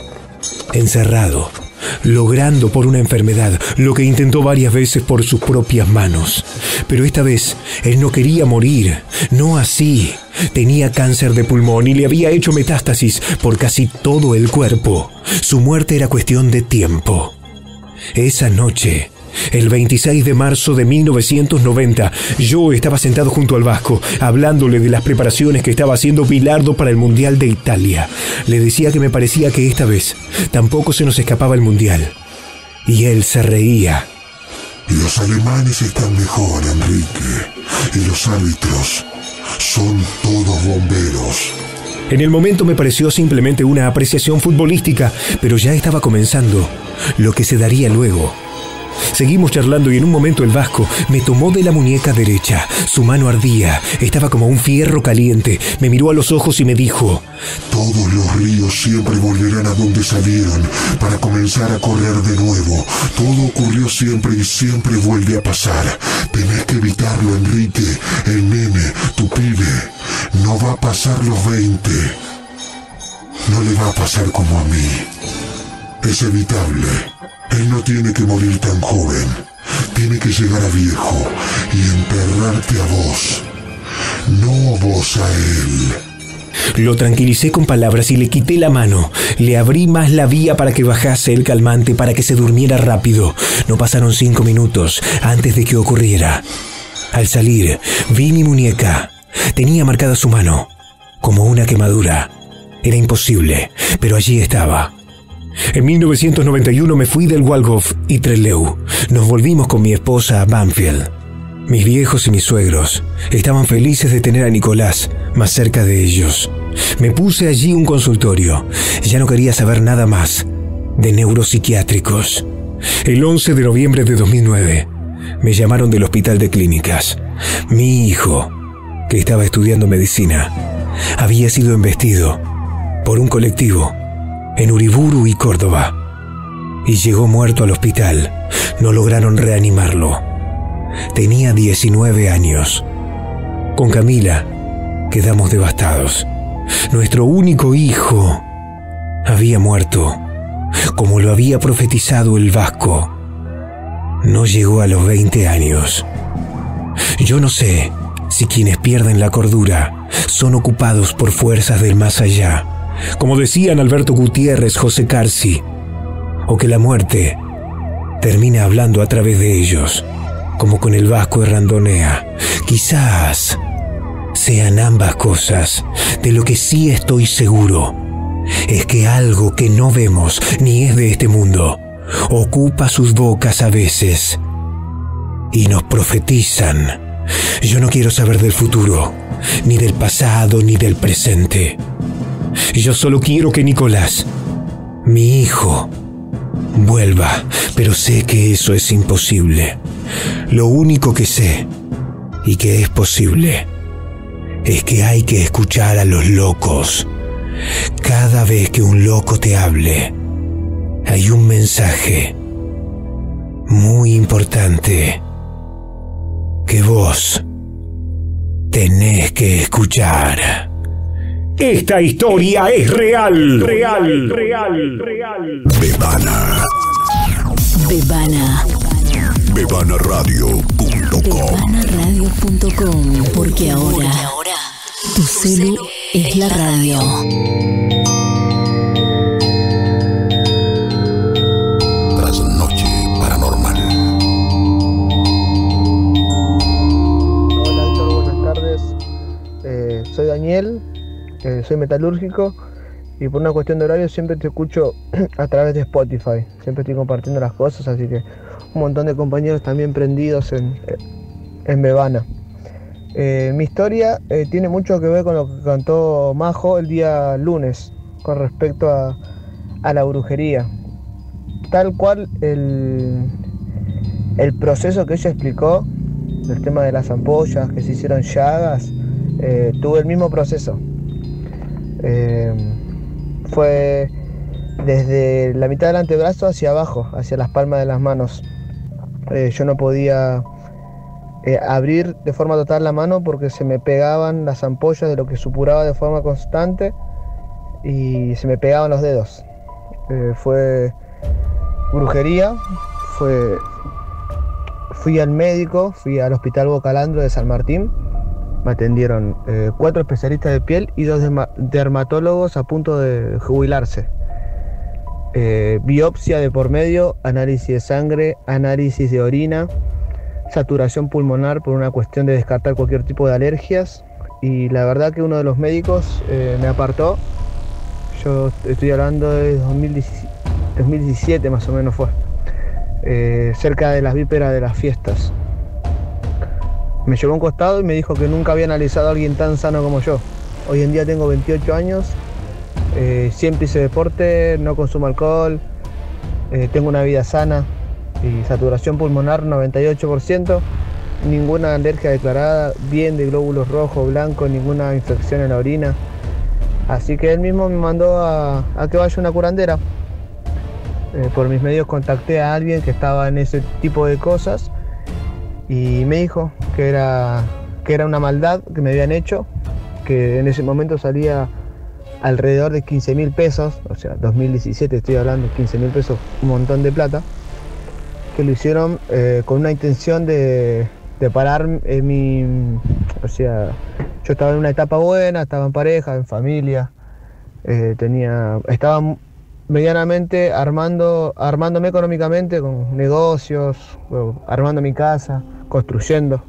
encerrado, logrando por una enfermedad lo que intentó varias veces por sus propias manos. Pero esta vez él no quería morir, no así. Tenía cáncer de pulmón y le había hecho metástasis por casi todo el cuerpo. Su muerte era cuestión de tiempo. Esa noche, el veintiséis de marzo de mil novecientos noventa, yo estaba sentado junto al vasco, hablándole de las preparaciones que estaba haciendo Bilardo para el Mundial de Italia. Le decía que me parecía que esta vez tampoco se nos escapaba el Mundial. Y él se reía. Los alemanes están mejor, Enrique, y los árbitros son todos bomberos. En el momento me pareció simplemente una apreciación futbolística, pero ya estaba comenzando lo que se daría luego. Seguimos charlando y en un momento el vasco me tomó de la muñeca derecha. Su mano ardía, estaba como un fierro caliente. Me miró a los ojos y me dijo: todos los ríos siempre volverán a donde salieron para comenzar a correr de nuevo. Todo ocurrió siempre y siempre vuelve a pasar. Tenés que evitarlo, Enrique. El nene, tu pibe, no va a pasar los veinte. No le va a pasar como a mí. Es evitable. Él no tiene que morir tan joven. Tiene que llegar a viejo y enterrarte a vos. No vos a él. Lo tranquilicé con palabras y le quité la mano. Le abrí más la vía para que bajase el calmante, para que se durmiera rápido. No pasaron cinco minutos antes de que ocurriera. Al salir, vi mi muñeca. Tenía marcada su mano, como una quemadura. Era imposible, pero allí estaba. En mil novecientos noventa y uno me fui del Waldhof y Trelew. Nos volvimos con mi esposa a Banfield. Mis viejos y mis suegros estaban felices de tener a Nicolás más cerca de ellos. Me puse allí un consultorio. Ya no quería saber nada más de neuropsiquiátricos. El once de noviembre de dos mil nueve me llamaron del hospital de clínicas. Mi hijo, que estaba estudiando medicina, había sido embestido por un colectivo en Uriburu y Córdoba, y llegó muerto al hospital. No lograron reanimarlo. Tenía diecinueve años. Con Camila quedamos devastados. Nuestro único hijo había muerto, como lo había profetizado el vasco. No llegó a los veinte años. Yo no sé si quienes pierden la cordura son ocupados por fuerzas del más allá, como decían Alberto Gutiérrez, José Carci, o que la muerte termina hablando a través de ellos, como con el vasco Errandonea. Quizás sean ambas cosas. De lo que sí estoy seguro es que algo que no vemos ni es de este mundo ocupa sus bocas a veces y nos profetizan. Yo no quiero saber del futuro, ni del pasado, ni del presente. Yo solo quiero que Nicolás, mi hijo, vuelva, pero sé que eso es imposible. Lo único que sé, y que es posible, es que hay que escuchar a los locos. Cada vez que un loco te hable, hay un mensaje muy importante que vos tenés que escuchar. Esta historia es real, real, real, real. Bebana. Bebana. Bebana Radio punto com. Bebana Radio punto com. Porque ahora tu celu es la radio. Trasnoche Paranormal. Hola Héctor, buenas tardes. Eh, soy metalúrgico y por una cuestión de horario siempre te escucho a través de Spotify. Siempre estoy compartiendo las cosas, así que un montón de compañeros también prendidos en, en Bebana. Eh, mi historia eh, tiene mucho que ver con lo que cantó Majo el día lunes con respecto a, a la brujería. Tal cual el, el proceso que ella explicó, el tema de las ampollas, que se hicieron llagas, eh, tuve el mismo proceso. Eh, fue desde la mitad del antebrazo hacia abajo, hacia las palmas de las manos. Eh, yo no podía eh, abrir de forma total la mano porque se me pegaban las ampollas de lo que supuraba de forma constante y se me pegaban los dedos. Eh, fue brujería, fue, fui al médico, fui al Hospital Bocalandro de San Martín, me atendieron eh, cuatro especialistas de piel y dos dermatólogos a punto de jubilarse. Eh, biopsia de por medio, análisis de sangre, análisis de orina, saturación pulmonar por una cuestión de descartar cualquier tipo de alergias, y la verdad que uno de los médicos eh, me apartó. Yo estoy hablando de dos mil diecisiete más o menos fue, eh, cerca de las vísperas de las fiestas. Me llevó a un costado y me dijo que nunca había analizado a alguien tan sano como yo. Hoy en día tengo veintiocho años, eh, siempre hice deporte, no consumo alcohol, eh, tengo una vida sana y saturación pulmonar noventa y ocho por ciento, ninguna alergia declarada, bien de glóbulos rojos, blancos, ninguna infección en la orina. Así que él mismo me mandó a, a que vaya a una curandera. Eh, por mis medios contacté a alguien que estaba en ese tipo de cosas y me dijo que era, que era una maldad que me habían hecho, que en ese momento salía alrededor de quince mil pesos, o sea, dos mil diecisiete estoy hablando, quince mil pesos, un montón de plata, que lo hicieron eh, con una intención de, de parar eh, mi, o sea, yo estaba en una etapa buena, estaba en pareja, en familia, eh, tenía, estaba medianamente armando, armándome económicamente con negocios, bueno, armando mi casa, construyendo,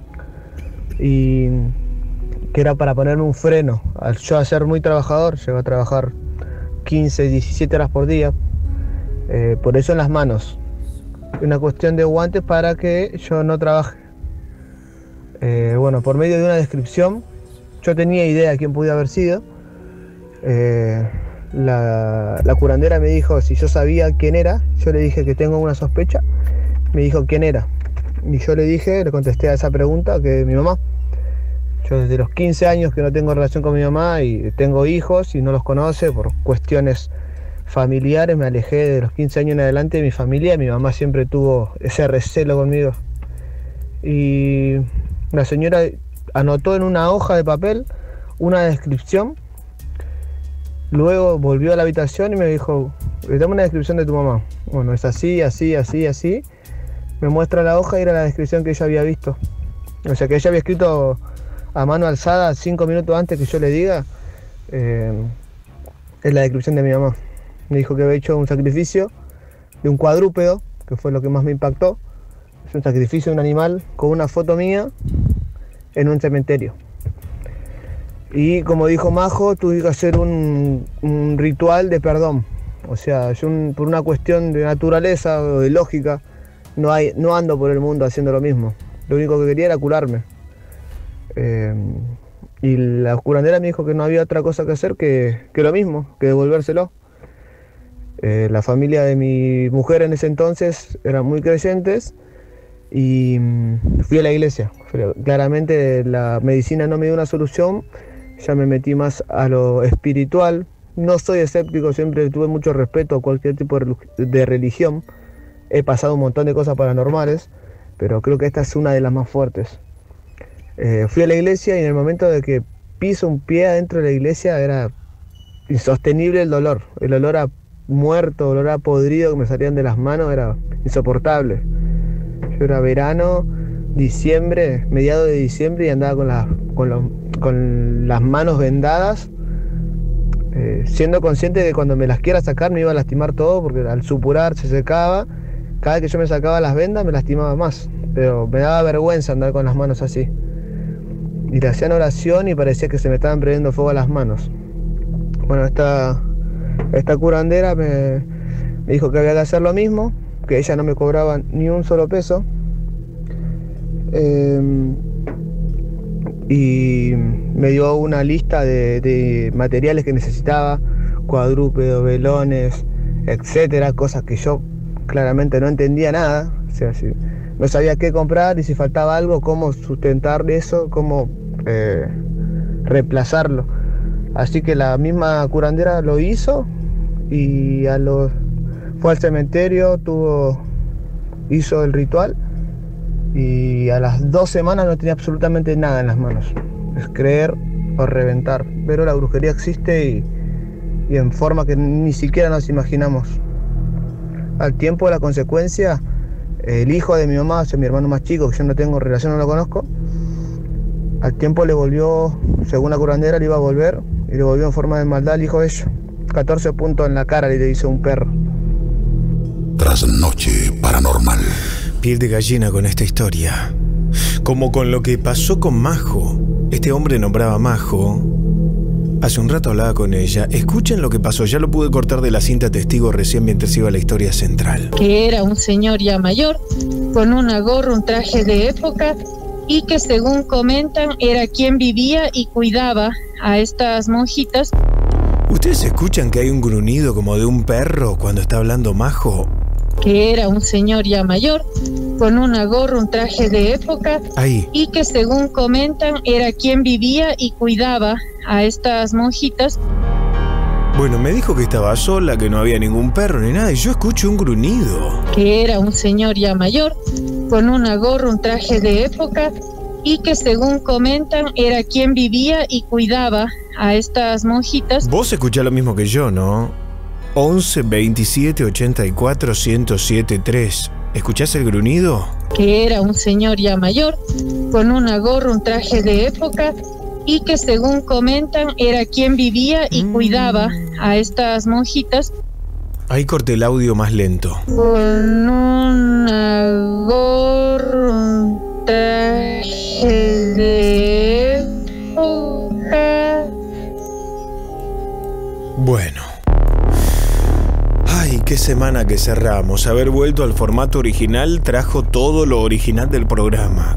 y que era para ponerme un freno. Al yo a ser muy trabajador, llego a trabajar quince, diecisiete horas por día, eh, por eso en las manos, una cuestión de guantes para que yo no trabaje. Eh, bueno, por medio de una descripción, yo tenía idea de quién podía haber sido. Eh, la, la curandera me dijo si yo sabía quién era. Yo le dije que tengo una sospecha. Me dijo quién era. Y yo le dije, le contesté a esa pregunta, que mi mamá. Yo desde los quince años que no tengo relación con mi mamá y tengo hijos y no los conoce por cuestiones familiares, me alejé de los quince años en adelante de mi familia. Mi mamá siempre tuvo ese recelo conmigo. Y la señora anotó en una hoja de papel una descripción, luego volvió a la habitación y me dijo, dame una descripción de tu mamá. Bueno, es así, así, así, así. Me muestra la hoja y era la descripción que ella había visto. O sea que ella había escrito a mano alzada cinco minutos antes que yo le diga, eh, es la descripción de mi mamá. Me dijo que había hecho un sacrificio de un cuadrúpedo, que fue lo que más me impactó. Es un sacrificio de un animal con una foto mía en un cementerio. Y como dijo Majo, tuve que hacer un, un ritual de perdón. O sea, yo un, por una cuestión de naturaleza o de lógica, no, hay, no ando por el mundo haciendo lo mismo. Lo único que quería era curarme. Eh, y la curandera me dijo que no había otra cosa que hacer que, que lo mismo, que devolvérselo. Eh, la familia de mi mujer en ese entonces eran muy creyentes y fui a la iglesia. Claramente la medicina no me dio una solución, ya me metí más a lo espiritual. No soy escéptico, siempre tuve mucho respeto a cualquier tipo de religión. He pasado un montón de cosas paranormales, pero creo que esta es una de las más fuertes. Eh, fui a la iglesia y en el momento de que piso un pie adentro de la iglesia era insostenible el dolor. El olor a muerto, olor a podrido que me salían de las manos era insoportable. Yo era verano, diciembre, mediados de diciembre, y andaba con, la, con, los, con las manos vendadas, eh, siendo consciente de que cuando me las quiera sacar me iba a lastimar todo, porque al supurar se secaba. Cada vez que yo me sacaba las vendas me lastimaba más, pero me daba vergüenza andar con las manos así. Y le hacían oración y parecía que se me estaban prendiendo fuego a las manos. Bueno, esta, esta curandera me, me dijo que había que hacer lo mismo, que ella no me cobraba ni un solo peso. Eh, y me dio una lista de, de materiales que necesitaba, cuadrúpedos, velones, etcétera, cosas que yo claramente no entendía nada, o sea, si, no sabía qué comprar y si faltaba algo, cómo sustentar eso, cómo eh, reemplazarlo. Así que la misma curandera lo hizo y a los, fue al cementerio, tuvo, hizo el ritual. Y a las dos semanas no tenía absolutamente nada en las manos. Es creer o reventar. Pero la brujería existe y, y en forma que ni siquiera nos imaginamos. Al tiempo de la consecuencia, el hijo de mi mamá, o sea, mi hermano más chico, que yo no tengo relación, no lo conozco, al tiempo le volvió, según la curandera, le iba a volver, y le volvió en forma de maldad al hijo de ellos. catorce puntos en la cara le hizo un perro. Trasnoche paranormal. Piel de gallina con esta historia. Como con lo que pasó con Majo. Este hombre nombraba Majo. Hace un rato hablaba con ella. Escuchen lo que pasó. Ya lo pude cortar de la cinta testigo recién mientras iba a la historia central. Que era un señor ya mayor, con una gorra, un traje de época, y que según comentan era quien vivía y cuidaba a estas monjitas. ¿Ustedes escuchan que hay un gruñido como de un perro cuando está hablando Majo? Que era un señor ya mayor, con una gorra, un traje de época, Ahí. y que según comentan era quien vivía y cuidaba a estas monjitas. Bueno, me dijo que estaba sola, que no había ningún perro ni nada, y yo escucho un gruñido. Que era un señor ya mayor, con una gorra, un traje de época, y que según comentan era quien vivía y cuidaba a estas monjitas. Vos escuchás lo mismo que yo, ¿no? once, veintisiete, ochenta y cuatro, ciento siete, tres. ¿Escuchás el gruñido? Que era un señor ya mayor, con una gorra, un traje de época, y que según comentan era quien vivía y mm. cuidaba a estas monjitas. Ahí corté el audio más lento. Con una gorra, un traje de época. Bueno. Ay, qué semana que cerramos. Haber vuelto al formato original trajo todo lo original del programa.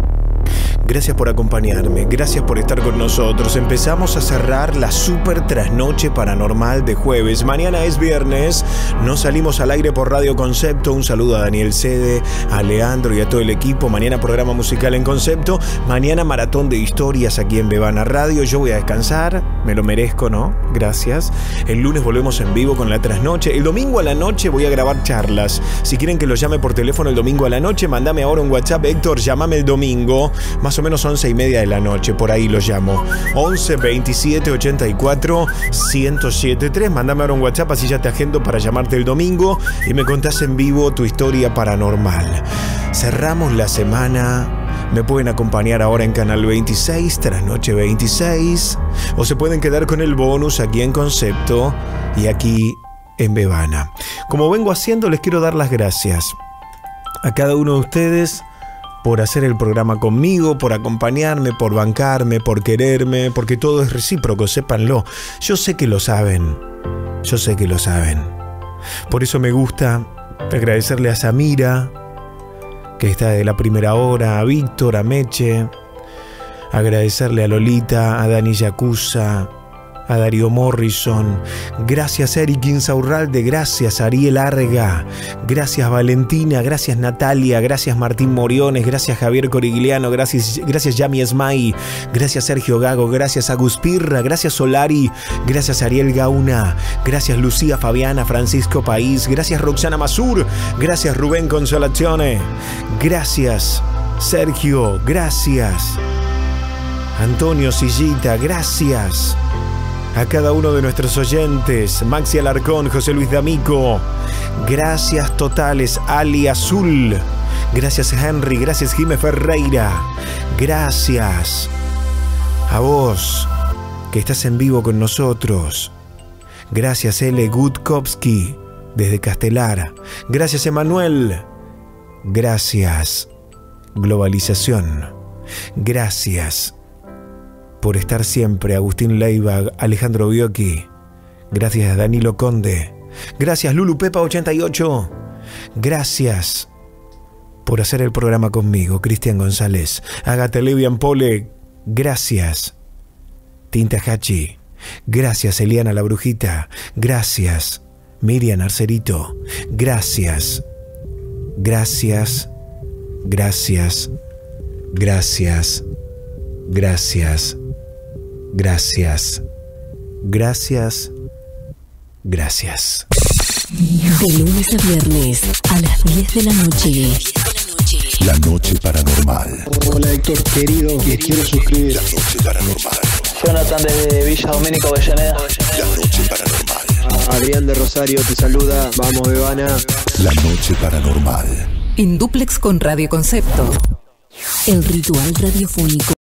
Gracias por acompañarme, gracias por estar con nosotros. Empezamos a cerrar la super trasnoche paranormal de jueves. Mañana es viernes, no salimos al aire por Radio Concepto. Un saludo a Daniel Cede, a Leandro y a todo el equipo. Mañana programa musical en Concepto. Mañana maratón de historias aquí en Bebana Radio. Yo voy a descansar, me lo merezco, ¿no? Gracias. El lunes volvemos en vivo con la trasnoche. El domingo a la noche voy a grabar charlas. Si quieren que lo llame por teléfono el domingo a la noche, mandame ahora un WhatsApp. Héctor, llámame el domingo. Más o menos once y media de la noche, por ahí lo llamo. once, veintisiete, ochenta y cuatro, ciento siete tres. Mándame ahora un WhatsApp, así ya te agendo para llamarte el domingo y me contás en vivo tu historia paranormal. Cerramos la semana. Me pueden acompañar ahora en Canal veintiséis, Trasnoche veintiséis, o se pueden quedar con el bonus aquí en Concepto y aquí en Bebana. Como vengo haciendo, les quiero dar las gracias a cada uno de ustedes por hacer el programa conmigo, por acompañarme, por bancarme, por quererme, porque todo es recíproco, sépanlo. Yo sé que lo saben, yo sé que lo saben. Por eso me gusta agradecerle a Samira, que está de la primera hora, a Víctor, a Meche, agradecerle a Lolita, a Dani Yacuza, a Darío Morrison, gracias a Eric Insaurralde, gracias a Ariel Arga, gracias Valentina, gracias Natalia, gracias Martín Moriones, gracias Javier Corigliano, gracias, gracias Yami Esmay, gracias Sergio Gago, gracias Agus Pirra, gracias Solari, gracias Ariel Gauna, gracias Lucía Fabiana, Francisco País, gracias Roxana Masur, gracias Rubén Consolazione, gracias Sergio, gracias Antonio Sillita, gracias a cada uno de nuestros oyentes, Maxi Alarcón, José Luis D'Amico, gracias totales, Ali Azul, gracias Henry, gracias Jimé Ferreira, gracias a vos que estás en vivo con nosotros, gracias L. Gutkowski desde Castelar, gracias Emanuel, gracias Globalización, gracias por estar siempre, Agustín Leiva, Alejandro Biocchi, Gracias Danilo Conde. Gracias Lulu Pepa ochenta y ocho. Gracias por hacer el programa conmigo, Cristian González. Agate Levian Pole. Gracias Tinta Hachi. Gracias Eliana la Brujita. Gracias Miriam Arcerito. Gracias. Gracias. Gracias. Gracias. Gracias. Gracias. Gracias. Gracias. De lunes a viernes a las diez de la noche. La Noche Paranormal. Hola Héctor, querido, que quiero suscribir. La Noche Paranormal. Jonathan desde Villa Domínico, Avellaneda. La Noche Paranormal. Adrián de Rosario te saluda. Vamos, Bebana. La Noche Paranormal. En dúplex con Radio Concepto. El ritual radiofónico.